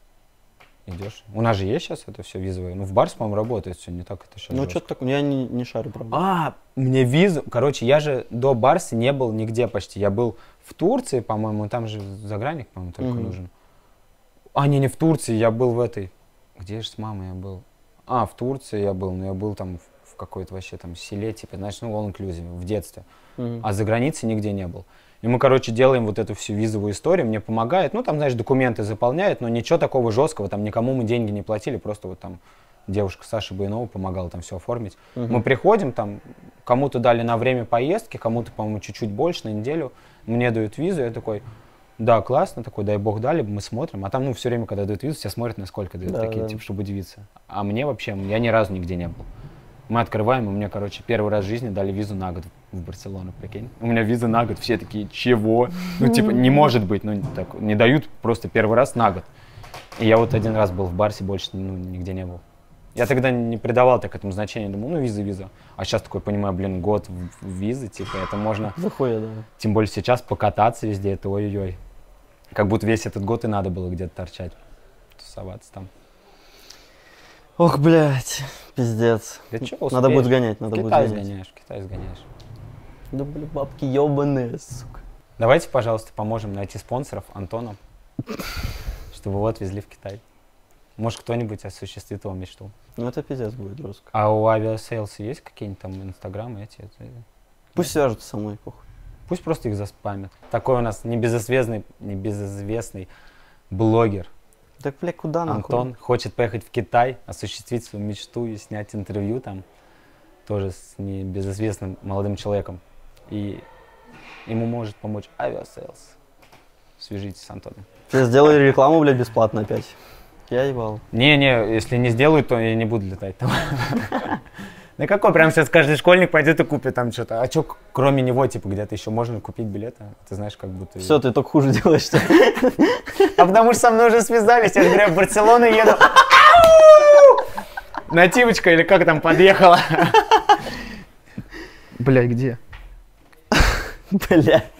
Идешь. У нас же есть сейчас это все визовое. Ну, в Барс, по-моему, работает все, не так это сейчас. Ну, что-то такое, я не, не шарю, правда. А, мне визу... Короче, я же до Барса не был нигде почти. Я был в Турции, по-моему, там же загранник, по-моему, только mm-hmm. нужен. А, не, не в Турции, я был в этой... Где же с мамой я был? А, в Турции я был, но я был там в, в какой-то вообще там селе, типа, знаешь, ну, all-inclusive, в детстве. Mm-hmm. А за границей нигде не был. И мы, короче, делаем вот эту всю визовую историю, мне помогает, ну, там, знаешь, документы заполняет, но ничего такого жесткого, там, никому мы деньги не платили, просто вот там девушка Саша Буйнова помогала там все оформить. Uh-huh. Мы приходим, там, кому-то дали на время поездки, кому-то, по-моему, чуть-чуть больше, на неделю, мне дают визу, я такой, да, классно, такой, дай бог дали, мы смотрим, а там, ну, все время, когда дают визу, все смотрят, насколько дают, да, такие, да. Типа, чтобы удивиться. А мне вообще, я ни разу нигде не был. Мы открываем, и мне, короче, первый раз в жизни дали визу на год в Барселону, прикинь. У меня виза на год, все такие, чего? Ну, типа, не может быть, ну, так, не дают просто первый раз на год. И я вот один раз был в Барсе, больше ну, нигде не был. Я тогда не придавал так этому значения, думал, ну, виза, виза. А сейчас такой понимаю, блин, год в, в визы, типа, это можно... Заходя, да. Тем более сейчас покататься везде, это ой-ой-ой. Как будто весь этот год и надо было где-то торчать, тусоваться там. Ох, блядь, пиздец. Да чё, надо будет сгонять, надо в будет Китай сгонять. сгоняешь, в Китай сгоняешь. Да, блин, бабки ёбаные, сука. Давайте, пожалуйста, поможем найти спонсоров Антону, чтобы его отвезли в Китай. Может, кто-нибудь осуществит его мечту. Ну, это пиздец будет жестко. А у авиасейлса есть какие-нибудь там инстаграмы эти? Это... Пусть свяжутся со мной, похуй. Пусть просто их заспамят. Такой у нас небезызвестный, небезызвестный блогер. Так, бля, куда нахуй? Антон хочет поехать в Китай, осуществить свою мечту и снять интервью там, тоже с небезызвестным молодым человеком. И ему может помочь авиасейлс. Свяжитесь с Антоном. Ты сделай рекламу, блядь, бесплатно опять. Я ебал. Не-не, если не сделают, то я не буду летать там. Да какой, прям сейчас каждый школьник пойдет и купит там что-то. А что, кроме него, типа, где-то еще можно купить билеты? Ты знаешь, как будто... Все, ты только хуже делаешь. А потому что со мной уже связались, я же говорю, в Барселону еду. Нативочка или как там подъехала? Блядь, где? Блядь.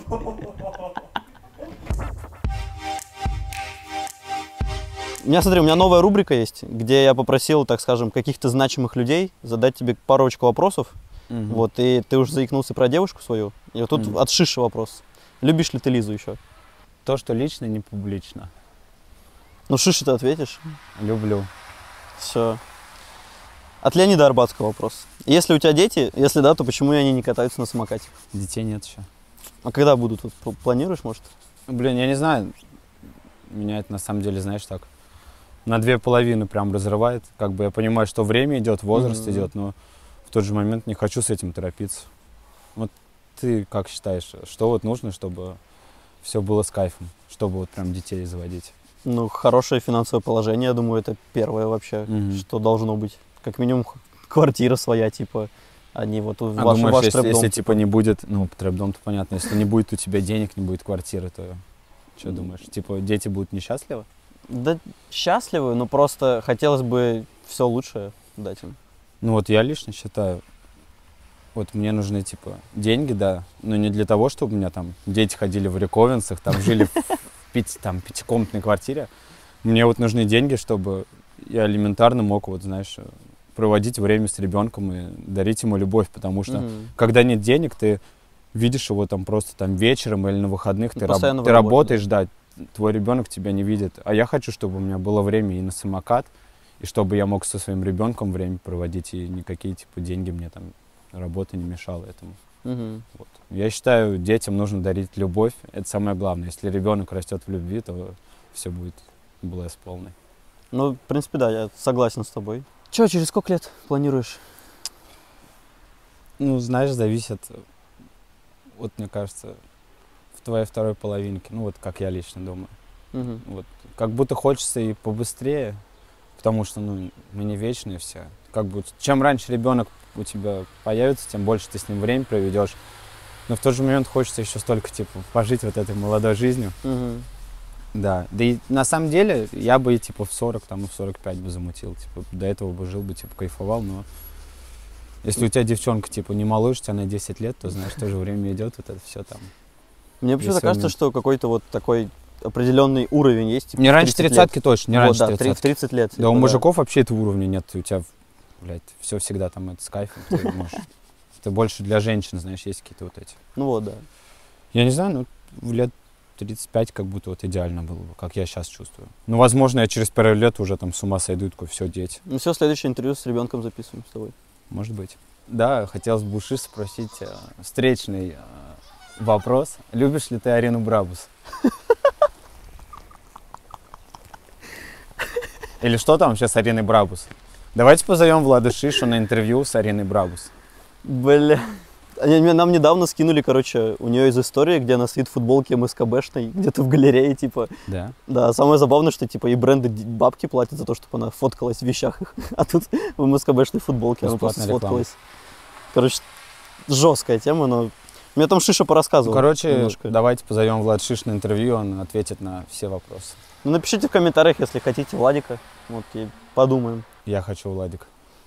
У меня, смотри, у меня новая рубрика есть, где я попросил, так скажем, каких-то значимых людей задать тебе парочку вопросов. Mm-hmm. Вот, и ты уже заикнулся про девушку свою. И вот тут mm-hmm. от Шиши вопрос. Любишь ли ты Лизу еще? То, что лично, не публично. Ну, Шиши ты ответишь? Люблю. Все. От Леонида Арбатского вопрос. Если у тебя дети, если да, то почему они не катаются на самокате? Детей нет еще. А когда будут? Вот, планируешь, может? Блин, я не знаю. Меня это на самом деле, знаешь, так... на две половины прям разрывает. Как бы я понимаю, что время идет, возраст mm-hmm. идет, но в тот же момент не хочу с этим торопиться. Вот ты как считаешь, что вот нужно, чтобы все было с кайфом, чтобы вот прям детей заводить? Ну, хорошее финансовое положение, я думаю, это первое вообще, Мгм. что должно быть. Как минимум х- квартира своя, типа, а не вот А ваш, думаешь, ваш если, трэп-дом. если типа не будет, ну, трэп-дом-то понятно, если не будет у тебя денег, не будет квартиры, то что думаешь? Типа дети будут несчастливы? Да счастливы, но просто хотелось бы все лучшее дать им. Ну вот я лично считаю, вот мне нужны типа деньги, да, но не для того, чтобы у меня там дети ходили в Рековенцах, там жили в пяти, там, пятикомнатной квартире. Мне вот нужны деньги, чтобы я элементарно мог, вот знаешь, проводить время с ребенком и дарить ему любовь, потому что Мгм. когда нет денег, ты видишь его там просто там вечером или на выходных, Ну, ты, раб- постоянно в ты работе, работаешь, да, твой ребенок тебя не видит. А я хочу, чтобы у меня было время и на самокат, и чтобы я мог со своим ребенком время проводить, и никакие типа деньги мне там работа не мешала этому. Мгм. Вот. Я считаю, детям нужно дарить любовь. Это самое главное. Если ребенок растет в любви, то все будет блесс полный. Ну, в принципе, да, я согласен с тобой. Че, через сколько лет планируешь? Ну, знаешь, зависит, вот мне кажется, в твоей второй половинке, ну вот как я лично думаю. Мгм. Вот, как будто хочется и побыстрее, потому что, ну, мы не вечные все. Как бы, чем раньше ребенок у тебя появится, тем больше ты с ним время проведешь. Но в тот же момент хочется еще столько, типа, пожить вот этой молодой жизнью. Мгм. Да, да и на самом деле я бы и типа в сорок, там, и в сорок пять бы замутил, типа, до этого бы жил бы, типа, кайфовал, но если у тебя девчонка, типа, не малыш, она десять лет, то, знаешь, тоже время идет, вот это все там. Мне почему-то Есть кажется, момент. что какой-то вот такой определенный уровень есть. Типа, Не в раньше тридцать лет. тридцатки точно, не Вот, раньше да, в три- в тридцатки. тридцать лет. Да, у типа, мужиков вообще этого уровня нет, у тебя, блядь, все всегда там это с кайфом, ты можешь. Это больше для женщин, знаешь, есть какие-то вот эти. Ну вот, да. Я не знаю, ну, в лет тридцать пять как будто вот идеально было бы, как я сейчас чувствую. Ну, возможно, я через пару лет уже там с ума сойду, такой, все, дети. Ну все, следующее интервью с ребенком записываем с тобой. Может быть. Да, хотелось бы у Шиши спросить э, встречный э, вопрос. Любишь ли ты Арину Брабус? Или что там вообще с Ариной Брабус? Давайте позовем Влада Шишу на интервью с Ариной Брабус. Бля. Они мне- Нам недавно скинули, короче, у нее из истории, где она стоит в футболке МСКБшной, где-то в галерее, типа. Да. Да, самое забавное, что, типа, и бренды д- бабки платят за то, чтобы она фоткалась в вещах их. А тут в МСКБшной футболке она просто Бесплатная реклама. сфоткалась. Короче, жесткая тема, но... Мне там Шиша Ну, порассказывал. короче, немножко. давайте позовем Влад Шиш на интервью, он ответит на все вопросы. Ну, напишите в комментариях, если хотите Владика. Вот, и подумаем. Я хочу Владик.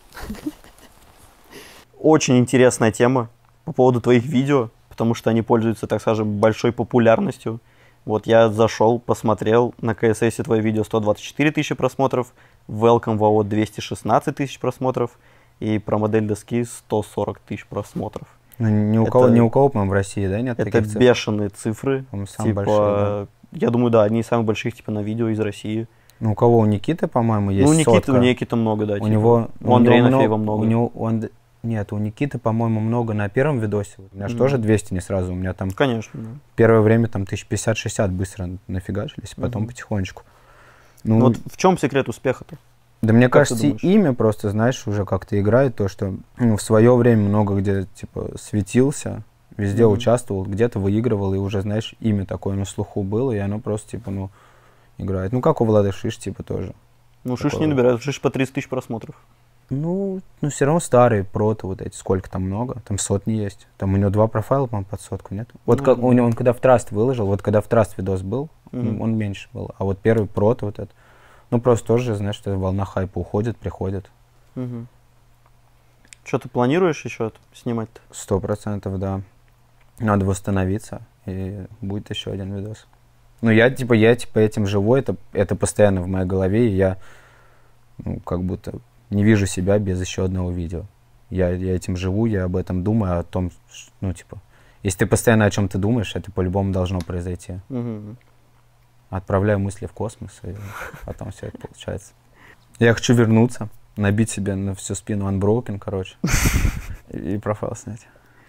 Очень интересная тема по поводу твоих видео, потому что они пользуются, так скажем, большой популярностью. Вот я зашел, посмотрел, на КСС твое видео сто двадцать четыре тысячи просмотров, в Welcome в АО двести шестнадцать тысяч просмотров и про модель доски сто сорок тысяч просмотров. Ну, ни у Это- кого, ни у кого, по-моему, в России, да, нет Это таких цифр? бешеные цифры. По-моему, самые Типа, большие, да. я думаю, да, одни из самых больших типа на видео из России. Ну, у кого? У Никиты, по-моему, есть ну, Никиты, сотка. у Никиты много, да. У типа. него... у Андрея него Нафеева много. У него, у Анд- Нет, у Никиты, по-моему, много на первом видосе. У меня же Мгм. тоже двести не сразу. У меня там Конечно. Да. первое время там тысяч пятьдесят-шестьдесят быстро нафигажились, потом Мгм. потихонечку. Ну, Ну, вот в чем секрет успеха-то? да мне как ты кажется, думаешь? имя просто, знаешь, уже как-то играет то, что ну, в свое время много где, типа, светился, везде Мгм. участвовал, где-то выигрывал, и уже, знаешь, имя такое на слуху было, и оно просто, типа, ну, играет. Ну, как у Влада Шиш, типа, тоже. Ну, Шиш Такое. не набирает, Шиш по тридцать тысяч просмотров. Ну, ну, все равно старые проты вот эти, сколько там много, там сотни есть. Там у него два профайла, по-моему, под сотку, нет? Вот Ну, как да. у него, он когда в Траст выложил, вот когда в Траст видос был, Мгм. он меньше был. А вот первый проты вот этот, ну, просто тоже, знаешь, что волна хайпа уходит, приходит. Угу. Что ты планируешь еще снимать-то? Сто процентов, да. Надо восстановиться, и будет еще один видос. Ну, я, типа, я, типа, этим живу, это, это постоянно в моей голове, и я, ну, как будто не вижу себя без еще одного видео. Я, я этим живу, я об этом думаю, о том, ш- ну, типа, если ты постоянно о чем-то думаешь, это по-любому должно произойти. Угу. Отправляю мысли в космос, и потом все это получается. Я хочу вернуться, набить себе на всю спину Unbroken, короче, и профайл снять.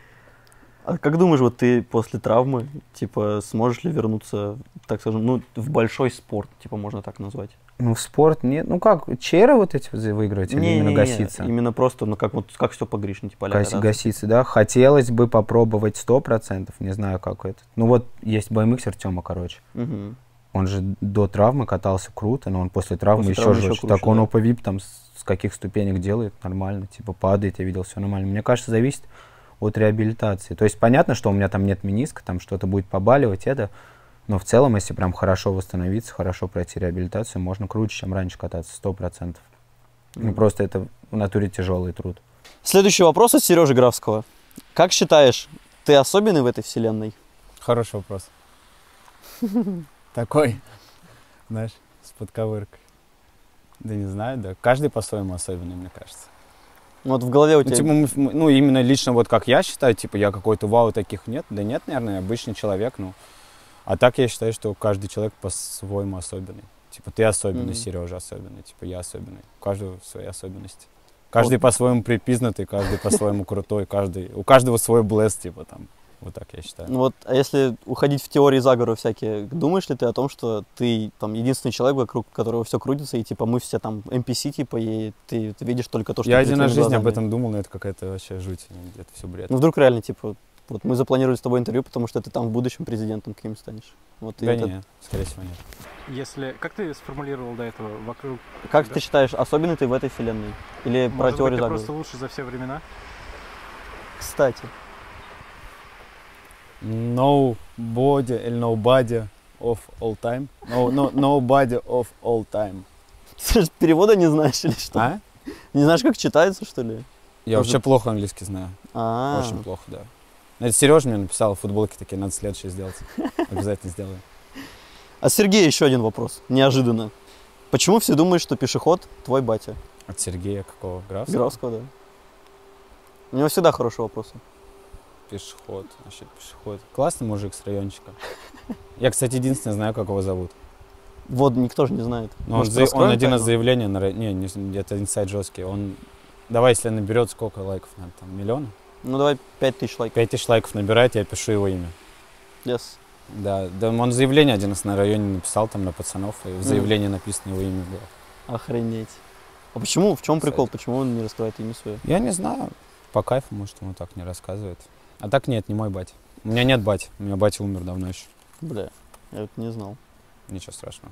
А как думаешь, вот ты после травмы, типа, сможешь ли вернуться, так скажем, ну, в большой спорт, типа, можно так назвать? Ну, в спорт нет. Ну как, чейры вот эти вот выигрывать или именно Не-не-не, гаситься? Именно просто, ну, как вот, как все по Гришне, типа, а-ля Гаси- кататься. гаситься, да. Хотелось бы попробовать сто процентов, не знаю, как это. Ну вот есть баймиксер Тёма, короче. Мгм. Он же до травмы катался круто, но он после травмы После еще травмы еще жестче. круче, Так он да. ОП-вип там с, с каких ступенек делает нормально, типа падает, я видел, все нормально. Мне кажется, зависит от реабилитации. То есть понятно, что у меня там нет мениска, там что-то будет побаливать, это, но в целом, если прям хорошо восстановиться, хорошо пройти реабилитацию, можно круче, чем раньше кататься, сто процентов. Ну просто это в натуре тяжелый труд. Следующий вопрос от Сережи Графского. Как считаешь, ты особенный в этой вселенной? Хороший вопрос. Такой, знаешь, с подковыркой. Да не знаю, да. Каждый по-своему особенный, мне кажется. Вот в голове у Ну, тебя... типа, мы- мы- ну, именно лично вот как я считаю, типа, я какой-то вау, таких нет. Да нет, наверное, обычный человек, ну. А так я считаю, что каждый человек по-своему особенный. Типа, ты особенный, Мгм. Сережа особенный, типа, я особенный. У каждого свои особенности. Каждый по-своему припизнутый, каждый по-своему крутой, каждый... У каждого свой блеск, типа, там. Вот так я считаю. Ну вот, а если уходить в теории заговора всякие, думаешь ли ты о том, что ты там единственный человек, вокруг которого все крутится, и типа мы все там эн пи си, типа, и ты, ты видишь только то, что Я перед один раз в твоими жизни об глазами? этом думал, но это какая-то вообще жуть. Это все бред. Ну вдруг реально, типа, вот мы запланировали с тобой интервью, потому что ты там в будущем президентом каким станешь. Вот, и Да это- не, скорее всего, нет. Если, как ты сформулировал до этого вокруг? Как да? ты считаешь, особенный ты в этой вселенной? Или про Может быть, теорию ты заговора? просто лучше за все времена? Кстати, Nobody или nobody of all time. No, no, nobody of all time. ты же перевода не знаешь или что? А? Не знаешь, как читается, что ли? Я Может- вообще плохо английский знаю. А, Очень плохо, да. Это Сережа мне написал, футболки такие, надо следующие сделать. Обязательно сделаю. а Сергей еще один вопрос, неожиданно. Почему все думают, что пешеход твой батя? От Сергея какого? Графского? Графского, да. У него всегда хорошие вопросы. Пешеход, значит, пешеход. Классный мужик с райончика. Я, кстати, единственное знаю, как его зовут. Вот никто же не знает. Но он, Может, за- он раскроем один из тайну? заявлений, на... ра- не, не, это инсайд жесткий. Он, давай, если наберет, сколько лайков надо, там, миллион? Ну давай пять тысяч лайков. Пять тысяч лайков набирает, я пишу его имя. Yes. Да, да, он заявление один раз на районе написал, там, на пацанов, и в заявлении написано его имя было. Охренеть. А почему? В чем Кстати. прикол? Почему он не раскрывает имя свое? Я не знаю, по кайфу, может, ему так не рассказывает. А так нет, не мой батя. У меня нет бати, у меня батя умер давно еще. Бля, я это не знал. Ничего страшного.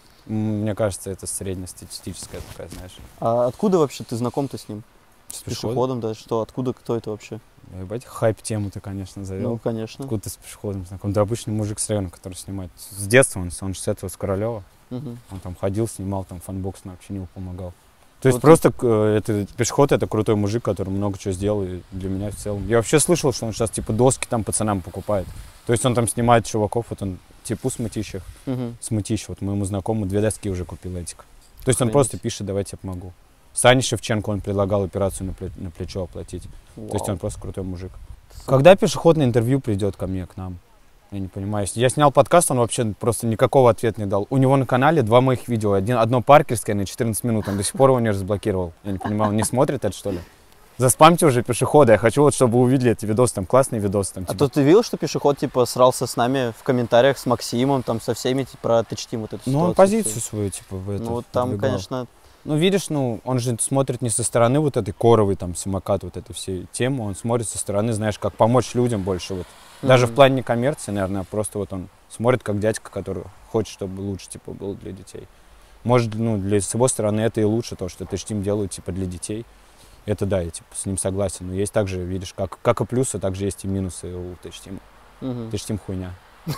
М, Мне кажется, это среднестатистическая такая, знаешь. А откуда вообще ты знаком-то с ним? С С пешеходом, да? Что, откуда, кто это вообще? Ебать, хайп-тему ты, конечно, завел. Ну, конечно. Откуда ты с пешеходом знаком? Да обычный мужик с района, который снимает. С детства он, он же с этого, с Королева. Мгм. Он там ходил, снимал, там фанбокс на общине помогал. То есть Вот просто э, это, пешеход это крутой мужик, который много чего сделал и для меня в целом. Я вообще слышал, что он сейчас типа доски там пацанам покупает. То есть он там снимает чуваков, вот он типу с мытищих, Мгм. с мытищ, вот моему знакомому две доски уже купил этик. То есть он Охренеть. просто пишет, давайте я помогу. Сане Шевченко он предлагал операцию на, пле- на плечо оплатить. То есть Вау. он просто крутой мужик. Когда пешеход на интервью придет ко мне, к нам? Я не понимаю. Я снял подкаст, он вообще просто никакого ответа не дал. У него на канале два моих видео. Один, одно паркерское на четырнадцать минут. Он до сих пор его не разблокировал. Я не понимаю, он не смотрит это, что ли? Заспамьте уже пешехода. Я хочу вот, чтобы вы увидели эти видосы. Там классные видосы. Там, А типа, то ты видел, что пешеход, типа, срался с нами в комментариях, с Максимом, там, со всеми, типа, про тычтим вот эту ну, он ситуацию позицию всю. свою, типа, в это Ну, вот там, продвигал. конечно, Ну, видишь, ну, он же смотрит не со стороны вот этой коровой, там, самокат, вот этой всей темы. Он смотрит со стороны, знаешь, как помочь людям больше. Вот. Даже Мгм. в плане не коммерции, наверное, а просто вот он смотрит как дядька, который хочет, чтобы лучше, типа, было для детей. Может, ну, для, с его стороны это и лучше, то, что Тычтим делают, типа, для детей. Это да, я, типа, с ним согласен. Но есть также, видишь, как, как и плюсы, также есть и минусы у Тычтима. Мгм. Тычтим хуйня.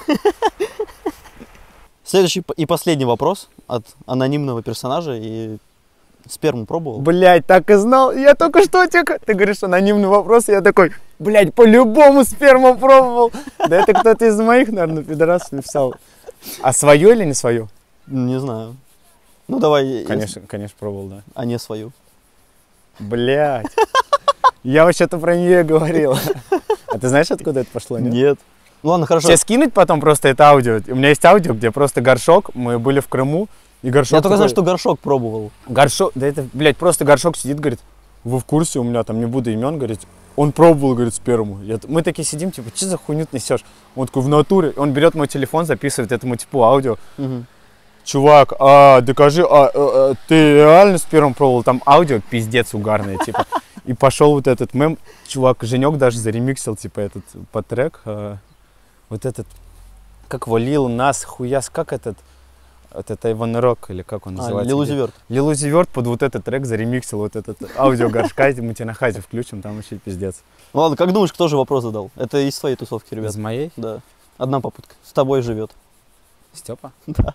Следующий п- и последний вопрос от анонимного персонажа. И сперму пробовал? Блять, так и знал. Я только что тебе... Ты говоришь анонимный вопрос, и я такой, блять, по-любому сперму пробовал. Да это кто-то из моих, наверное, пидорасов написал. А свою или не свою? Не знаю. Ну, давай. если- Конечно, конечно, пробовал, да. А не свою. Блять. Я вообще-то про нее говорил. А ты знаешь, откуда это пошло, нет? Нет. Ну, ладно, хорошо. Тебе скинуть потом просто это аудио? У меня есть аудио, где просто горшок, мы были в Крыму, и горшок Я только знаю, такой- что горшок пробовал. Горшок, да это, блядь, просто горшок сидит, говорит, вы в курсе, у меня там не буду имен, говорит, он пробовал, говорит, сперму. Я т- мы такие сидим, типа, что за хуйню ты несешь? Он такой, в натуре. Он берет мой телефон, записывает этому типу аудио. Мгм. Чувак, а, докажи, а, а, а, ты реально сперму пробовал? Там аудио пиздец угарное, типа. И пошел вот этот мем. Чувак, Женек даже заремиксил, типа, этот под трек. а, вот этот, как его, Лил Нас Хуяс, как этот, вот это Иван Рок, или как он А, называется? Лил Узи Верт. Лил Узи Верт под вот этот трек заремиксил вот этот аудио горшка, мы тебе на хате включим, там вообще пиздец. Ну ладно, как думаешь, кто же вопрос задал? Это из твоей тусовки, ребят? Из моей? Да. Одна попытка. С тобой живет. Степа? Да.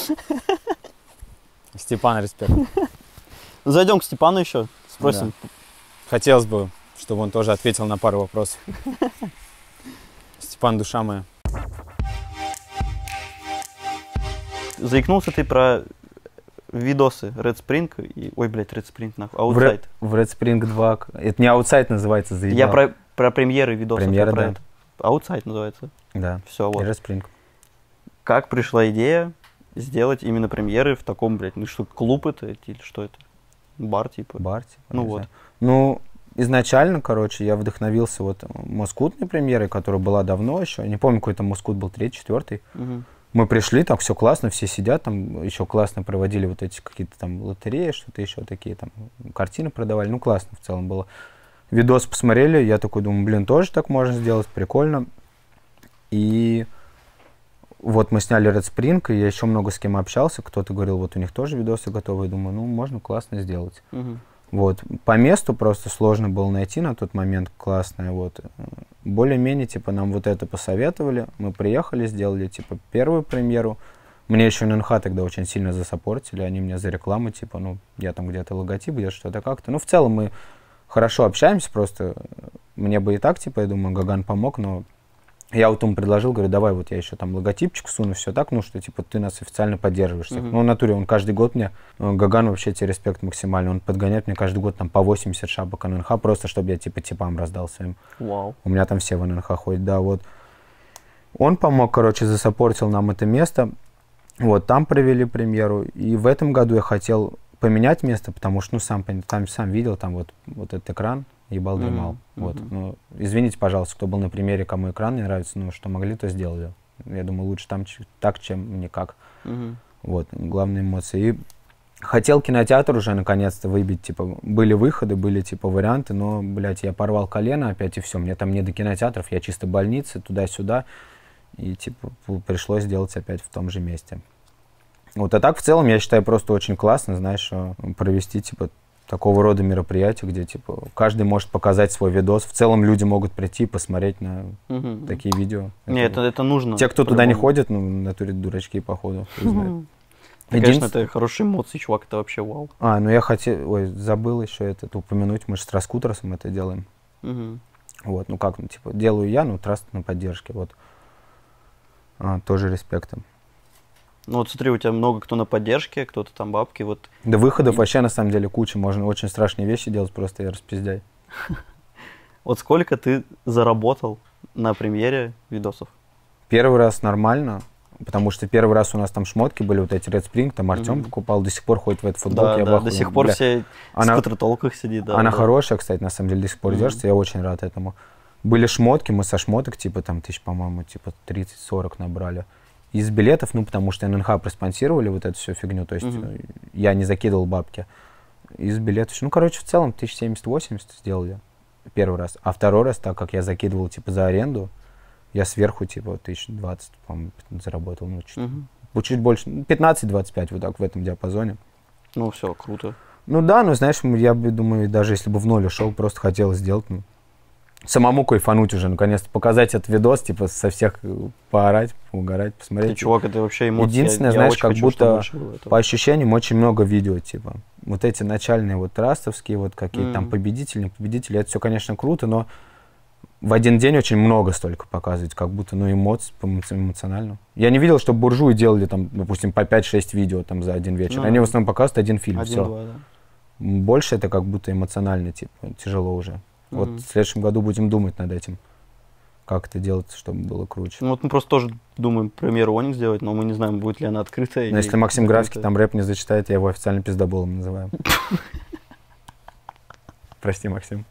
Степан, респект. Зайдем к Степану еще, спросим. Да. Хотелось бы, чтобы он тоже ответил на пару вопросов. Степан, душа моя. Заикнулся ты про видосы Red Spring и... Ой, блядь, Red Spring, нахуй. В, Ре- Outside. в Red Spring два. Это не Outside называется, заебал. Я про, про премьеры видосов. Премьеры, про да. это. Outside называется. Да. Все, И вот. Red Spring. Как пришла идея сделать именно премьеры в таком, блядь, ну что, клуб это или что это? Бар, типа? Бар, типа. Ну не вот. знаю. Ну, изначально, короче, я вдохновился вот Москутной премьерой, которая была давно еще. Не помню, какой там Москут был, третий, четвертый. Мгм. Мы пришли, там все классно, все сидят, там еще классно проводили вот эти какие-то там лотереи, что-то еще такие, там картины продавали. Ну, классно в целом было. Видос посмотрели, я такой думаю, блин, тоже так можно сделать, прикольно. И вот мы сняли Red Spring, и я еще много с кем общался. Кто-то говорил, вот у них тоже видосы готовы. Я думаю, ну, можно классно сделать. Мгм. Вот. По месту просто сложно было найти на тот момент классное. Вот. Более-менее, типа, нам вот это посоветовали. Мы приехали, сделали, типа, первую премьеру. Мне еще эн эн ха тогда очень сильно засаппортили. Они мне за рекламу, типа, ну, я там где-то логотип, где-то что-то как-то. Ну, в целом мы хорошо общаемся, просто мне бы и так, типа, я думаю, Гаган помог, но я вот ему предложил, говорю, давай вот я еще там логотипчик суну, все так, ну что, типа, ты нас официально поддерживаешь. Мгм. Ну, в натуре, он каждый год мне, э, Гаган вообще тебе респект максимальный, он подгоняет мне каждый год там по восемьдесят шапок эн эн ха, просто чтобы я, типа, типам раздал своим. Вау. У меня там все в эн эн ха ходят, да, вот. Он помог, короче, засаппортил нам это место. Вот, там провели премьеру. И в этом году я хотел поменять место, потому что, ну, сам, пон- там сам видел, там вот, вот этот экран, ебал, Мгм, дремал. Вот, мгм. ну, извините, пожалуйста, кто был на премьере, кому экран не нравится, ну, что могли, то сделали. Я думаю, лучше там ч- так, чем никак. Мгм. Вот, главные эмоции. И хотел кинотеатр уже наконец-то выбить, типа, были выходы, были, типа, варианты, но, блядь, я порвал колено опять, и все, мне там не до кинотеатров, я чисто больницы, туда-сюда, и, типа, п- пришлось делать опять в том же месте. Вот, а так, в целом, я считаю, просто очень классно, знаешь, э, провести, типа, такого рода мероприятия, где, типа, каждый может показать свой видос, в целом люди могут прийти и посмотреть на Мгм. такие видео. Не, это, это нужно. Те, кто туда не по-любому. ходит, ну, в натуре дурачки, походу, хуй знает. Да, Конечно, Единственное- это хорошие эмоции, чувак, это вообще вау. А, ну я хотел, ой, забыл еще это упомянуть, мы же с Траскутерсом это делаем. Мгм. Вот, ну как, ну типа, делаю я, ну Траст на поддержке, вот. А, тоже респектом. Ну вот смотри, у тебя много кто на поддержке, кто-то там бабки, вот. Да выходов вообще на самом деле куча, можно очень страшные вещи делать, просто я распиздяй. Вот сколько ты заработал на премьере видосов? Первый раз нормально, потому что первый раз у нас там шмотки были, вот эти Red Spring, там Артем Мгм. покупал, до сих пор ходит в этой футболке, Да, я в да, ахуе. до сих пор Бля, все она- в скутертолках сидит, да. Она да. хорошая, кстати, на самом деле, до сих пор Мгм. держится, я очень рад этому. Были шмотки, мы со шмоток, типа, там, тысяч, по-моему, типа, тридцать-сорок набрали. Из билетов, ну, потому что эн эн ха проспонсировали вот эту всю фигню, то есть Мгм. э, я не закидывал бабки. Из билетов, ну, короче, в целом, тысяч семьдесят-восемьдесят сделали первый раз. А второй раз, так как я закидывал, типа, за аренду, я сверху, типа, тысяч двадцать, по-моему, заработал, ну, чуть, Мгм. ну, чуть больше, ну, пятнадцать-двадцать пять, вот так, в этом диапазоне. Ну все, круто. Ну да, ну знаешь, м, я бы, думаю, даже если бы в ноль ушел, просто хотел сделать, ну, самому кайфануть уже, наконец-то показать этот видос, типа со всех э, поорать, угорать, Ты, посмотреть. чувак, это вообще эмоции. Единственное, я, знаешь, очень как хочу, будто чтобы больше было этого. По ощущениям очень много видео, типа. Вот эти начальные вот растовские, вот какие-то там Мгм. победители, не победители, это все, конечно, круто, но в один день очень много столько показывать, как будто, ну, эмоций, по- эмоционально. Я не видел, что буржуи делали там, допустим, по пять-шесть видео там за один вечер. Ну, Они в основном показывают один фильм, все. Один-два, да. Больше это как будто эмоционально, типа, тяжело уже. Вот Мгм. в следующем году будем думать над этим, как это делать, чтобы было круче. Ну вот мы просто тоже думаем премьеру Оникс сделать, но мы не знаем, будет ли она открытая. Но или если Максим Графский закрытая. там рэп не зачитает, я его официально пиздоболом называю. Прости, Максим.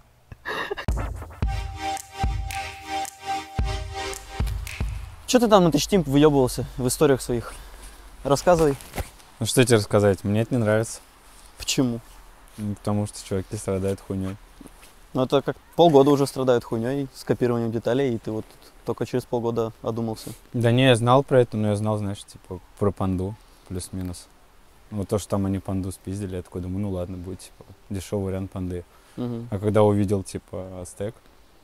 Че ты там на Тачтим выебывался в историях своих? Рассказывай. Ну что тебе рассказать? Мне это не нравится. Почему? Ну, потому что чуваки страдают хуйней. Ну это как полгода уже страдают хуйней с копированием деталей, и ты вот только через полгода одумался. Да не, я знал про это, но я знал, знаешь, типа, про панду, плюс-минус. Вот то, что там они панду спиздили, я такой думаю, ну ладно, будет, типа, дешевый вариант панды. Угу. А когда увидел, типа, Астек,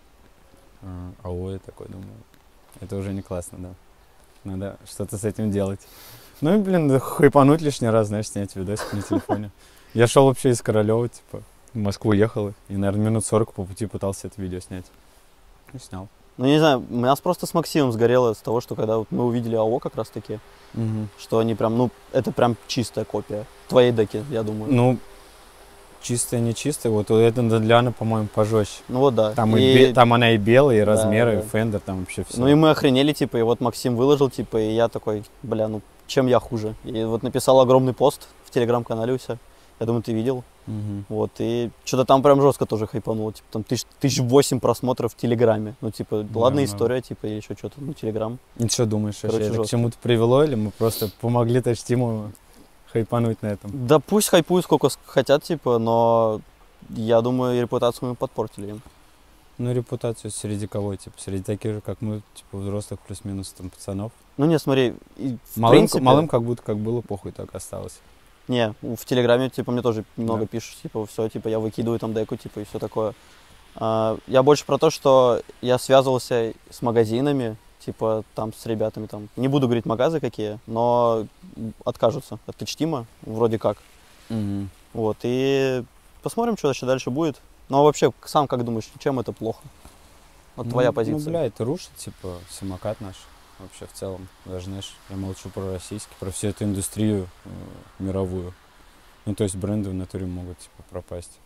АО, я такой думаю, это уже не классно, да. Надо что-то с этим делать. Ну и, блин, хайпануть лишний раз, знаешь, снять видосик на телефоне. Я шел вообще из Королева, типа, в Москву ехал, и, наверное, минут сорок по пути пытался это видео снять. И снял. Ну, не знаю, у нас просто с Максимом сгорело с того, что когда вот мы увидели АО как раз-таки, Угу. что они прям, ну, это прям чистая копия твоей деки, я думаю. Ну, чистая, не чистая, вот это Дэдляна, по-моему, пожестче. Ну вот да. Там, и... И бе... там она и белая, и да, размеры, да. и фендер, там вообще все. Ну и мы охренели, типа, и вот Максим выложил, типа, и я такой, бля, ну, чем я хуже? И вот написал огромный пост в телеграм-канале у себя. Я думаю, ты видел. Угу. Вот, и что-то там прям жестко тоже хайпануло. Типа, там тысяч, тысяч восемь просмотров в Телеграме. Ну, типа, да, ладно, история, типа, или еще что-то, ну, Телеграм. И что думаешь, Короче, вообще, это к чему-то привело, или мы просто помогли Touch-Team хайпануть на этом? Да пусть хайпуют сколько хотят, типа, но я думаю, репутацию мы подпортили им. Ну, репутацию среди кого, типа, среди таких же, как мы, типа, взрослых плюс-минус там пацанов. Ну, не, смотри, и, в малым, принципе... малым как будто как было, похуй так осталось. Не, в Телеграме, типа, мне тоже много да. пишут, типа, все, типа, я выкидываю там деку, типа, и все такое. А, я больше про то, что я связывался с магазинами, типа, там, с ребятами, там, не буду говорить магазы какие, но откажутся от Touch-Team, вроде как. Угу. Вот, и посмотрим, что еще дальше будет. Но вообще, сам как думаешь, чем это плохо? Вот ну, твоя позиция. Ну, бля, это рушит, типа, самокат наш. Вообще в целом, даже, знаешь, я молчу про российский, про всю эту индустрию э, мировую. Ну, то есть бренды в натуре могут, типа, пропасть.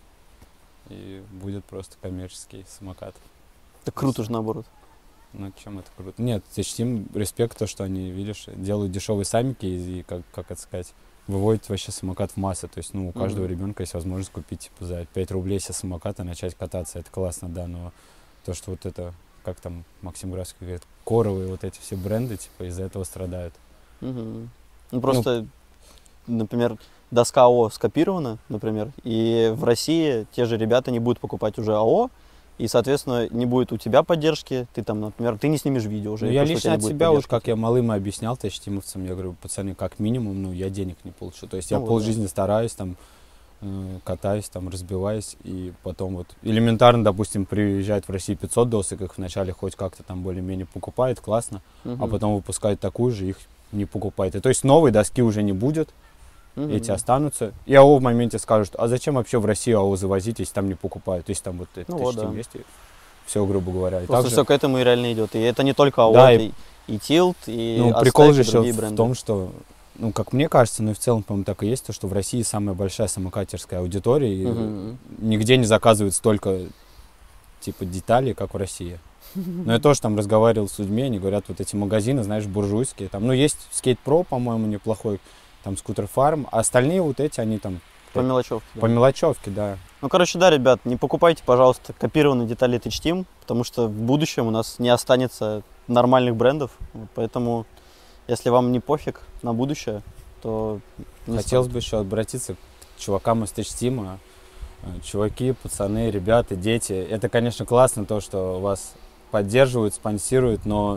И будет просто коммерческий самокат. Так круто же, наоборот. Ну, чем это круто? Нет, Touch-Team, респект то, что они, видишь, делают дешевые самики и, и как, как это сказать, выводят вообще самокат в массы. То есть, ну, у каждого mm-hmm. ребенка есть возможность купить, типа, за пять рублей себе самокат и начать кататься. Это классно, да, но то, что вот это, как там Максим Графский говорит, коровые вот эти все бренды, типа, из-за этого страдают. Угу. Ну, просто, ну, например, доска АО скопирована, например, и в России те же ребята не будут покупать уже АО, и, соответственно, не будет у тебя поддержки, ты там, например, ты не снимешь видео уже. Ну, я лично от себя, вот как я малым объяснял Touch-Teamовцам, я говорю, пацаны, как минимум, ну, я денег не получу. То есть ну, я вот полжизни да. стараюсь, там, катаюсь, там, разбиваюсь, и потом вот элементарно, допустим, приезжает в Россию пятьсот досок, их вначале хоть как-то там более-менее покупают, классно, угу. а потом выпускают такую же, их не покупают. И то есть новой доски уже не будет, угу. эти останутся. И АО в моменте скажут, а зачем вообще в Россию АО завозить, если там не покупают, если там вот это ну, вот, да. есть, и все, грубо говоря. И просто все к этому и реально идет. И это не только АО, да, это и, и Tilt, и ну, Aztec, прикол же и еще другие в бренды. том, что ну, как мне кажется, ну и в целом, по-моему, так и есть, то, что в России самая большая самокатерская аудитория, и uh-huh. нигде не заказывают столько, типа, деталей, как в России. Но я тоже там разговаривал с людьми, они говорят, вот эти магазины, знаешь, буржуйские, там, ну, есть Skate Pro, по-моему, неплохой, там, Scooter Farm, а остальные вот эти, они там... По мелочевке. По да. мелочевке, да. Ну, короче, да, ребят, не покупайте, пожалуйста, копированные детали Touch-Team, потому что в будущем у нас не останется нормальных брендов, поэтому... Если вам не пофиг на будущее, то... Хотелось бы еще обратиться к чувакам из Touch-Team. Чуваки, пацаны, ребята, дети. Это, конечно, классно, то, что вас поддерживают, спонсируют, но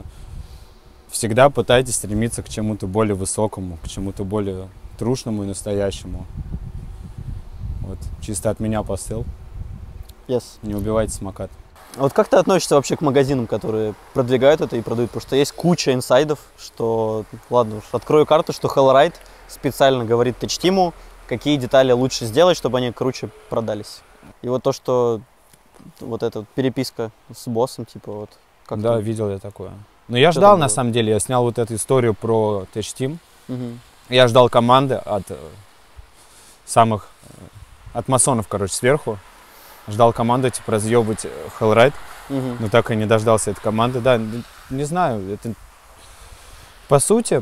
всегда пытайтесь стремиться к чему-то более высокому, к чему-то более трушному и настоящему. Вот, чисто от меня посыл. Yes. Не убивайте самокат. Вот как ты относишься вообще к магазинам, которые продвигают это и продают? Потому что есть куча инсайдов, что, ладно уж, открою карту, что Hellride специально говорит Touch-Team, какие детали лучше сделать, чтобы они круче продались. И вот то, что вот эта вот переписка с боссом, типа вот. Как да, ты... видел я такое. Но я что ждал, на самом деле, я снял вот эту историю про Touch-Team. Угу. Я ждал команды от самых, от масонов, короче, сверху. Ждал команду, типа, разъебать Hellride, угу. но так и не дождался этой команды. Да, не знаю, это... По сути,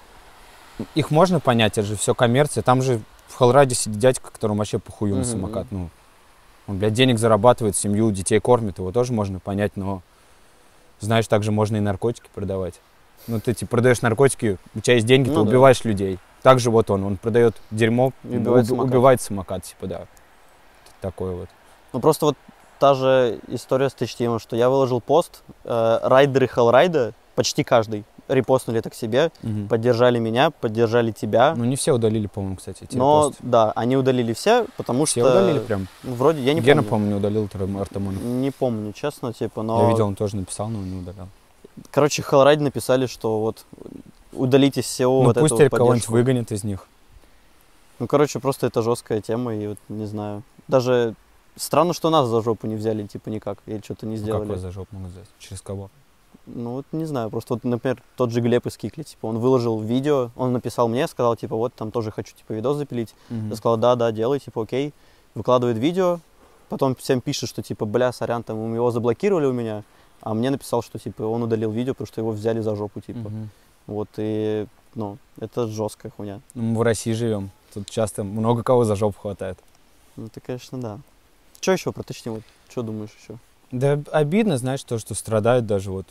их можно понять, это же все коммерция. Там же в Hellride сидит дядька, которому вообще похую угу. на самокат. Ну, он, блядь, денег зарабатывает, семью, детей кормит, его тоже можно понять, но, знаешь, также можно и наркотики продавать. Ну, ты, типа, продаешь наркотики, у тебя есть деньги, ну, ты да. убиваешь людей. Также вот он, он продает дерьмо, убивает, уб, самокат. убивает самокат, типа, да. Такой вот. Ну, просто вот та же история с TouchTeam, что я выложил пост, э, райдеры Hellride, почти каждый, репостнули это к себе, Мгм. поддержали меня, поддержали тебя. Ну, не все удалили, по-моему, кстати, эти Но, репосты. да, они удалили все, потому Все что... удалили прям? Ну, вроде, я не Гена, помню. по-моему, не удалил Трем- Артамонов. Не помню, честно, типа, но... Я видел, он тоже написал, но не удалял. Короче, Hellride написали, что вот удалите всего Ну, вот пусть этого кого-нибудь поддержку. выгонят из них. Ну, короче, просто это жесткая тема, и вот не знаю. Даже странно, что нас за жопу не взяли, типа, никак, или что-то не Ну, сделали. какой за жопу могут взять? Через кого? Ну, вот не знаю, просто вот, например, тот же Глеб из Кикли, типа, он выложил видео, он написал мне, сказал, типа, вот, там тоже хочу, типа, видос запилить. Мгм. Я сказал, да, да, делай, типа, окей. Выкладывает видео, потом всем пишет, что, типа, бля, сорян, там, его заблокировали у меня, а мне написал, что, типа, он удалил видео, потому что его взяли за жопу, типа. Мгм. Вот, и, ну, это жесткая хуйня. Ну, мы в России живем. Тут часто много кого за жопу хватает. Ну, это, конечно, да. Что еще про TouchTeam? Вот, что думаешь еще? Да обидно, знаешь, то, что страдают даже вот...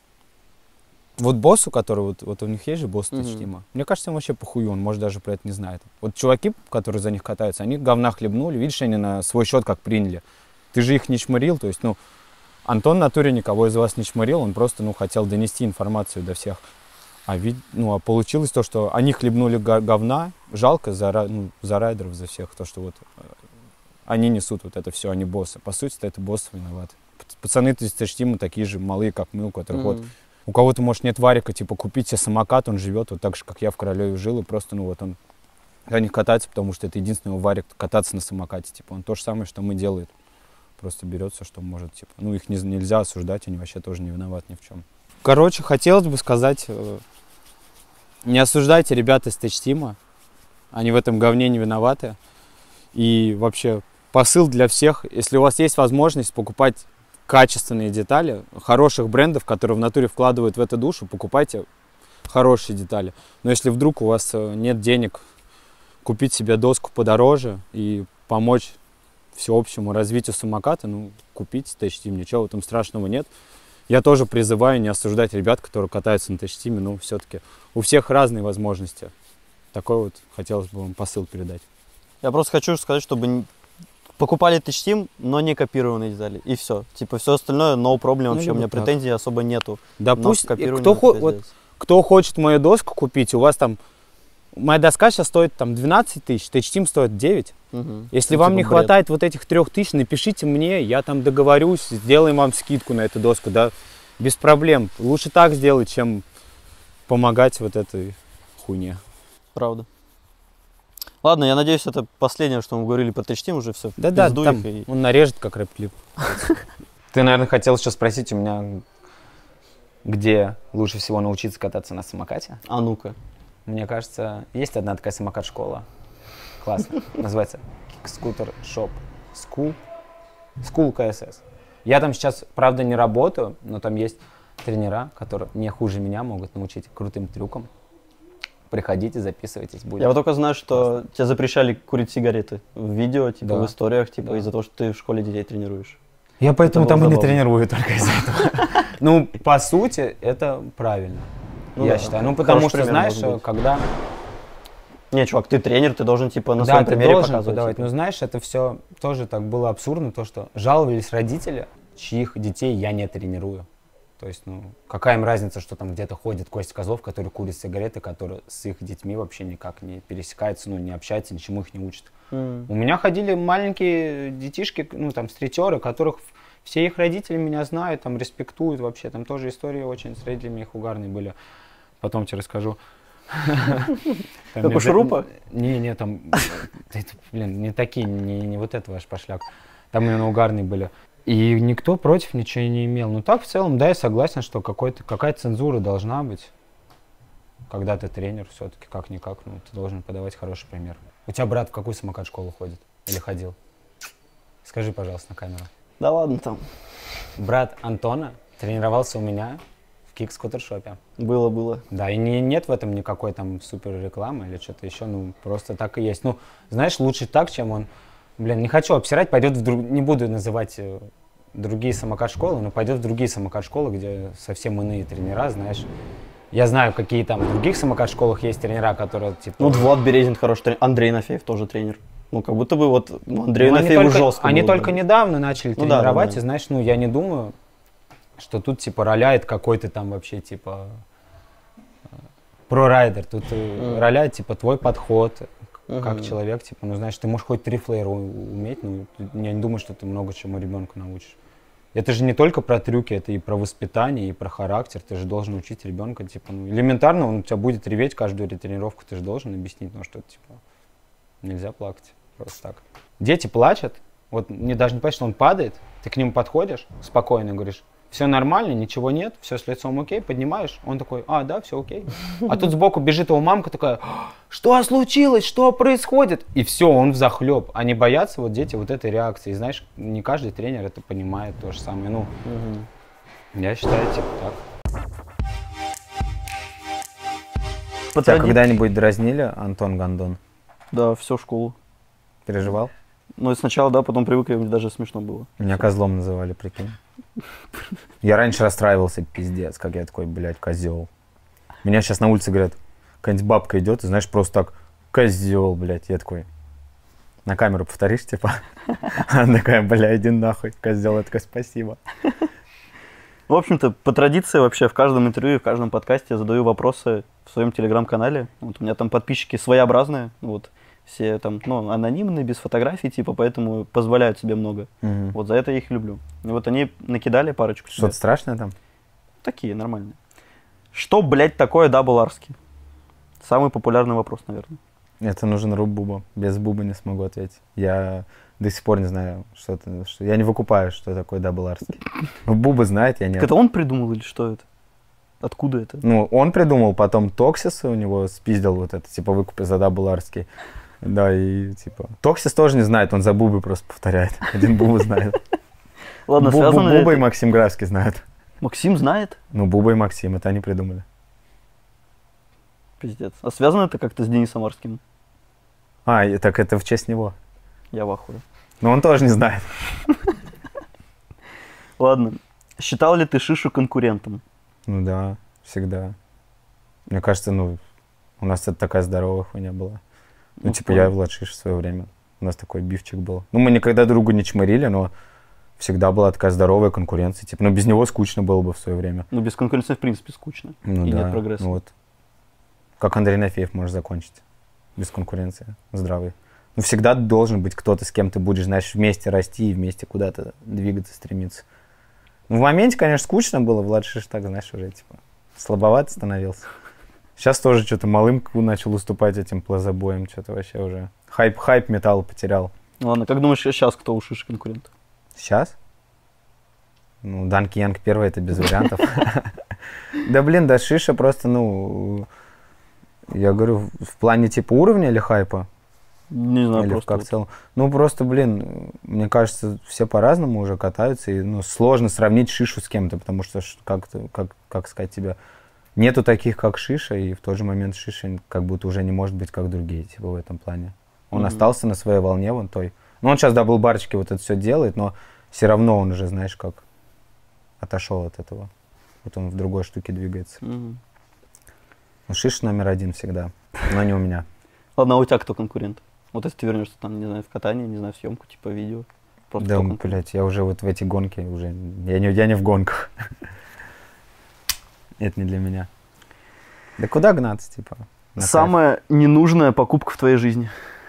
Вот боссу, который вот, вот у них есть же босс Мгм. TouchTeam. Мне кажется, им вообще похуй, он может даже про это не знает. Вот чуваки, которые за них катаются, они говна хлебнули, видишь, они на свой счет как приняли. Ты же их не чморил, то есть, ну, Антон в натуре никого из вас не чморил, он просто, ну, хотел донести информацию до всех. А, вид, ну, а получилось то, что они хлебнули га- говна, жалко за, ра- ну, за райдеров, за всех, то, что вот э, они несут вот это все, они боссы. По сути, это боссы виноваты. П- Пацаны из TouchTeam такие же малые, как мы, у которых вот Мгм. у кого-то, может, нет варика, типа, купить себе самокат, он живет вот так же, как я в Королеве жил, и просто, ну, вот он за них катается, потому что это единственный его варик кататься на самокате, типа, он то же самое, что мы делает. Просто берет все, что может, типа. Ну, их не- нельзя осуждать, они вообще тоже не виноваты ни в чем. Короче, хотелось бы сказать, э, не осуждайте ребят из TouchTeam, они в этом говне не виноваты. И вообще, посыл для всех, если у вас есть возможность покупать качественные детали, хороших брендов, которые в натуре вкладывают в эту душу, покупайте хорошие детали. Но если вдруг у вас э, нет денег купить себе доску подороже и помочь всеобщему развитию самоката, ну, купите TouchTeam, ничего в этом страшного нет. Я тоже призываю не осуждать ребят, которые катаются на TouchTeam, но все-таки у всех разные возможности. Такой вот хотелось бы вам посыл передать. Я просто хочу сказать, чтобы н- покупали TouchTeam, но не копированные детали. И все. Типа все остальное, no problem, Ну, вообще у либо меня так. претензий особо нету. Да Но пусть, с копированием кто, хо- это вот, пиздец. кто хочет мою доску купить, у вас там, моя доска сейчас стоит там двенадцать тысяч, TouchTeam стоит девять. Мгм. Если Ну, вам типа не бред. хватает вот этих трех тысяч, напишите мне, я там договорюсь, сделаем вам скидку на эту доску, да, без проблем. Лучше так сделать, чем помогать вот этой хуйне. Правда. Ладно, я надеюсь, это последнее, что мы говорили про TouchTeam, уже все. Да-да, там он нарежет как рэп-клип. Ты, наверное, хотел еще спросить у меня, где лучше всего научиться кататься на самокате? А ну-ка. Мне кажется, есть одна такая самокат-школа. Классно. Называется Скутер Шоп. Скул. Скул КСС. Я там сейчас, правда, не работаю, но там есть тренера, которые не хуже меня могут научить крутым трюкам. Приходите, записывайтесь. Будет. Я вот только знаю, что тебя запрещали курить сигареты в видео, типа Да. в историях, типа Да. из-за того, что ты в школе детей тренируешь. Я поэтому Это там было и не забавно. тренирую только из-за этого. Ну, по сути, это правильно. Ну Я да. считаю. Ну, потому Хороший что, пример знаешь, может быть. когда... Не, чувак, ты тренер, ты должен типа на Да, своем ты примере должен показывать. подавать. типа. Но знаешь, это все тоже так было абсурдно, то, что жаловались родители, чьих детей я не тренирую. То есть, ну, какая им разница, что там где-то ходит Костя Козлов, который курит сигареты, который с их детьми вообще никак не пересекается, ну, не общается, ничему их не учит. М. У меня ходили маленькие детишки, ну, там, стритеры, которых все их родители меня знают, там, респектуют вообще. Там тоже истории очень с родителями их угарные были. Потом тебе расскажу. Как у Шурупа? Не, не, там, это, блин, не такие, не, не вот это ваш пошляк. Там именно угарные были. И никто против ничего не имел. Ну так, в целом, да, я согласен, что какой-то, какая-то цензура должна быть. Когда ты тренер, все-таки как-никак, ну, ты должен подавать хороший пример. У тебя брат в какую самокат-школу ходит? Или ходил? Скажи, пожалуйста, на камеру. Да ладно там. Брат Антона тренировался у меня в кик-скутершопе. Было, было. Да, и не, нет в этом никакой там супер рекламы или что-то еще, ну, просто так и есть. Ну, знаешь, лучше так, чем он, блин, не хочу обсирать, пойдет в друг... не буду называть э, другие самокат-школы, но пойдет в другие самокат-школы, где совсем иные тренера, знаешь. Я знаю, какие там в других самокат-школах есть тренера, которые, типа... Ну, вот Влад Березин хороший тренер, Андрей Нафеев тоже тренер. Ну, как будто бы вот ну, Андрею Ну, они Енофееву только, жестко они было, только блин. недавно начали Ну да, тренировать, да, да. и знаешь, ну я не думаю, что тут типа роляет какой-то там вообще типа э, прорайдер. Тут Мгм. роляет типа твой подход, как Мгм. человек, типа, ну знаешь, ты можешь хоть три флеера у- уметь, но я не думаю, что ты много чему ребенка научишь. Это же не только про трюки, это и про воспитание, и про характер. Ты же должен учить ребенка, типа, ну, элементарно он у тебя будет реветь каждую тренировку, ты же должен объяснить, ну что, типа, нельзя плакать просто так. Дети плачут, вот мне даже не понять, что он падает, ты к нему подходишь спокойно, говоришь, все нормально, ничего нет, все с лицом окей, поднимаешь, он такой, а, да, все окей. А тут сбоку бежит его мамка такая, что случилось, что происходит? И все, он взахлеб. Они боятся, вот дети, вот этой реакции. И знаешь, не каждый тренер это понимает, то же самое. Ну, Мгм. я считаю, типа так. По Тебя тради- когда-нибудь дразнили, Антон Гондон? Да, всю школу. Переживал? Ну и сначала, да, потом привык, и мне даже смешно было. Меня козлом называли, прикинь. Я раньше расстраивался, пиздец, как я такой, блядь, козел. Меня сейчас на улице говорят, какая-нибудь бабка идет, и знаешь, просто так, козел, блядь. Я такой, на камеру повторишь, типа? Она такая, бля, иди нахуй, козел. Я такой, спасибо. В общем-то, по традиции вообще в каждом интервью, в каждом подкасте я задаю вопросы в своем телеграм-канале. Вот у меня там подписчики своеобразные, вот. Все там, ну, анонимные, без фотографий, типа, поэтому позволяют себе много. Мгм. Вот за это я их люблю. И вот они накидали парочку. себе. Что-то страшное там? Такие, нормальные. Что, блядь, такое дабл-арски? Самый популярный вопрос, наверное. Это нужен руб буба. Без буба не смогу ответить. Я до сих пор не знаю, что это. Что... Я не выкупаю, что такое дабл-арский. Ну, Буба знает, я нет. Так это он придумал или что это? Откуда это? Ну, он придумал, потом Токсис у него спиздил вот это, типа, выкупи за дабл-арский. Да, и типа... Токсис тоже не знает, он за Бубой просто повторяет. Один Буба знает. Ладно, Бу- связано ли Буба и это- Максим Графский знают. Максим знает? Ну, Буба и Максим, это они придумали. Пиздец. А связано это как-то с Денисом Арским? А, и так это в честь него. Я в ахуе. Но он тоже не знает. Ладно. Считал ли ты Шишу конкурентом? Ну да, всегда. Мне кажется, ну, у нас это такая здоровая хуйня была. Ну, Ну, типа, я и понял. Влад Шиш в свое время. У нас такой бифчик был. Ну, мы никогда другу не чморили, но всегда была такая здоровая конкуренция. Типа, ну, без него скучно было бы в свое время. Ну, без конкуренции, в принципе, скучно. Ну И да, нет прогресса. ну вот. Как Андрей Енофеев может закончить без конкуренции, здравый. Ну, всегда должен быть кто-то, с кем ты будешь, знаешь, вместе расти и вместе куда-то двигаться, стремиться. Ну, в моменте, конечно, скучно было, Влад Шиш так, знаешь, уже, типа, слабоват становился. Сейчас тоже что-то малым начал уступать этим плазобоям, что-то вообще уже. Хайп, хайп металл потерял. Ладно, как думаешь, сейчас кто у Шиши конкурент? Сейчас? Ну, Данки Янг первый, это без вариантов. Да блин, да Шиша просто, ну, я говорю, в плане типа уровня или хайпа? Не знаю, Или просто как вот. в целом? Ну, просто, блин, мне кажется, все по-разному уже катаются, и ну, сложно сравнить Шишу с кем-то, потому что, ш- как, как, как сказать тебе, нету таких, как Шиша, и в тот же момент Шиша как будто уже не может быть, как другие, типа, в этом плане. Он Мгм. остался на своей волне вон той. Ну, он сейчас дабл-барчики вот это все делает, но все равно он уже, знаешь, как отошел от этого. Вот он в другой штуке двигается. Мгм. Ну, Шиша номер один всегда, но не у меня. Ладно, а у тебя кто конкурент? Вот если ты вернешься там, не знаю, в катание, не знаю, в съемку, типа видео. Просто Да, кто конкурент? блядь, я уже вот в эти гонки уже... Я не, я не в гонках. Это не для меня. Да куда гнаться, типа? На кайф. Самая ненужная покупка в твоей жизни?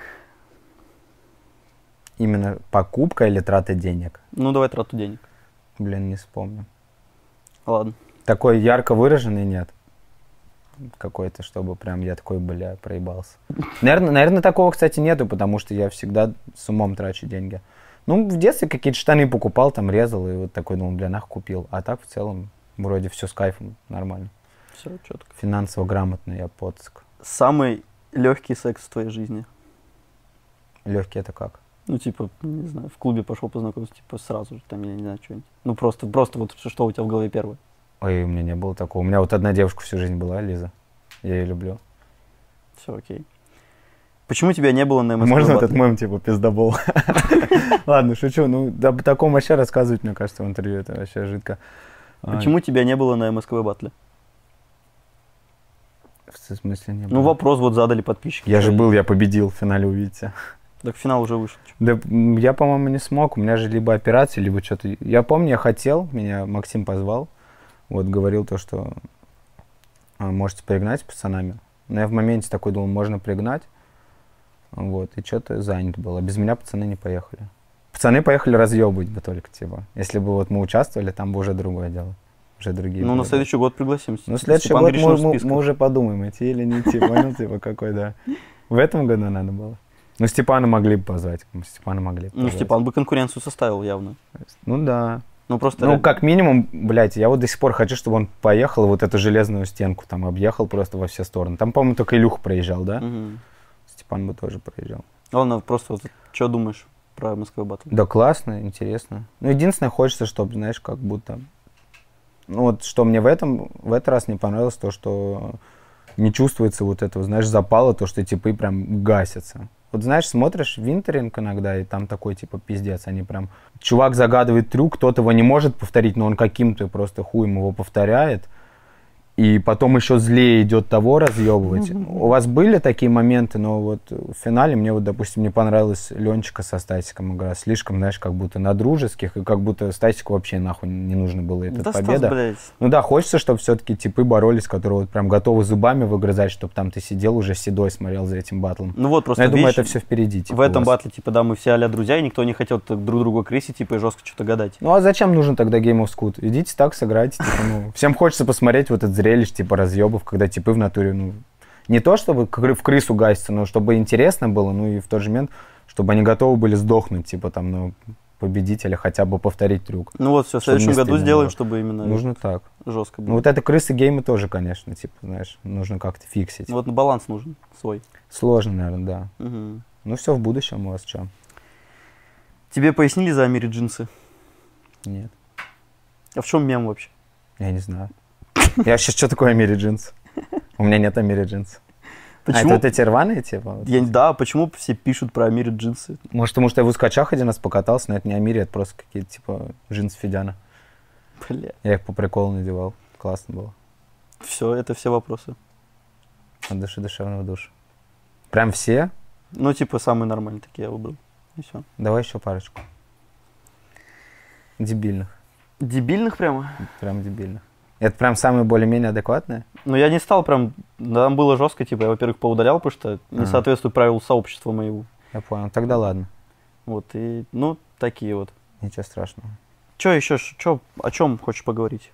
Именно покупка или трата денег? Ну, давай трату денег. Блин, не вспомню. Ладно. Такой ярко выраженный нет. Какой-то, чтобы прям я такой, бля, проебался. Наверное, наверное, такого, кстати, нету, потому что я всегда с умом трачу деньги. Ну, в детстве какие-то штаны покупал, там резал, и вот такой думал, бля, нахуй купил. А так в целом вроде все с кайфом, нормально. Все четко. Финансово грамотный я поцк. Самый легкий секс в твоей жизни? Легкий это как? Ну, типа, не знаю, в клубе пошел познакомиться, типа, сразу же, там, я не знаю, что-нибудь. Ну, просто, просто вот что, что у тебя в голове первое? Ой, у меня не было такого. У меня вот одна девушка всю жизнь была, Лиза. Я ее люблю. Все, окей. Почему тебя не было на эм эс Можно батле? этот мем, типа, пиздобол? Ладно, шучу. Ну, об таком вообще рассказывать, мне кажется, в интервью, это вообще жидко. А, Почему тебя не было на эм эс ка вэ батле? В смысле не было? Ну, вопрос вот задали подписчики. Я же твои. был, я победил в финале, увидите. Так финал уже вышел. Да м, я, по-моему, не смог. У меня же либо операция, либо что-то. Я помню, я хотел, меня Максим позвал. Вот, говорил то, что а, можете пригнать с пацанами. Но я в моменте такой думал, можно пригнать. Вот, и что-то занято было. Без меня пацаны не поехали. Пацаны поехали разъебывать бы только, типа. Если бы вот мы участвовали, там бы уже другое дело. Уже другие. Ну, на были. следующий год пригласим. Ну, следующий Степан год Гришин мы, в мы- списках. мы уже подумаем, идти или не идти. Понял, типа, какой, да. В этом году надо было. Ну, Степана могли бы позвать. Степана могли бы Ну, позвать. Степан бы конкуренцию составил явно. Ну, да. Ну, просто... Ну, реально- как минимум, блядь, я вот до сих пор хочу, чтобы он поехал и вот эту железную стенку там объехал просто во все стороны. Там, по-моему, только Илюха проезжал, да? Мгм. Степан бы тоже проезжал. Ладно, просто вот, что думаешь про Москву Батл? Да, классно, интересно. Ну, единственное, хочется, чтобы, знаешь, как будто... Ну, вот что мне в этом, в этот раз не понравилось, то, что не чувствуется вот этого, знаешь, запала, то, что типы прям гасятся. Вот, знаешь, смотришь Винтеринг иногда, и там такой, типа, пиздец, они прям... Чувак загадывает трюк, кто-то его не может повторить, но он каким-то просто хуем его повторяет. И потом еще злее идет того разъебывать. У вас были такие моменты, но вот в финале мне вот, допустим, не понравилась Ленчика со Стасиком игра. Слишком, знаешь, как будто на дружеских, и как будто Стасику вообще нахуй не нужно было эта Да, Стас, победа. блядь. Ну да, хочется, чтобы все-таки типы боролись, которые вот прям готовы зубами выгрызать, чтобы там ты сидел уже седой, смотрел за этим батлом. Ну вот, просто Но я думаю, видишь, это все впереди. Типа, в этом у вас. батле, типа, да, мы все а-ля друзья, и никто не хотел так друг друга крысить, типа, и жестко что-то гадать. Ну а зачем нужен тогда Game of Scoot? Идите так сыграйте. Типа, ну, всем хочется посмотреть вот это зрелище, типа разъебов, когда типы в натуре, ну, не то чтобы кры- в крысу гасятся, но чтобы интересно было, ну и в тот же момент, чтобы они готовы были сдохнуть, типа там, ну, победителя, хотя бы повторить трюк. Ну вот, все, в Чтобы не следующем году стыдно сделаем, было. чтобы именно Нужно так. жестко было. Ну вот это крысы геймы тоже, конечно, типа, знаешь, нужно как-то фиксить. Вот баланс нужен свой. Сложно, наверное, да. Мгм. Ну все в будущем у вас что? Тебе пояснили за Амири джинсы? Нет, А в чем мем вообще? я не знаю. Я сейчас, что такое Амири джинс? У меня нет Амири джинс. А Почему? это вот эти рваные, типа? вот Я, эти? да, почему все пишут про Амири джинсы? Может, потому что я в узкачах один раз покатался, но это не Амири, это просто какие-то, типа, джинсы Федяна. Бля, Я их по приколу надевал. Классно было. все, это все вопросы. От души душевного душа. Прям все? Ну, типа, самые нормальные такие я выбрал. И все. Давай еще парочку. Дебильных. Дебильных прямо? Прям дебильных. Это прям самые более-менее адекватные? Ну, я не стал прям... Там было жестко, типа, я, во-первых, поудалял, потому что не Ага. соответствует правилу сообщества моего. Я понял. Тогда ладно. Вот, и, ну, такие вот. Ничего страшного. Че еще, чё, о чем хочешь поговорить?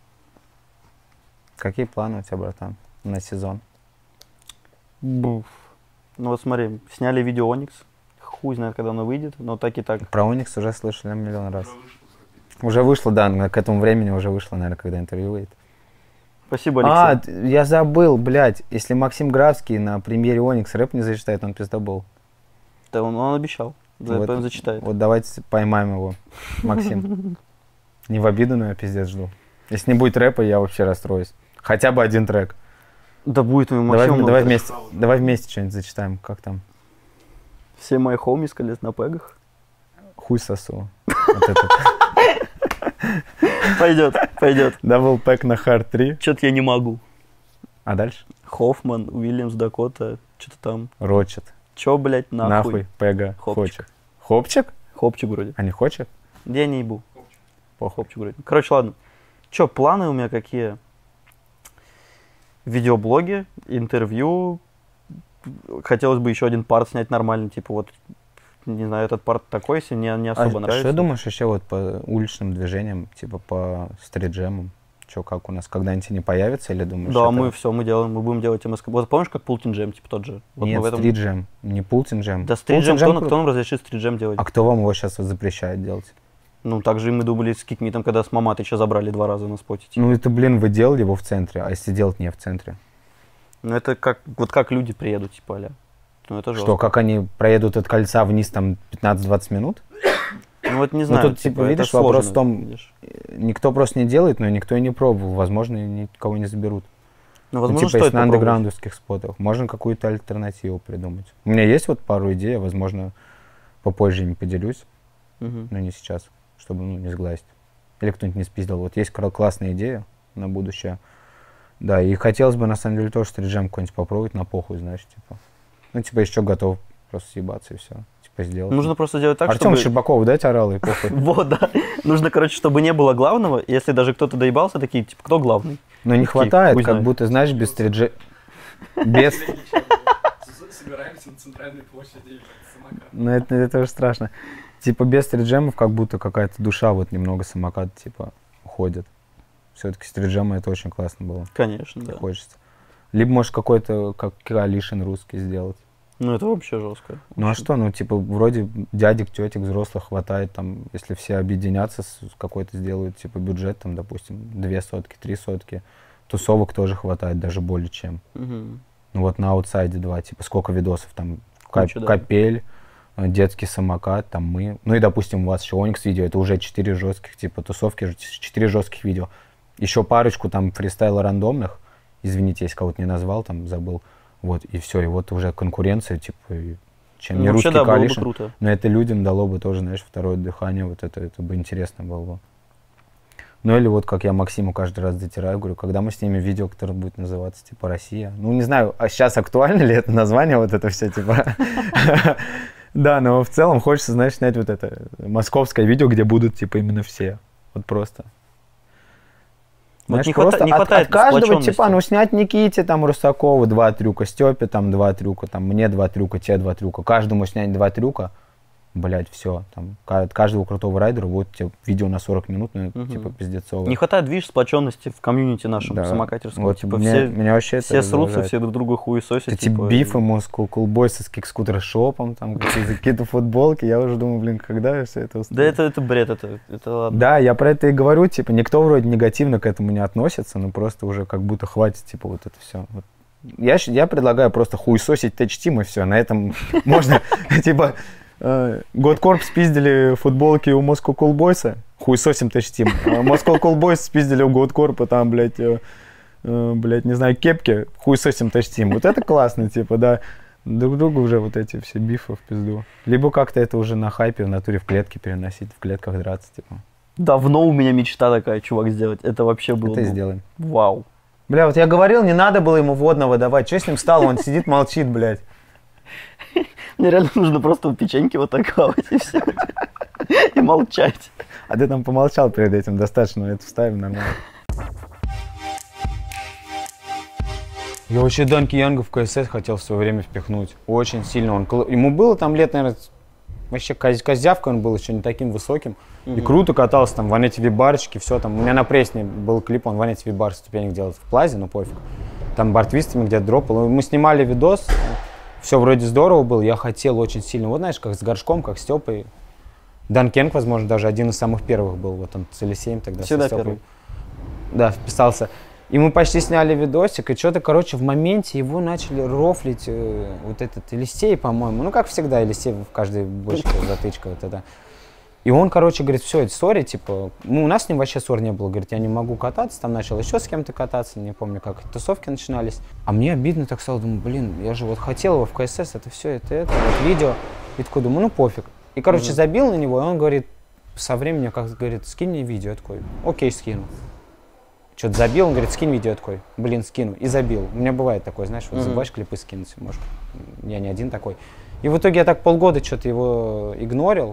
Какие планы у тебя, братан, на сезон? Буф. Ну, вот смотри, сняли видео Оникс. Хуй знает, когда оно выйдет, но так и так. Про Оникс уже слышали миллион раз. Уже вышло, да, к этому времени уже вышло, наверное, когда интервью выйдет. Спасибо, А, Алексей. т- я забыл, блядь, если Максим Графский на премьере Оникс рэп не зачитает, он пиздобол. Да, он, он обещал. Да, Вот- он зачитает. Вот давайте поймаем его, Максим. Не в обиду, но я пиздец жду. Если не будет рэпа, я вообще расстроюсь. Хотя бы один трек. Да будет ему Давай, Максим. давай вместе, давай вместе что-нибудь зачитаем. Как там? Все мои хоми скалят на пегах. Хуй сосу. Вот этот. Пойдет, пойдет. Double pack на Hard три. Что-то я не могу. А дальше? Хоффман, Уильямс, Дакота, что-то там. Рочет. Че, блядь, нахуй? Нахуй. Пега. Хопчик. Хочет. Хопчик? Хопчик вроде. А не хочет? Я не ебу. Похуй. Хопчик вроде. Короче, ладно. Че, планы у меня какие? Видеоблоги, интервью. Хотелось бы еще один парт снять нормальный, типа вот, не знаю, этот парт такой, если мне не особо а нравится. что думаешь еще вот по уличным движениям, типа по стриджемам? Че, как у нас, когда-нибудь не появится или думаешь? Да, это- мы все, мы делаем, мы будем делать МСК. Вот помнишь, как Пултин Джем, типа тот же? Вот мы Нет, в этом... стриджем, не пултинджем. Да, стриджем, кто, Пултинджем кто нам разрешит стриджем делать? А кто вам его сейчас запрещает делать? Ну, так же и мы думали с Кикмитом, когда с Маматыча забрали два раза на споте. типа. Ну это, блин, вы делали его в центре, а если делать не в центре? Ну, это как, вот как люди приедут, типа, аля. Ну, это жестко. Что, как они проедут от кольца вниз там пятнадцать-двадцать минут? Ну, вот не знаю. тут, типа, видишь, это вопрос сложно, в том, видишь. Никто просто не делает, но никто и не пробовал. Возможно, и никого не заберут. Ну, Ну, возможно, типа, стоит если на попробовать. андеграундовских спотах. Можно какую-то альтернативу придумать. У меня есть вот пару идей, возможно, попозже ими поделюсь, Мгм. но не сейчас, чтобы ну, не сглазить. Или кто-нибудь не спиздил. Вот есть кра- классная идея на будущее. Да, и хотелось бы, на самом деле, тоже стриджем какой-нибудь попробовать на похуй, знаешь, типа. Ну, типа, еще готов просто съебаться и все. типа, сделать. Нужно просто делать так, Артём чтобы... Щербакову дать орал и похуй. Вот, да. Нужно, короче, чтобы не было главного. Если даже кто-то доебался, такие, типа, кто главный? Но не Такие, хватает, пусть как знает. будто, знаешь, без стриджи... Без... Собираемся на центральной площади. Ну, это, это уже страшно. Типа, без стриджемов как будто какая-то душа, вот, немного самокат, типа, уходит. Все-таки стриджемы это очень классно было. Конечно, да. Хочется. Либо, может, какой-то, как Коалишн русский сделать. Ну, это вообще жестко. Ну, а что, ну, типа, вроде дядек, тетек, взрослых хватает, там, если все объединятся, с какой-то сделают, типа, бюджет, там, допустим, две сотки, три сотки, тусовок тоже хватает, даже более чем. Угу. Ну, вот на аутсайде два, типа, сколько видосов, там, кап- Куча, да. капель, э, детский самокат, там, мы. Ну, и, допустим, у вас еще Оникс видео, это уже четыре жестких, типа, тусовки, четыре жестких видео. Еще парочку, там, фристайла рандомных, извините, если кого-то не назвал, там, забыл. Вот, и все, и вот уже конкуренция, типа, и чем Ну, не вообще, русский да, было бы Коалишн, круто. но это людям дало бы тоже, знаешь, второе дыхание, вот это, это бы интересно было бы. Ну или вот как я Максиму каждый раз затираю, говорю, когда мы снимем видео, которое будет называться, типа, «Россия». Ну, не знаю, а сейчас актуально ли это название, вот это все, типа. Да, но в целом хочется, знаешь, снять вот это московское видео, где будут, типа, именно все. Вот просто. Вот Знаешь, не просто хвата- не от- хватает от каждого, сплоченности. типа, ну, снять Никите, там, Русакову два трюка, Степе, там, два трюка, там, мне два трюка, тебе два трюка. Каждому снять два трюка, блять, все. Там, ка- от каждого крутого райдера будет тебе видео на сорок минут, ну, Мгм. типа, пиздецово. Не хватает, видишь, сплоченности в комьюнити нашем Да. самокатерском. Вот Типа, меня, все, меня вообще это все срутся, раздражает. все друг друга хуесосят. Эти типа, бифы, Moscow Coolboys с кикскутер-шопом, там, какие-то, какие-то футболки, я уже думаю, блин, когда я все это Да успею? это, это бред, это, это ладно. Да, я про это и говорю, типа, никто вроде негативно к этому не относится, но просто уже как будто хватит, типа, вот это все. Вот. Я, щ- я предлагаю просто хуесосить Тэч-Тим и все, на этом можно, типа, Годкорп спиздили футболки у Moscow Coolboys, хуесосим Тэч-Тим. Moscow Coolboys спиздили у Годкорпа, там, блядь, э, э, блядь, не знаю, кепки, хуесосим Тэч-Тим. Вот это классно, типа, да. Друг другу уже вот эти все бифы в пизду. Либо как-то это уже на хайпе, в натуре в клетке переносить, в клетках драться, типа. Давно у меня мечта такая, чувак, сделать. Это вообще было Это и бы- сделаем. Вау. Бля, вот я говорил, не надо было ему водного давать. Что с ним стало? Он сидит, молчит, блядь. Мне реально нужно просто у печеньки вот так хавать и все. И молчать. А ты там помолчал перед этим, достаточно, это вставим нормально. Я вообще Данки Янга в КСС хотел в свое время впихнуть. Очень сильно. Он, кл- ему было там лет, наверное, вообще коз- козявка, он был еще не таким высоким. И круто катался там в Ванете Вибарочке, все там. У меня на Пресне был клип, он в Ванете Вибар ступенек делает в плазе, но пофиг. Там бортвистами где-то дропал. Мы снимали видос, все вроде здорово было, я хотел очень сильно. Вот знаешь, как с Горшком, как с Степой. Дан Кенг, возможно, даже один из самых первых был. Вот он с Елисеем тогда. со Всегда Степой. первый. Да, вписался. И мы почти сняли видосик, и что-то, короче, в моменте его начали рофлить э, вот этот Елисей, по-моему. Ну, как всегда, Елисей в каждой бочке затычка вот это. И он, короче, говорит, все, сори, типа, ну, у нас с ним вообще ссор не было. Говорит, я не могу кататься, там начал еще с кем-то кататься, не помню, как тусовки начинались. А мне обидно так стало, думаю, блин, я же вот хотел его в КСС, это все, это, это, вот видео. И такой, думаю, ну, пофиг. И, короче, забил на него, и он говорит, со временем, как говорит, скинь мне видео. Я такой, окей, скину. Что-то забил, он говорит, скинь видео, я такой, блин, скину. И забил. У меня бывает такое, знаешь, вот забываешь клипы скинуть, может, я не один такой. И в итоге я так полгода что-то его игнорил.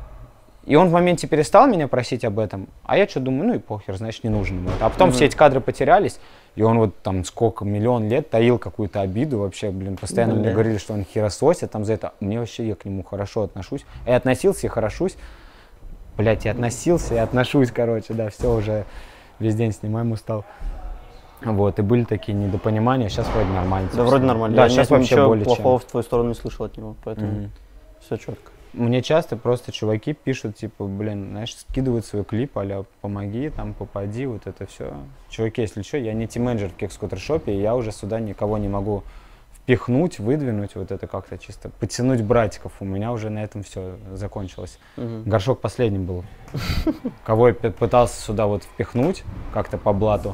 И он в моменте перестал меня просить об этом, а я что думаю, ну и похер, значит, не нужно ему это. А потом все эти кадры потерялись, и он вот там сколько, миллион лет таил какую-то обиду вообще, блин, постоянно мне говорили, что он херососит там за это. Мне вообще, я к нему хорошо отношусь. Я относился и хорошусь. Блять, я относился и отношусь, короче, да, все уже весь день снимаем устал. Вот, и были такие недопонимания, сейчас вроде нормально. Да, вроде нормально. Да, Я сейчас ни- вообще ничего более плохого чем. в твою сторону не слышал от него, поэтому Мгм. все четко. Мне часто просто чуваки пишут, типа, блин, знаешь, скидывают свой клип, а-ля помоги, там, попади, вот это все. Чуваки, если что, я не тим-менеджер в кикскутер-шопе, и я уже сюда никого не могу впихнуть, выдвинуть, вот это как-то чисто, подтянуть братиков. У меня уже на этом все закончилось. Горшок последним был. Кого я п- пытался сюда вот впихнуть, как-то по блату.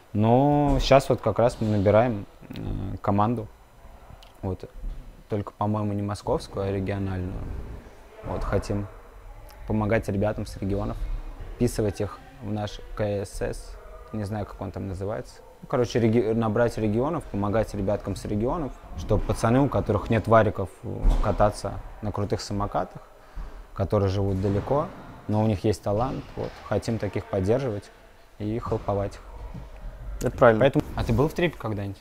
Но сейчас вот как раз мы набираем э, команду. Вот. Только, по-моему, не московскую, а региональную. Вот, хотим помогать ребятам с регионов, вписывать их в наш КСС, не знаю, как он там называется, Короче, реги- набрать регионов, помогать ребяткам с регионов, чтобы пацаны, у которых нет вариков, кататься на крутых самокатах, которые живут далеко, но у них есть талант, вот, хотим таких поддерживать и хелповать их. Это правильно. Поэтому... А ты был в трипе когда-нибудь?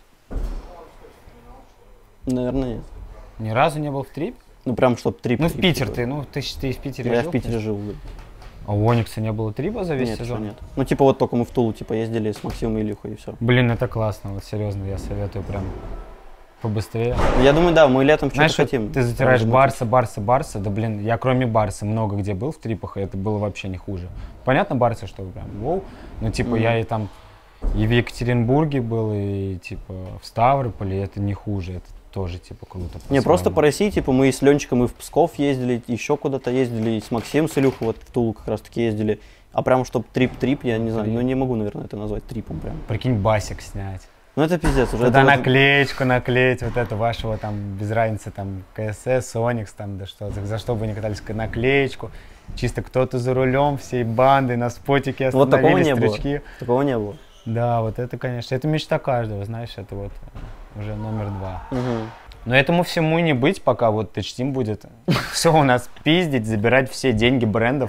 Наверное, нет. Ни разу не был в трипе? Ну, прям, чтоб трип. Ну, в трип Питер такой. ты, ну, ты, ты в Питере Я жил? в Питере жил, да. А у Оникса не было трипа за весь Нет, сезон? что нет. Ну, типа, вот только мы в Тулу, типа, ездили с Максимом и Ильюхой, и все. Блин, это классно, вот серьезно, я советую прям побыстрее. Я думаю, да, мы летом что-то Знаешь, вот хотим. ты затираешь Прям Барса, Барса, Барса, да блин, я кроме Барса много где был в трипах, и это было вообще не хуже. Понятно, Барса, что прям, воу, но типа Мгм. я и там и в Екатеринбурге был, и типа в Ставрополе, и это не хуже, это тоже типа круто. Не, просто по-своему. по России, типа, мы и с Ленчиком и в Псков ездили, еще куда-то ездили, и с Максимом, с Илюхой вот в Тулу как раз-таки ездили. А прям, чтобы трип-трип, я не знаю, Трип. ну не могу, наверное, это назвать трипом прям. Прикинь, басик снять. Ну это пиздец уже. Туда это вот- наклеечку наклеить, вот это вашего там, без разницы, там, КСС, Оникс, там, да что, за, за что бы вы не катались, наклеечку. Чисто кто-то за рулем всей банды на спотике Вот такого остановились, не было. стрички. Такого не было. Да, вот это, конечно, это мечта каждого, знаешь, это вот уже номер два. Мгм. Но этому всему не быть, пока вот TouchTeam будет все у нас пиздить, забирать все деньги брендов.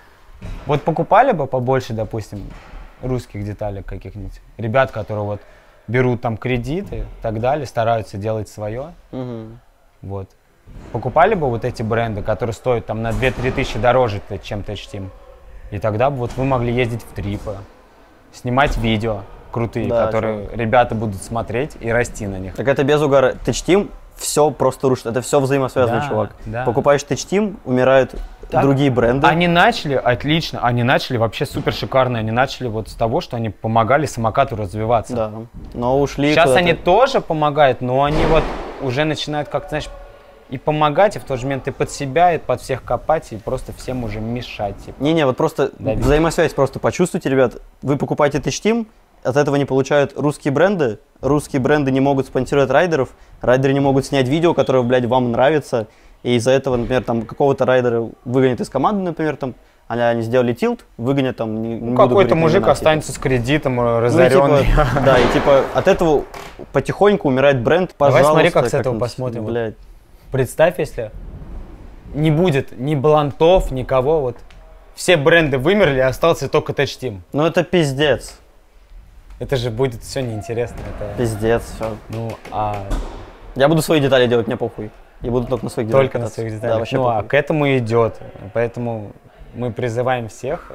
Вот покупали бы побольше, допустим, русских деталек каких-нибудь. Ребят, которые вот берут там кредиты и так далее, стараются делать свое. Мгм. Вот. Покупали бы вот эти бренды, которые стоят там на две-три тысячи дороже, чем TouchTeam. И тогда бы вот вы могли ездить в трипы, снимать видео крутые, Да, которые ребята будут смотреть и расти на них. Так это без угара. TouchTeam все просто рушит. Это все взаимосвязано, Да, чувак. да. Покупаешь TouchTeam, умирают Так, другие бренды. Они начали отлично, они начали вообще супер шикарно, они начали вот с того, что они помогали самокату развиваться. Да. Но ушли. Сейчас куда-то. они тоже помогают, но они вот уже начинают как-то, знаешь, и помогать, и в тот же момент и под себя, и под всех копать, и просто всем уже мешать. Типа. Не-не, вот просто Давить. взаимосвязь просто почувствуйте, ребят. Вы покупаете TouchTeam, от этого не получают русские бренды, русские бренды не могут спонсировать райдеров, райдеры не могут снять видео, которое, блядь, вам нравится, и из-за этого, например, там какого-то райдера выгонят из команды, например, там, они, они сделали тилт, выгонят там, не, не Ну, буду какой-то говорить мужик имена, типа. останется с кредитом, Ну, и разоренный. типа, да, и типа от этого потихоньку умирает бренд, Давай пожалуйста. смотри, как с этого как-нибудь, посмотрим. Вот. Блядь. Представь, если не будет ни блантов, никого, вот все бренды вымерли, остался только TouchTeam. Ну это пиздец, Это же будет все неинтересно. Это... пиздец, все. Ну, а Я буду свои детали делать, мне похуй. Я буду только на своих деталях только на кататься. своих Да, деталях. вообще Ну, а похуй. к этому и идет. Поэтому мы призываем всех,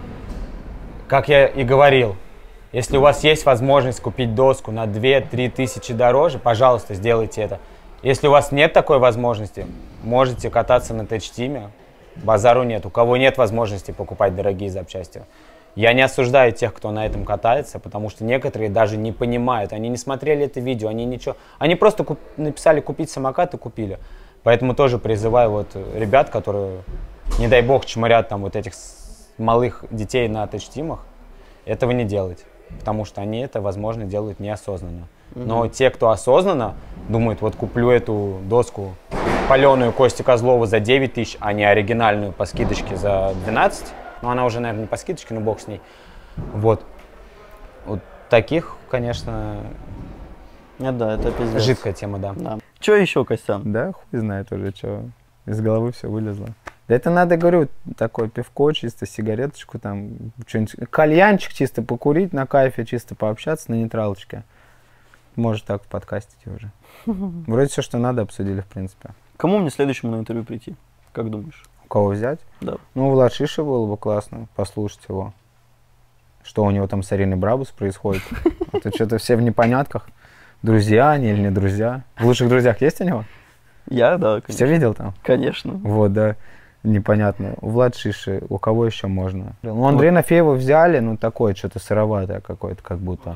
как я и говорил, если у вас есть возможность купить доску на две-три тысячи дороже, пожалуйста, сделайте это. Если у вас нет такой возможности, можете кататься на TouchTeam, базару нет. У кого нет возможности покупать дорогие запчасти. Я не осуждаю тех, кто на этом катается, потому что некоторые даже не понимают, они не смотрели это видео, они ничего, они просто куп- написали купить самокат и купили. Поэтому тоже призываю вот ребят, которые, не дай бог, чморят там вот этих с- малых детей на TouchTeam'ах, этого не делать, потому что они это, возможно, делают неосознанно. Но те, кто осознанно думает, вот куплю эту доску паленую Кости Козлова за девять тысяч, а не оригинальную по скидочке за двенадцать, ну она уже, наверное, не по скидочке, но бог с ней. Вот. Вот таких, конечно, Нет, да, это пиздец. жидкая тема, да. Да. Че еще, Костян? Да, хуй знает уже, что. Из головы все вылезло. Да это надо, говорю, такое пивко, чисто сигареточку, там, что-нибудь, кальянчик чисто покурить на кайфе, чисто пообщаться на нейтралочке. Может так в подкасте уже. Вроде все, что надо, обсудили, в принципе. Кому мне следующему на интервью прийти? Как думаешь? Кого взять? Да. Ну, Влад Шиша было бы классно послушать его. Что у него там с Ариной Брабус происходит. А то что-то все в непонятках. Друзья они или не друзья. В лучших друзьях есть у него? Я, да, Все конечно. видел там? Конечно. Вот, да. Непонятно. У Влад Шиши, у кого еще можно? Ну, Андрея Нафеева взяли, ну, такое, что-то сыроватое какое-то, как будто.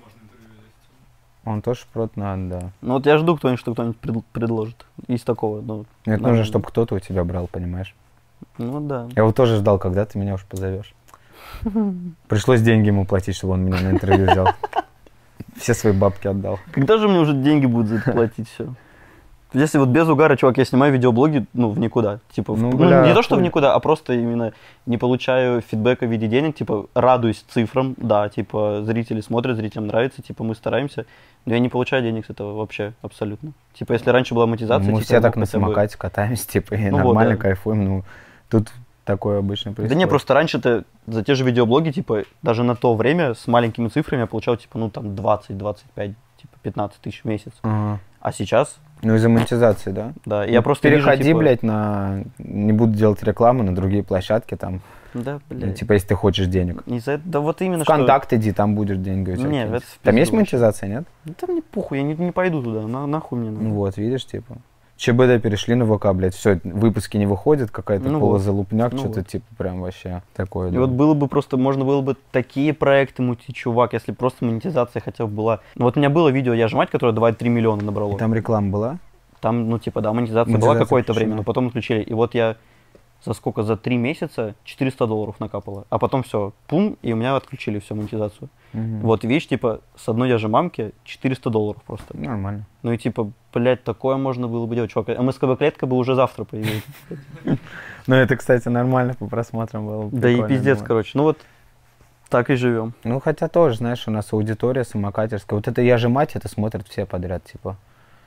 Он тоже шпрот надо, да. Ну вот я жду кто-нибудь, что кто-нибудь пред- предложит. Из такого, ну. Но это да. нужно, чтобы кто-то у тебя брал, понимаешь? Ну да. Я вот тоже ждал, когда ты меня уж позовешь. Пришлось деньги ему платить, чтобы он меня на интервью взял. Все свои бабки отдал. Когда же мне уже деньги будут за это платить все? Если вот без угара, чувак, я снимаю видеоблоги, ну, в никуда. Типа, в- Ну, ну, бля, не то, что в хуй. никуда, а просто именно не получаю фидбэка в виде денег, типа, радуюсь цифрам, да, типа, зрители смотрят, зрителям нравится, типа, мы стараемся, но я не получаю денег с этого вообще, абсолютно. Типа, если раньше была монетизация, Мы типа, все я так мог на хотя бы- самокате катаемся, типа, и Ну вот, нормально да. кайфуем. Ну, тут такое обычно происходит. Да не, просто раньше-то за те же видеоблоги, типа, даже на то время с маленькими цифрами я получал, типа, ну, там, двадцать-двадцать пять, типа, пятнадцать тысяч в месяц. Ага. А сейчас, Ну, из-за монетизации, да? да, я Ну, просто вижу, переходи, типа, блядь, на... Не буду делать рекламу на другие площадки, там, Да, ну, блядь. типа, если ты хочешь денег. Из-за этого- да вот именно что... ВКонтакт иди, там будешь деньги у тебя. Не, какие-нибудь. это в Там есть пизду вообще. монетизация, нет? Да там мне похуй, я не, не пойду туда, на, нахуй мне надо. Ну вот, видишь, типа. ЧБД перешли на ВК, блядь, все, выпуски не выходят, какая-то Ну вот. полузалупняк, Ну что-то вот. типа прям вообще такое. И да. вот было бы просто, можно было бы такие проекты мутить, чувак, если просто монетизация хотя бы была. Ну вот у меня было видео «Я же мать», которое два-три миллиона набрало. И там реклама была? Там, ну типа, да, монетизация, была Монетизация какое-то включена. время, но потом отключили. И вот я за сколько, за три месяца четыреста долларов накапало. А потом все, пум, и у меня отключили всю монетизацию. Мгм. Вот, видишь, типа, с одной «Я же мамки» четыреста долларов просто. Нормально. Ну и типа, блядь, такое можно было бы делать, чувак. МСКБ-клетка бы уже завтра появилась. Ну это, кстати, нормально по просмотрам было. Да и прикольно, пиздец, думаю. короче. Ну вот, так и живем. Ну хотя тоже, знаешь, у нас аудитория самокатерская. Вот это «Я же мать», это смотрят все подряд, типа.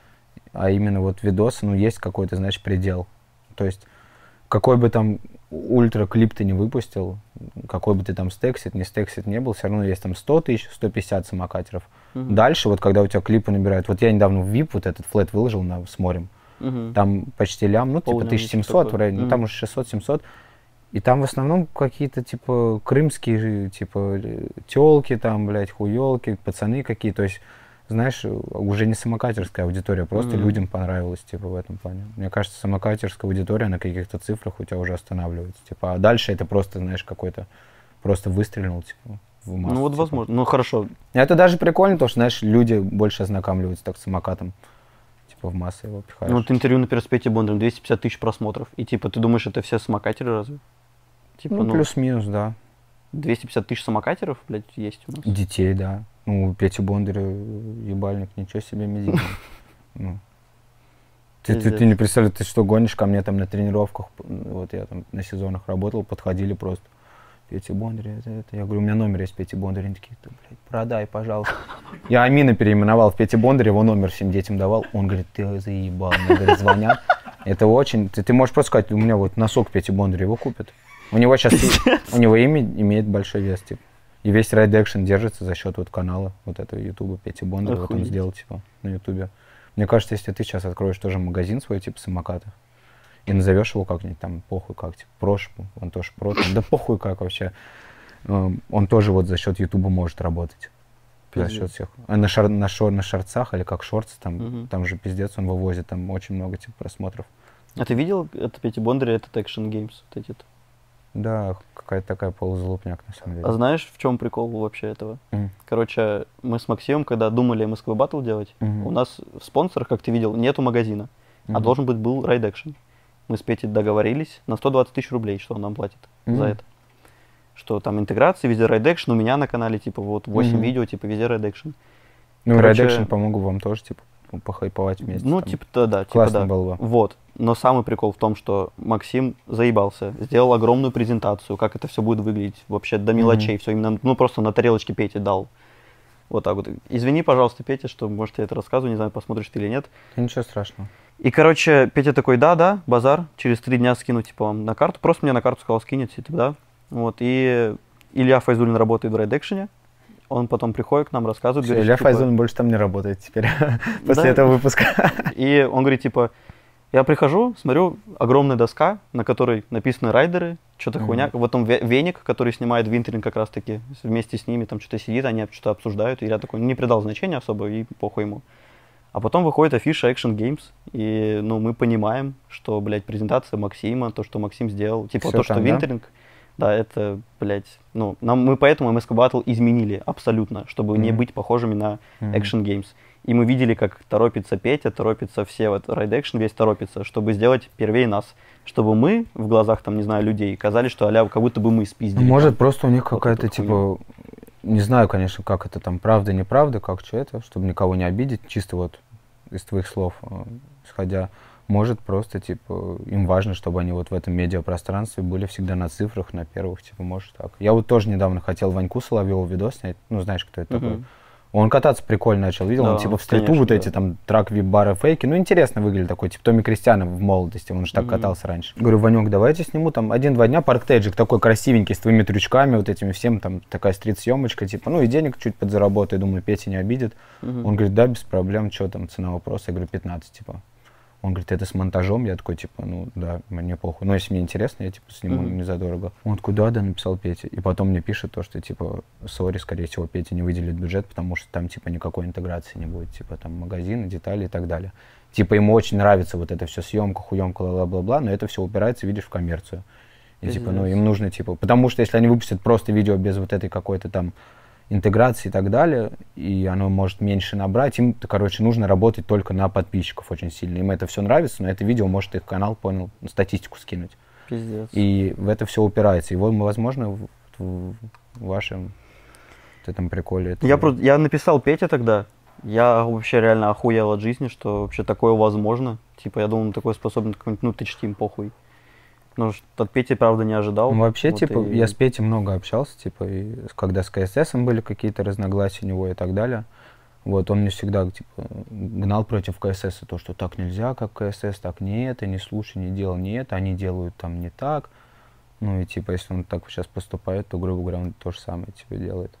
А именно вот видосы, ну есть какой-то, знаешь, предел. То есть какой бы там ультра-клип ты не выпустил, какой бы ты там стексит, не стексит не был, все равно есть там сто тысяч, сто пятьдесят самокатеров. Мгм. Дальше, вот когда у тебя клипы набирают, вот я недавно в вип вот этот флэт выложил на, с морем, Мгм. там почти лям, ну типа Полный тысяча семьсот, такой. в районе, ну Мгм. там уже шестьсот-семьсот. И там в основном какие-то типа крымские, типа телки там, блядь, хуёлки, пацаны какие, то есть, знаешь, уже не самокатерская аудитория, просто Мгм. людям понравилось, типа, в этом плане. Мне кажется, самокатерская аудитория на каких-то цифрах у тебя уже останавливается, типа, а дальше это просто, знаешь, какой-то, просто выстрелил, типа, в массу. Ну вот типа. возможно. Ну хорошо. Это даже прикольно, потому что, знаешь, люди больше ознакомливаются так с самокатом, типа, в массы его пихаешь. Ну вот интервью, например, с Петей Бондарем, двести пятьдесят тысяч просмотров. И типа, ты думаешь, это все самокатеры разве? Типа, ну, ну, плюс-минус, да. двести пятьдесят тысяч самокатеров, блядь, есть у нас. Детей, да. Ну, Петя Бондаря, ебальник, ничего себе медийный. Ну. Ты, ты, ты Пиздец. не представляешь, ты что, гонишь ко мне там на тренировках, вот я там на сезонах работал, подходили просто. Петя Бондарь, это, это. Я говорю, у меня номер есть Пети Бондаря. Они такие, да, блядь, продай, пожалуйста. Я Амина переименовал в Пети Бондаря, его номер всем детям давал. Он говорит, ты заебал. Мне, говорит, звонят. Это очень... Ты, ты можешь просто сказать, у меня вот носок Пети Бондаря, его купят. У него сейчас... У него имя имеет большой вес, типа. И весь Ride Action держится за счет вот канала, вот этого ютуба Пети Бондаря. Вот он Охуеть. сделал, типа, на ютубе. Мне кажется, если ты сейчас откроешь тоже магазин свой, типа, самокатов, и назовешь его как-нибудь там, похуй как, типа, Прош, он тоже про, там, да похуй как вообще. Эм, Он тоже вот за счет ютуба может работать. За Пиздец. счет всех. А на, шар, на, шор, на шорцах или как шортс, там, Мгм. там же пиздец, он вывозит там очень много типа просмотров. А ты видел это Петя Бондаря, этот Action Games? Вот эти? Да, какая-то такая полузалупняк на самом деле. А знаешь, в чем прикол вообще этого? Мгм. Короче, мы с Максимом, когда думали эм эс кей Battle делать, Мгм. у нас в спонсорах, как ты видел, нету магазина, а Мгм. должен быть был Ride Action. Мы с Петей договорились на сто двадцать тысяч рублей, что он нам платит за Мгм. это. Что там интеграция, везде Ride Action, у меня на канале, типа, вот восемь Мгм. видео, типа, везде Ride Action. Ну, короче, Ride Action помогу вам тоже, типа, похайповать вместе. Ну, там. типа, да, да, типа, Классно да. было бы. Вот. Но самый прикол в том, что Максим заебался, сделал огромную презентацию, как это все будет выглядеть, вообще до мелочей, все именно, ну, просто на тарелочке Пете дал. Вот так вот. Извини, пожалуйста, Петя, что, может, я это рассказываю, не знаю, посмотришь ты или нет. Да ничего страшного. И, короче, Петя такой, да, да, базар, через три дня скину, типа, вам на карту. Просто мне на карту сказал, скинете, типа, да. Вот, и Илья Файзулин работает в Ride Action. Он потом приходит к нам, рассказывает. Всё, говорит, Илья типа, Файзулин больше там не работает теперь, после Да. этого выпуска. И он говорит, типа, я прихожу, смотрю, огромная доска, на которой написаны райдеры, что-то Мгм. хуйня. Вот там ве- веник, который снимает винтеринг как раз-таки, вместе с ними там что-то сидит, они что-то обсуждают. И я такой, ну, не придал значения особо, и похуй ему. А потом выходит афиша Action Games, и, ну, мы понимаем, что, блядь, презентация Максима, то, что Максим сделал, типа, Всё то, что там, да? винтеринг, да, это, блядь, ну, нам, мы поэтому эм эс кей Battle изменили абсолютно, чтобы не Мгм. быть похожими на Мгм. Action Games. И мы видели, как торопится Петя, торопится все, вот Ride Action весь торопится, чтобы сделать первее нас. Чтобы мы в глазах, там, не знаю, людей казались, что а как будто бы мы спиздили. Может, там. просто у них вот какая-то, эту типа, не знаю, конечно, как это там, правда, неправда, как что это, чтобы никого не обидеть, чисто вот из твоих слов, э, исходя, может просто, типа, им важно, чтобы они вот в этом медиапространстве были всегда на цифрах, на первых, типа, может так. Я вот тоже недавно хотел Ваньку Соловьеву видос снять, ну, знаешь, кто это Мгм. такой? Он кататься прикольно начал, видел, Да, он типа в стриту конечно, вот эти да. там трак вип-бары фейки, ну интересно выглядит такой, типа Томми Кристиано в молодости, он же так Мгм. катался раньше. Говорю, Ванек, давайте сниму там один-два дня парктейджик такой красивенький, с твоими трючками, вот этими всем, там такая стрит-съемочка, типа, ну и денег чуть подзаработаю, думаю, Петя не обидит. Мгм. Он говорит, да, без проблем, что там, цена вопроса, я говорю, пятнадцать, типа. Он говорит, это с монтажом? Я такой, типа, ну да, мне похуй. Но если мне интересно, я типа сниму Мгм. не задорого. Он такой, да, да, написал Петя. И потом мне пишет то, что типа, сори, скорее всего, Петя не выделит бюджет, потому что там типа никакой интеграции не будет. Типа там магазины, детали и так далее. Типа ему очень нравится вот это все съемка, хуемка, бла-бла-бла, но это все упирается, видишь, в коммерцию. И типа, ну им нужно типа, потому что если они выпустят просто видео без вот этой какой-то там интеграции и так далее, и оно может меньше набрать, им, короче, нужно работать только на подписчиков очень сильно. Им это все нравится, но это видео может их канал, понял, статистику скинуть. Пиздец. И в это все упирается. И вот, возможно, в, в вашем вот этом приколе. Это Я, просто, я написал Пете тогда. Я вообще реально охуел от жизни, что вообще такое возможно. Типа, я думал, он такой способен какой-нибудь, ну, тычтим, похуй. Но от Пети, правда, не ожидал. Ну, вообще, Вот типа, и- я с Петей много общался, типа, и когда с КССом были какие-то разногласия у него и так далее. Вот, он мне всегда, типа, гнал против КСС, то, что так нельзя, как КСС, так не это, не слушай, не делай, не это, они делают там не так. Ну, и, типа, если он так сейчас поступает, то, грубо говоря, он то же самое, типа, делает.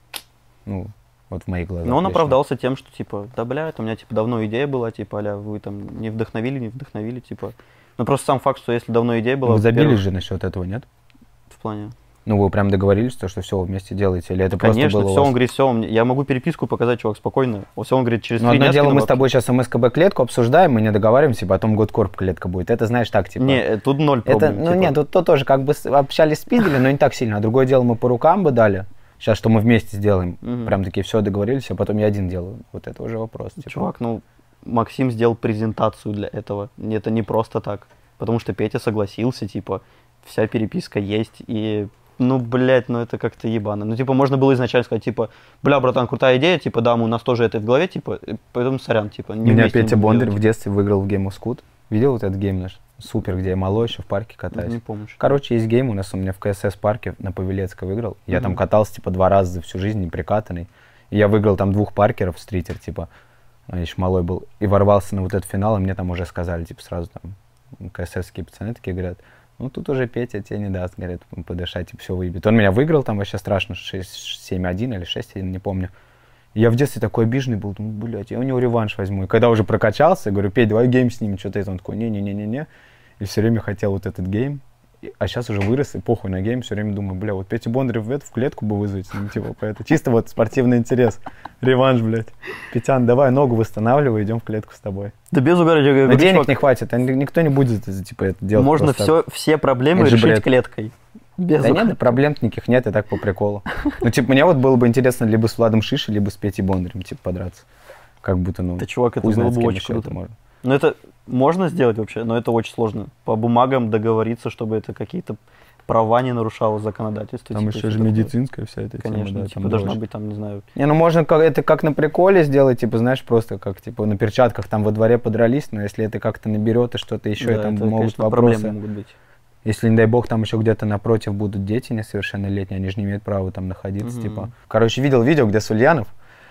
Ну, вот в моих глазах. Но он лично. оправдался тем, что, типа, да, блядь, у меня, типа, давно идея была, типа, аля, вы там не вдохновили, не вдохновили, типа. Ну, просто сам факт, что если давно идея была... Вы забились во-первых, же насчет этого, нет? В плане... Ну, вы прям договорились, то, что все, вы вместе делаете, или это просто Конечно, было у все, вас? он говорит, все, я могу переписку показать, чувак, спокойно. Все, он говорит, через Ну, три одно дня дело, скину мы с бабки. тобой сейчас эм эс ка бэ клетку обсуждаем, мы не договариваемся, и потом Годкорп клетка будет. Это, знаешь, так, типа... Не, э, тут ноль это, проблем. ну, типа. нет, тут то тоже как бы с- общались, спиздили, но не так сильно. А другое дело, мы по рукам бы дали. Сейчас, что мы вместе сделаем. Мгм. Прям такие все договорились, а потом я один делаю. Вот это уже вопрос. Типа. Чувак, ну, Максим сделал презентацию для этого. Это не просто так. Потому что Петя согласился, типа, вся переписка есть, и, ну, блядь, ну это как-то ебано. Ну, типа, можно было изначально сказать, типа, бля, братан, крутая идея, типа, да, мы- у нас тоже это в голове, типа, и поэтому сорян, типа, не Меня вместе не Петя будем Бондарь в делать. детстве выиграл в Game of Scoot. Видел вот этот гейм наш? Супер, где я малой еще в парке катаюсь. Не помню. что. Короче, есть гейм у нас, у меня в ка эс эс парке на Павелецкой выиграл. Я там Мгм. катался, типа, два раза за всю жизнь, не прикатанный. И я выиграл там двух паркеров, стритер, типа, а еще малой был. И ворвался на вот этот финал, и мне там уже сказали, типа, сразу там, ка эс эсские пацаны такие говорят, ну, тут уже Петя тебе не даст, говорят, подышать, типа, все выебет. Он меня выиграл там вообще страшно, шесть-семь-один или шесть-один, не помню. И я в детстве такой обиженный был, думаю, блядь, я у него реванш возьму. И когда уже прокачался, я говорю, Петь, давай гейм снимем, что-то это. Он такой, не-не-не-не-не. И все время хотел вот этот гейм. И- А сейчас уже вырос, и похуй на гейм, все время думаю, бля, вот Петю Бондарев в эту в клетку бы вызвать, ну, типа, поэтому чисто вот спортивный интерес, реванш, блядь. Петян, давай ногу восстанавливай, идем в клетку с тобой. Да без угара, я Но говорю, денег чувак, не хватит, а ни- никто не будет, это, типа, это делать можно просто все, все проблемы Это же решить бред. клеткой. Без Да угара. нет, да проблем никаких нет, и так по приколу. Ну, типа, мне вот было бы интересно либо с Владом Шишей, либо с Петей Бондарем, типа, подраться. Как будто, ну, Да, чувак, это хуй было знает, с бы кем очень еще круто. это можно. Ну, это можно сделать вообще, но это очень сложно. По бумагам договориться, чтобы это какие-то права не нарушало законодательство. Там типа, еще всё же такое. медицинская вся эта Конечно, тема, да, типа, там должна очень- быть там, не знаю. Не, ну можно как, это как на приколе сделать, типа, знаешь, просто как, типа, на перчатках там во дворе подрались, но если это как-то наберет и что-то еще, и да, там это, могут конечно, вопросы. проблемы могут быть. Если, не дай бог, там еще где-то напротив будут дети несовершеннолетние, они же не имеют права там находиться, Мгм. типа. Короче, видел видео, где Сульянов,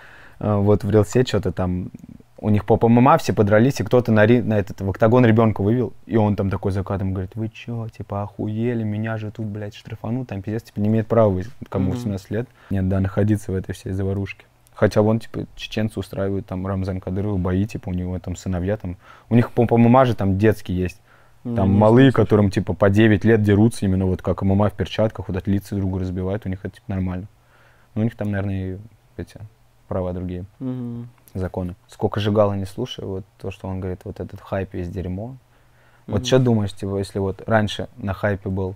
э, вот в Рилсе что-то там, у них по ПММА все подрались, и кто-то на, ри- на этот, в октагон ребенка вывел, и он там такой за кадром говорит, вы че, типа, охуели, меня же тут, блядь, штрафанут, там пиздец, типа, не имеет права, вы- кому Мгм. восемнадцать лет, нет, да, находиться в этой всей заварушке. Хотя вон, типа, чеченцы устраивают там Рамзан Кадыров бои, типа, у него там сыновья там, у них по ПММА же там детский есть. Ну, Там не малые, знаю, которым типа по девять лет дерутся, именно вот как ММА в перчатках, вот от лица друга разбивают, у них это типа нормально. Но у них там, наверное, и эти права другие, Мгм. законы. Сколько Жигала не слушаю, вот то, что он говорит, вот этот хайп весь дерьмо. Вот Мгм. что думаешь, типа, если вот раньше на хайпе был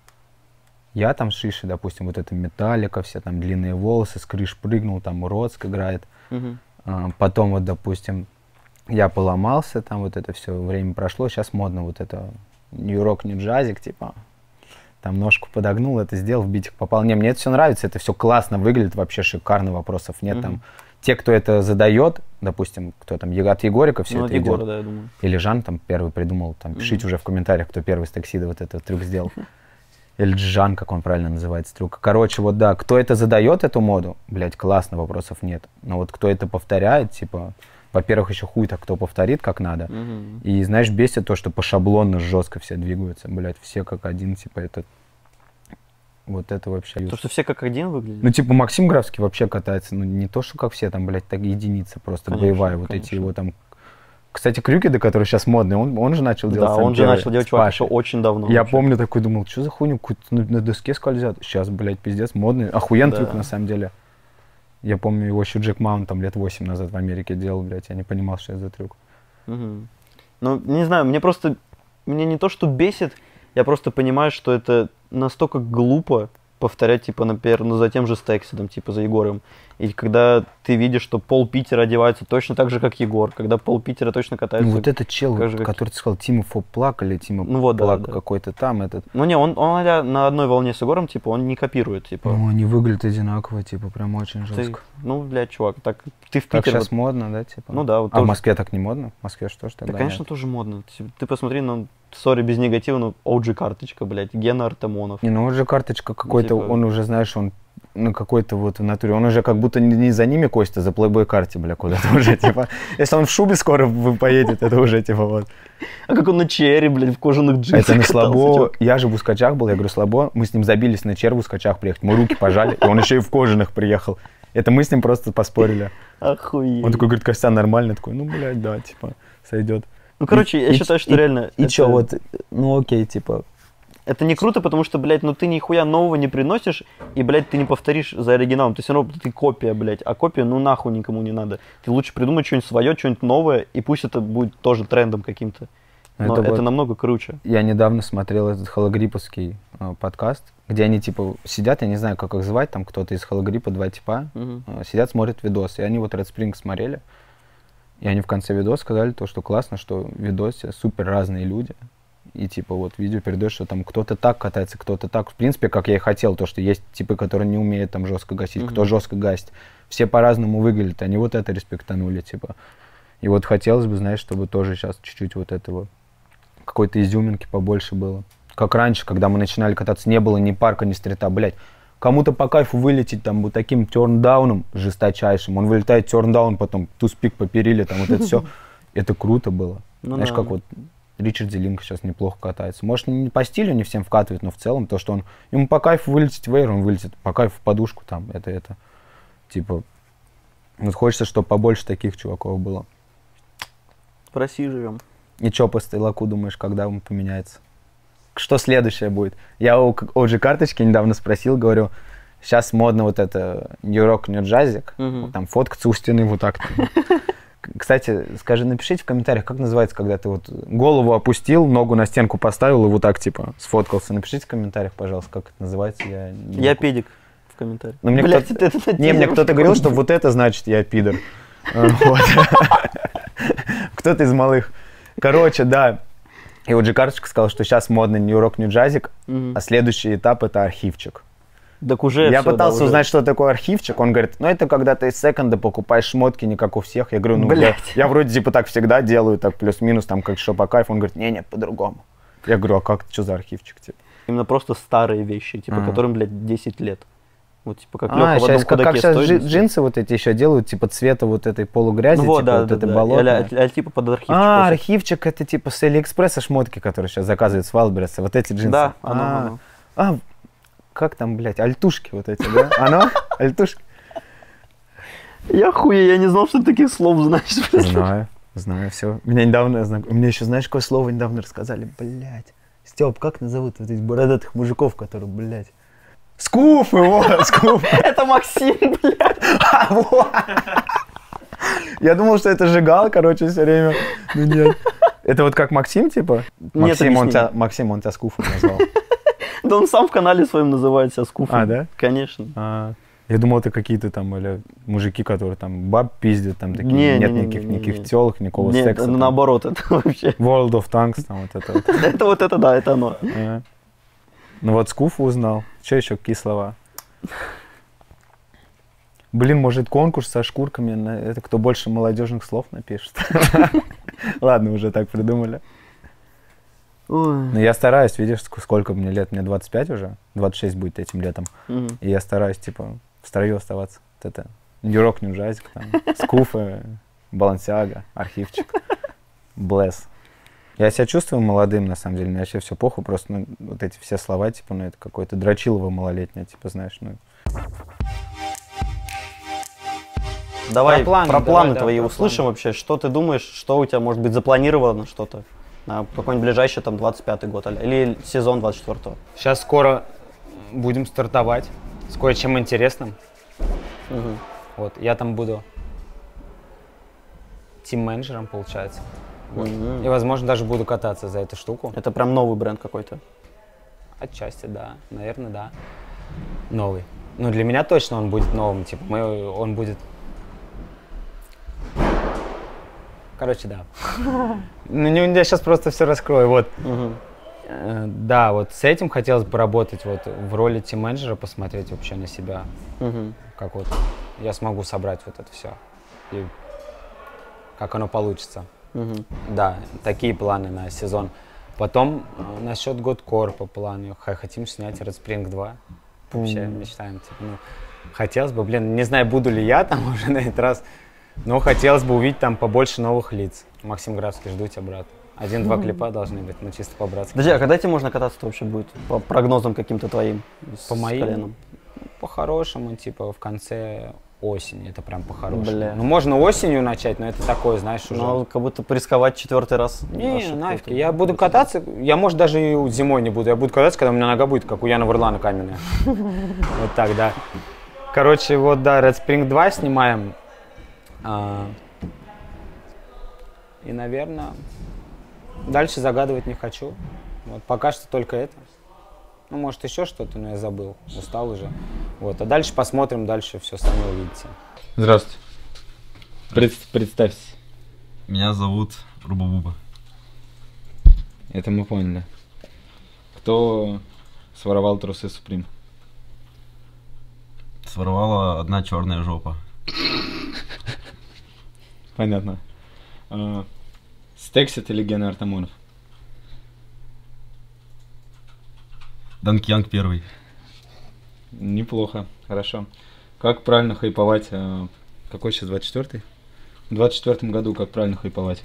я там с Шишей, допустим, вот это Металлика, все там длинные волосы, с крыш прыгнул, там Уродск играет. Мгм. А, потом вот, допустим, я поломался, там вот это все время прошло, сейчас модно вот это нью-рок, нью-джазик, типа, там ножку подогнул, это сделал, в битик попал. Не, мне это все нравится, это все классно выглядит, вообще шикарно, вопросов нет, Мгм. там, те, кто это задает, допустим, кто там, от Егорика все Ну, это от Егора, идет. да, я думаю. Или Жан там первый придумал, там, пишите уже в комментариях, кто первый с Таксида вот этот трюк сделал. Или Джан, как он правильно называется, трюк. Короче, вот да, кто это задает, эту моду, блядь, классно, вопросов нет. Но вот кто это повторяет, типа, во-первых, еще хуй так, кто повторит, как надо. Мгм. И, знаешь, бесит то, что по шаблону жестко все двигаются, блядь, все как один, типа, это... Вот это вообще... То, что все как один выглядят? Ну, типа, Максим Графский вообще катается, ну, не то, что как все, там, блядь, так единица просто Конечно, боевая, вот конечно. эти его там... Кстати, Крюкеда, который сейчас модный, он, он же начал делать Да, сам он же первый начал делать с чувак Пашей. еще очень давно. Я вообще. помню, такой думал, что за хуйню, какую-то на, на доске скользят. Сейчас, блядь, пиздец, модный. Охуенный Да. трюк, на самом деле. Я помню, его еще Джек Маунт там лет восемь назад в Америке делал, блядь, я не понимал, что это за трюк. Мгм. Ну, не знаю, мне просто... Мне не то, что бесит, я просто понимаю, что это настолько глупо повторять, типа, например, ну, за тем же Стексидом, типа, за Егором. И когда ты видишь, что пол Питера одевается точно так же, как Егор, когда пол Питера точно катается... Ну, вот этот чел, как же, как- который ты сказал, Тима Фоплак или Тима Ну вот, да, Плак да. какой-то там, этот. Ну, не, он, он а-ля на одной волне с Егором, типа, он не копирует, типа... Ну, они выглядят одинаково, типа, прям очень ты- жестко. ну, блядь, чувак, так ты в Так Питер... сейчас модно, да, типа? Ну да, вот А тоже. в Москве так не модно? В Москве что ж Да, тогда? конечно, тоже модно. Ты, ты посмотри, ну, сори, без негатива, ну, о джи-карточка, блядь, Гена Артемонов. Не, ну он же карточка какой-то, типа- он уже, знаешь, он ну какой-то вот в натуре, он уже как будто не, не за ними Костя, за плейбой карте, бля, куда-то уже, типа, если он в шубе скоро вы- поедет, это уже, типа, вот. А как он на черри, блядь, в кожаных джинсах Это на катался, слабо, чувак. я же в Ускачах был, я говорю, слабо, мы с ним забились на чер в Ускачах приехать, мы руки пожали, и он еще и в кожаных приехал. Это мы с ним просто поспорили. Охуеть. Он такой говорит, Костян, нормально? Такой, ну, блядь, да, типа, сойдет. Ну, короче, И- я и- считаю, что и- реально... И это- чё, вот, ну, окей, типа, Это не круто, потому что, блядь, ну ты нихуя нового не приносишь, и, блядь, ты не повторишь за оригиналом. Ты все равно ты копия, блядь. А копия, ну нахуй никому не надо. Ты лучше придумай что-нибудь свое, что-нибудь новое, и пусть это будет тоже трендом каким-то. Но Это это, вот- намного круче. я недавно смотрел этот хологриповский э, подкаст, где они, типа, сидят, я не знаю, как их звать, там кто-то из хологрипа, два типа, Мгм. э, сидят, смотрят видос, и они вот Red Spring смотрели, и они в конце видоса сказали то, что классно, что в видосе супер разные люди, и, типа, вот видео передает, что там кто-то так катается, кто-то так, в принципе, как я и хотел, то, что есть типы, которые не умеют там жестко гасить, кто Мгм. жестко гасит, все по-разному выглядят, они вот это респектанули, типа, и вот хотелось бы, знаешь, чтобы тоже сейчас чуть-чуть вот этого, какой-то изюминки побольше было. Как раньше, когда мы начинали кататься, не было ни парка, ни стрита, блядь. Кому-то по кайфу вылететь там вот таким терндауном жесточайшим. Он вылетает терндаун, потом туспик по периле, там вот это все. Это круто было. Ну Знаешь, да. как вот Ричард Зелинко сейчас неплохо катается. Может, не по стилю не всем вкатывает, но в целом то, что он... Ему по кайфу вылететь в эйр, он вылетит. По кайфу в подушку там, это, это. Типа, вот хочется, чтобы побольше таких чуваков было. В России живем. И чё по стейлаку думаешь, когда он поменяется? Что следующее будет? Я у о джи карточки недавно спросил, говорю, сейчас модно вот это Нью-Йорк, Нью-Джазик, Мгм. вот там фоткаться у стены вот так. К- Кстати, скажи, напишите в комментариях, как называется, когда ты вот голову опустил, ногу на стенку поставил и вот так типа сфоткался. Напишите в комментариях, пожалуйста, как это называется. Я, не Я могу. педик в комментариях. Ну, мне Блядь, кто-то- это на Не, мне тему кто-то говорил, что какую-то. вот это значит я пидор. Э, вот. Кто-то из малых. Короче, да. И вот же карточка сказал, что сейчас модно Нью-Йорк, Нью-Джазик, Мгм. а следующий этап это архивчик. Так уже Я всё, да, пытался уже. узнать, что такое архивчик. Он говорит, ну это когда ты из секонда покупаешь шмотки, не как у всех. Я говорю, ну я, Блядь. я вроде типа так всегда делаю, так плюс-минус, там как что по кайфу. Он говорит, не-не, по-другому. Я говорю, а как, что за архивчик? Типа? Именно просто старые вещи, типа, Ага. которым, блядь, десять лет. Вот, типа, как А, Лёха в одном сейчас, как, как худаке сейчас стоит, джи- и всё. джинсы вот эти еще делают, типа цвета вот этой полугрязи, Ну вот, типа да, вот да, этой да. болотной. А, а, а, типа под архивчик. А, просто. архивчик это типа с Алиэкспресса шмотки, которые сейчас заказывают с Валбереса. Вот эти джинсы. Да, оно, а, оно. а, как там, блядь, альтушки вот эти, да? Оно? Альтушки? Я хуя, я не знал, что ты таких слов знаешь. блядь. Знаю, знаю, все. Меня недавно, знак- мне еще, знаешь, какое слово недавно рассказали? Блядь. Степ, как назовут вот этих бородатых мужиков, которые, блядь? Скуфы, вот, скуфы. Это Максим, блядь. А, вот. Я думал, что это жигал, короче, все время. Ну нет. Это вот как Максим, типа? Нет Максим, он объяснений. тебя, Максим, он тебя скуфом назвал. Да он сам в канале своем называет себя Скуфом. А, да? Конечно. А, я думал, это какие-то там, или мужики, которые там баб пиздят, там такие, Не, нет не, не, никаких, не, не, никаких не. телок, никакого Нет, секса. ну, там. наоборот, это вообще. World of Tanks, там вот это вот. Это вот это, да, это оно. А. Ну вот Скуфу узнал. Что еще, какие слова? Блин, может конкурс со шкурками, на это кто больше молодежных слов напишет. Ладно, уже так придумали. Ну, я стараюсь, видишь, ск- сколько мне лет, мне двадцать пять уже, двадцать шесть будет этим летом. Мгм. И я стараюсь, типа, в строю оставаться. Вот это, Нью-Йорк, Нью-Джазик, там, Скуфы, Балансиага, Архивчик, Блэс. Я себя чувствую молодым, на самом деле, мне вообще все похуй, просто, ну, вот эти все слова, типа, ну, это какое-то дрочилово малолетнее, типа, знаешь, ну. Давай Про планы, про давай, планы да, твои про услышим планы. вообще. Что ты думаешь, что у тебя может быть запланировано что-то на какой-нибудь ближайший там двадцать пятый год а-ля, или сезон двадцать четвёртого? Сейчас скоро будем стартовать с кое-чем интересным. Мгм. Вот, я там буду тим-менеджером, получается. Вот. Мгм. И, возможно, даже буду кататься за эту штуку. Это прям новый бренд какой-то. Отчасти, да. Наверное, да. Новый. Ну, для меня точно он будет новым. Типа, мы, он будет... Короче, да. Ну, не, я сейчас просто все раскрою. Вот. Мгм. Э, Да, вот с этим хотелось бы работать вот в роли тим-менеджера, посмотреть вообще на себя. Мгм. Как вот я смогу собрать вот это все. И как оно получится. Мгм. Да, такие планы на сезон. Потом э, насчет Годкор по плану. Х- Хотим снять Red Spring два. Вообще мечтаем. Типа, ну, хотелось бы, блин, не знаю, буду ли я там уже на этот раз, но хотелось бы увидеть там побольше новых лиц. Максим Графский, жду тебя, брат. Один-два клипа должны быть, ну чисто по-братски. Подожди, а когда тебе можно кататься-то вообще будет? По прогнозам каким-то твоим? с- По с моим? коленом? По-хорошему, типа в конце осени, это прям по-хорошему. Бля. Ну можно осенью начать, но это такое, знаешь, уже. Ну, как будто порисковать четвертый раз. Не, ошибку нафиг, эту. я буду кататься, я, может, даже и зимой не буду, я буду кататься, когда у меня нога будет, как у Яна Варлана, каменная. Вот так, да. Короче, вот, да, Red Spring два снимаем. А, И, наверное, дальше загадывать не хочу. Вот, пока что только это. Ну, может, еще что-то, но я забыл, устал уже. Вот, а дальше посмотрим, дальше все сами увидите. Здравствуйте. Пред- представься. Меня зовут Руба-Буба. Это мы поняли. Кто своровал трусы Supreme? Своровала одна черная жопа. Понятно. А, Стексит или Гена Артамонов? Данки Янг первый. Неплохо, хорошо. Как правильно хайповать? а, Какой сейчас, двадцать четвёртый? В двадцать четвёртом году как правильно хайповать?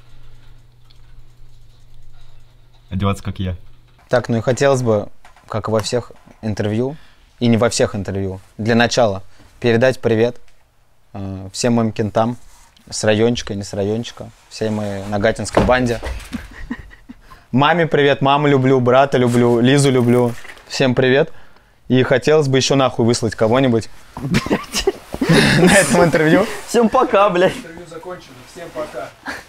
Одеваться как я. Так, ну и хотелось бы, как и во всех интервью, и не во всех интервью, для начала передать привет э, всем моим кентам с райончика, не с райончика, всей моей нагатинской банде. Маме привет, маму люблю, брата люблю, Лизу люблю. Всем привет. И хотелось бы еще нахуй выслать кого-нибудь на этом интервью. Всем пока, блядь. Интервью закончено. Всем пока.